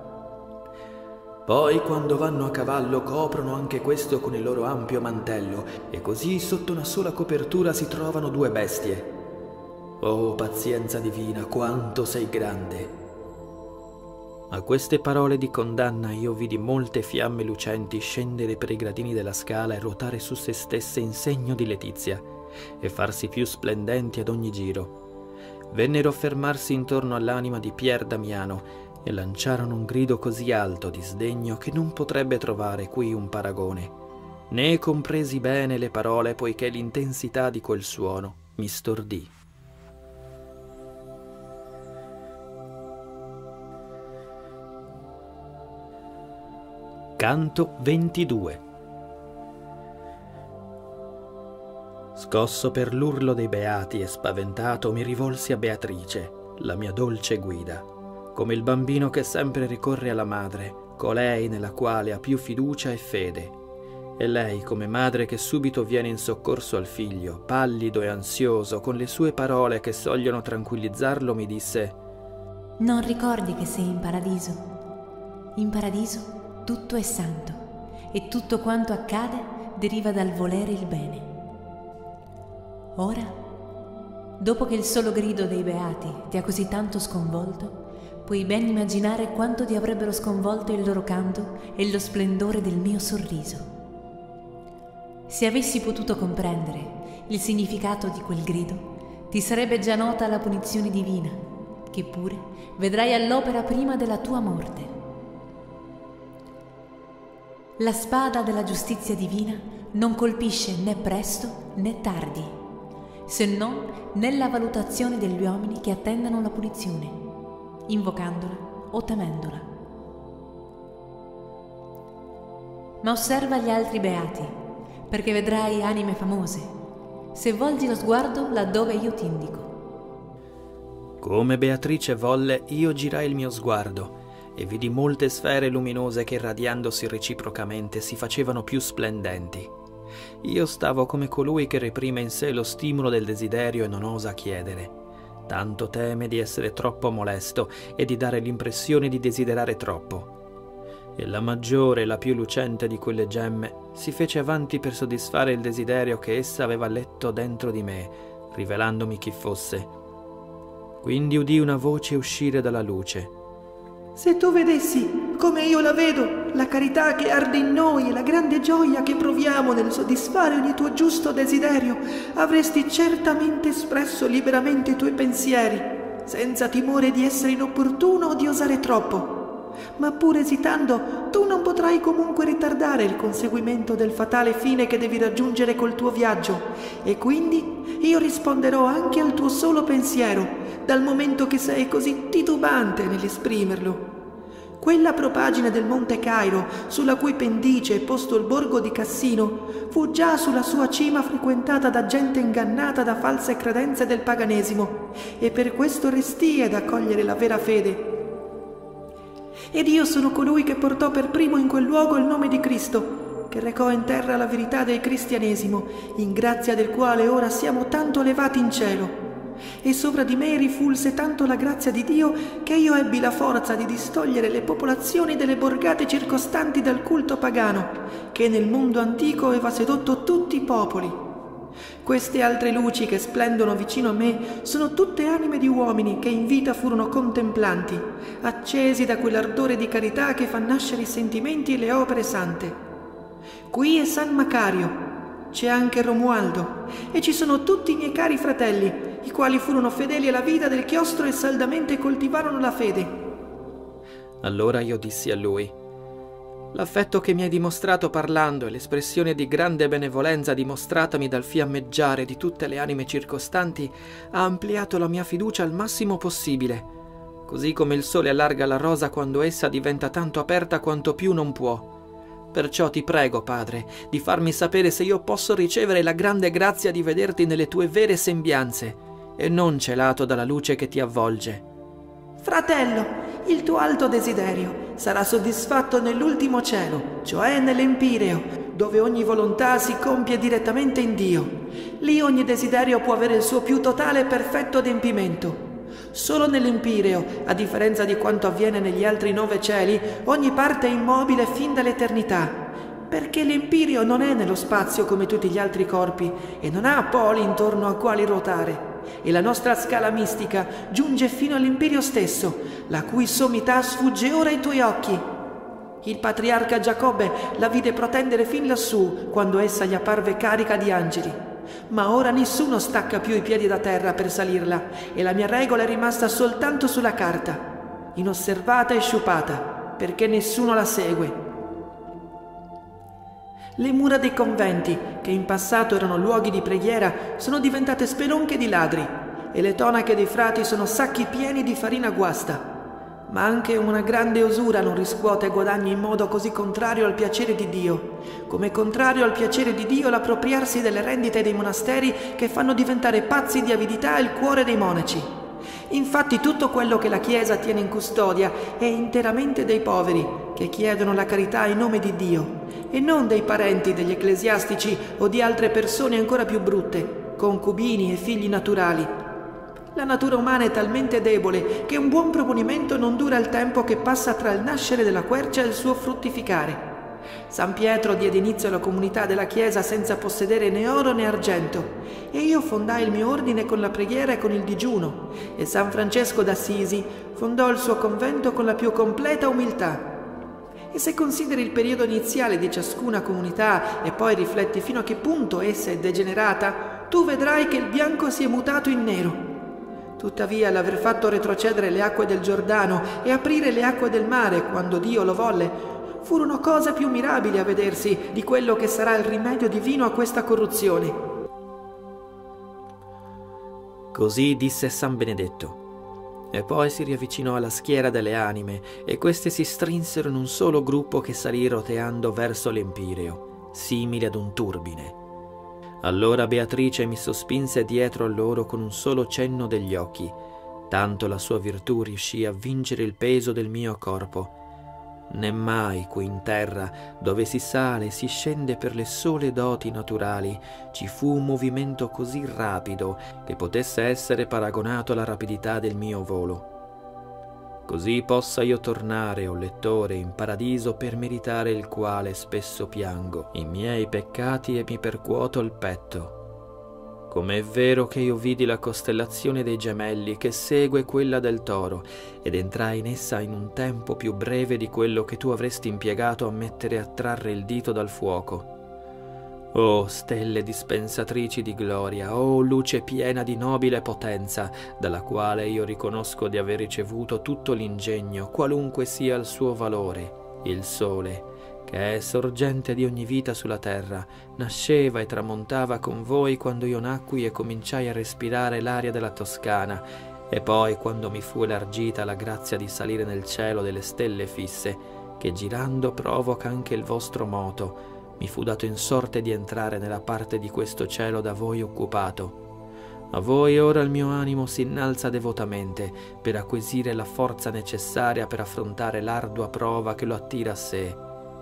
Poi quando vanno a cavallo coprono anche questo con il loro ampio mantello, e così sotto una sola copertura si trovano due bestie. Oh, pazienza divina, quanto sei grande! A queste parole di condanna io vidi molte fiamme lucenti scendere per i gradini della scala e ruotare su se stesse in segno di letizia, e farsi più splendenti ad ogni giro. Vennero a fermarsi intorno all'anima di Pier Damiano e lanciarono un grido così alto di sdegno che non potrebbe trovare qui un paragone. Né compresi bene le parole, poiché l'intensità di quel suono mi stordì. Canto ventidue. Scosso per l'urlo dei beati e spaventato mi rivolsi a Beatrice, la mia dolce guida, come il bambino che sempre ricorre alla madre, colei nella quale ha più fiducia e fede. E lei, come madre che subito viene in soccorso al figlio, pallido e ansioso, con le sue parole che sogliono tranquillizzarlo, mi disse: Non ricordi che sei in paradiso? In paradiso tutto è santo e tutto quanto accade deriva dal volere il bene. Ora, dopo che il solo grido dei beati ti ha così tanto sconvolto, puoi ben immaginare quanto ti avrebbero sconvolto il loro canto e lo splendore del mio sorriso. Se avessi potuto comprendere il significato di quel grido, ti sarebbe già nota la punizione divina, che pure vedrai all'opera prima della tua morte. La spada della giustizia divina non colpisce né presto né tardi, se non nella valutazione degli uomini che attendono la punizione, invocandola o temendola. Ma osserva gli altri beati, perché vedrai anime famose, se volgi lo sguardo laddove io ti indico. Come Beatrice volle, io girai il mio sguardo e vidi molte sfere luminose che irradiandosi reciprocamente si facevano più splendenti. Io stavo come colui che reprime in sé lo stimolo del desiderio e non osa chiedere. Tanto teme di essere troppo molesto e di dare l'impressione di desiderare troppo. E la maggiore e la più lucente di quelle gemme si fece avanti per soddisfare il desiderio che essa aveva letto dentro di me, rivelandomi chi fosse. Quindi udii una voce uscire dalla luce. Se tu vedessi, come io la vedo, la carità che arde in noi e la grande gioia che proviamo nel soddisfare ogni tuo giusto desiderio, avresti certamente espresso liberamente i tuoi pensieri, senza timore di essere inopportuno o di osare troppo. Ma pur esitando, tu non potrai comunque ritardare il conseguimento del fatale fine che devi raggiungere col tuo viaggio, e quindi io risponderò anche al tuo solo pensiero, dal momento che sei così titubante nell'esprimerlo. Quella propagine del Monte Cairo, sulla cui pendice è posto il borgo di Cassino, fu già sulla sua cima frequentata da gente ingannata da false credenze del paganesimo, e per questo restii ad accogliere la vera fede. Ed io sono colui che portò per primo in quel luogo il nome di Cristo, che recò in terra la verità del cristianesimo, in grazia del quale ora siamo tanto elevati in cielo. E sopra di me rifulse tanto la grazia di Dio che io ebbi la forza di distogliere le popolazioni delle borgate circostanti dal culto pagano, che nel mondo antico aveva sedotto tutti i popoli. Queste altre luci che splendono vicino a me sono tutte anime di uomini che in vita furono contemplanti, accesi da quell'ardore di carità che fa nascere i sentimenti e le opere sante. Qui è San Macario, c'è anche Romualdo, e ci sono tutti i miei cari fratelli, i quali furono fedeli alla vita del chiostro e saldamente coltivarono la fede. Allora io dissi a lui: l'affetto che mi hai dimostrato parlando e l'espressione di grande benevolenza dimostratami dal fiammeggiare di tutte le anime circostanti ha ampliato la mia fiducia al massimo possibile, così come il sole allarga la rosa quando essa diventa tanto aperta quanto più non può. Perciò ti prego, Padre, di farmi sapere se io posso ricevere la grande grazia di vederti nelle tue vere sembianze e non celato dalla luce che ti avvolge. Fratello, il tuo alto desiderio sarà soddisfatto nell'ultimo cielo, cioè nell'Empireo, dove ogni volontà si compie direttamente in Dio. Lì ogni desiderio può avere il suo più totale e perfetto adempimento. Solo nell'Empireo, a differenza di quanto avviene negli altri nove cieli, ogni parte è immobile fin dall'eternità, perché l'Empireo non è nello spazio come tutti gli altri corpi e non ha poli intorno a quali ruotare. E la nostra scala mistica giunge fino all'Empireo stesso, la cui sommità sfugge ora ai tuoi occhi. Il patriarca Giacobbe la vide protendere fin lassù quando essa gli apparve carica di angeli. Ma ora nessuno stacca più i piedi da terra per salirla, e la mia regola è rimasta soltanto sulla carta, inosservata e sciupata, perché nessuno la segue. Le mura dei conventi, che in passato erano luoghi di preghiera, sono diventate spelonche di ladri, e le tonache dei frati sono sacchi pieni di farina guasta. Ma anche una grande usura non riscuote guadagni in modo così contrario al piacere di Dio, come contrario al piacere di Dio l'appropriarsi delle rendite dei monasteri che fanno diventare pazzi di avidità il cuore dei monaci. Infatti tutto quello che la Chiesa tiene in custodia è interamente dei poveri, che chiedono la carità in nome di Dio, e non dei parenti degli ecclesiastici o di altre persone ancora più brutte, concubini e figli naturali. La natura umana è talmente debole che un buon proponimento non dura il tempo che passa tra il nascere della quercia e il suo fruttificare. San Pietro diede inizio alla comunità della Chiesa senza possedere né oro né argento, e io fondai il mio ordine con la preghiera e con il digiuno, e San Francesco d'Assisi fondò il suo convento con la più completa umiltà. E se consideri il periodo iniziale di ciascuna comunità e poi rifletti fino a che punto essa è degenerata, tu vedrai che il bianco si è mutato in nero. Tuttavia l'aver fatto retrocedere le acque del Giordano e aprire le acque del mare quando Dio lo volle, furono cose più mirabili a vedersi di quello che sarà il rimedio divino a questa corruzione. Così disse San Benedetto. E poi si riavvicinò alla schiera delle anime, e queste si strinsero in un solo gruppo che salì roteando verso l'Empireo, simile ad un turbine. Allora Beatrice mi sospinse dietro a loro con un solo cenno degli occhi, tanto la sua virtù riuscì a vincere il peso del mio corpo. Né mai qui in terra, dove si sale e si scende per le sole doti naturali, ci fu un movimento così rapido che potesse essere paragonato alla rapidità del mio volo. Così possa io tornare, o lettore, in paradiso per meritare il quale spesso piango i miei peccati e mi percuoto il petto. Com'è vero che io vidi la costellazione dei gemelli che segue quella del toro ed entrai in essa in un tempo più breve di quello che tu avresti impiegato a mettere a trarre il dito dal fuoco. Oh stelle dispensatrici di gloria, oh luce piena di nobile potenza, dalla quale io riconosco di aver ricevuto tutto l'ingegno, qualunque sia il suo valore, il sole, che è sorgente di ogni vita sulla terra, nasceva e tramontava con voi quando io nacqui e cominciai a respirare l'aria della Toscana, e poi quando mi fu elargita la grazia di salire nel cielo delle stelle fisse, che girando provoca anche il vostro moto, mi fu dato in sorte di entrare nella parte di questo cielo da voi occupato. A voi ora il mio animo si innalza devotamente per acquisire la forza necessaria per affrontare l'ardua prova che lo attira a sé.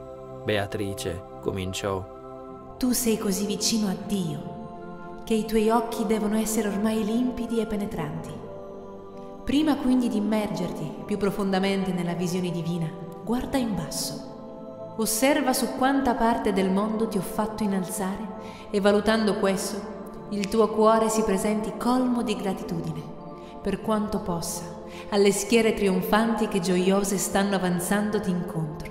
Beatrice cominciò. Tu sei così vicino a Dio che i tuoi occhi devono essere ormai limpidi e penetranti. Prima quindi di immergerti più profondamente nella visione divina, guarda in basso. Osserva su quanta parte del mondo ti ho fatto innalzare e valutando questo, il tuo cuore si presenti colmo di gratitudine, per quanto possa, alle schiere trionfanti che gioiose stanno avanzandoti incontro.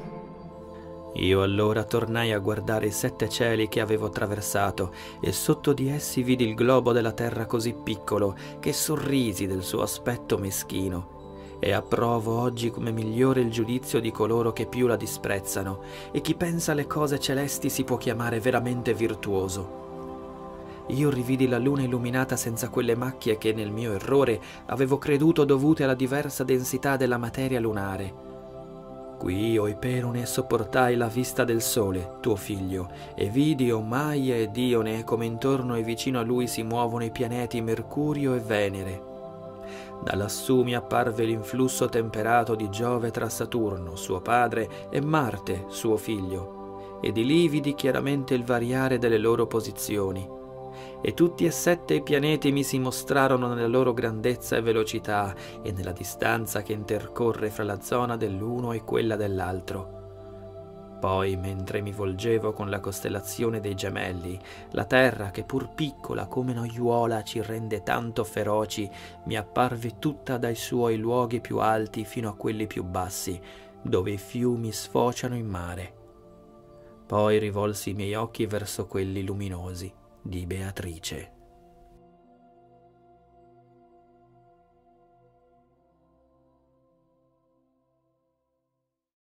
Io allora tornai a guardare i sette cieli che avevo attraversato e sotto di essi vidi il globo della terra così piccolo che sorrisi del suo aspetto meschino. E approvo oggi come migliore il giudizio di coloro che più la disprezzano, e chi pensa alle cose celesti si può chiamare veramente virtuoso. Io rividi la luna illuminata senza quelle macchie che nel mio errore avevo creduto dovute alla diversa densità della materia lunare. Qui, o Iperone, sopportai la vista del sole, tuo figlio, e vidi, o Maia e Dione, come intorno e vicino a lui si muovono i pianeti Mercurio e Venere. Da lassù mi apparve l'influsso temperato di Giove tra Saturno, suo padre, e Marte, suo figlio, e di lì vidi chiaramente il variare delle loro posizioni. E tutti e sette i pianeti mi si mostrarono nella loro grandezza e velocità e nella distanza che intercorre fra la zona dell'uno e quella dell'altro. Poi, mentre mi volgevo con la costellazione dei gemelli, la terra, che pur piccola come un'oiuola ci rende tanto feroci, mi apparve tutta dai suoi luoghi più alti fino a quelli più bassi, dove i fiumi sfociano in mare. Poi rivolsi i miei occhi verso quelli luminosi di Beatrice.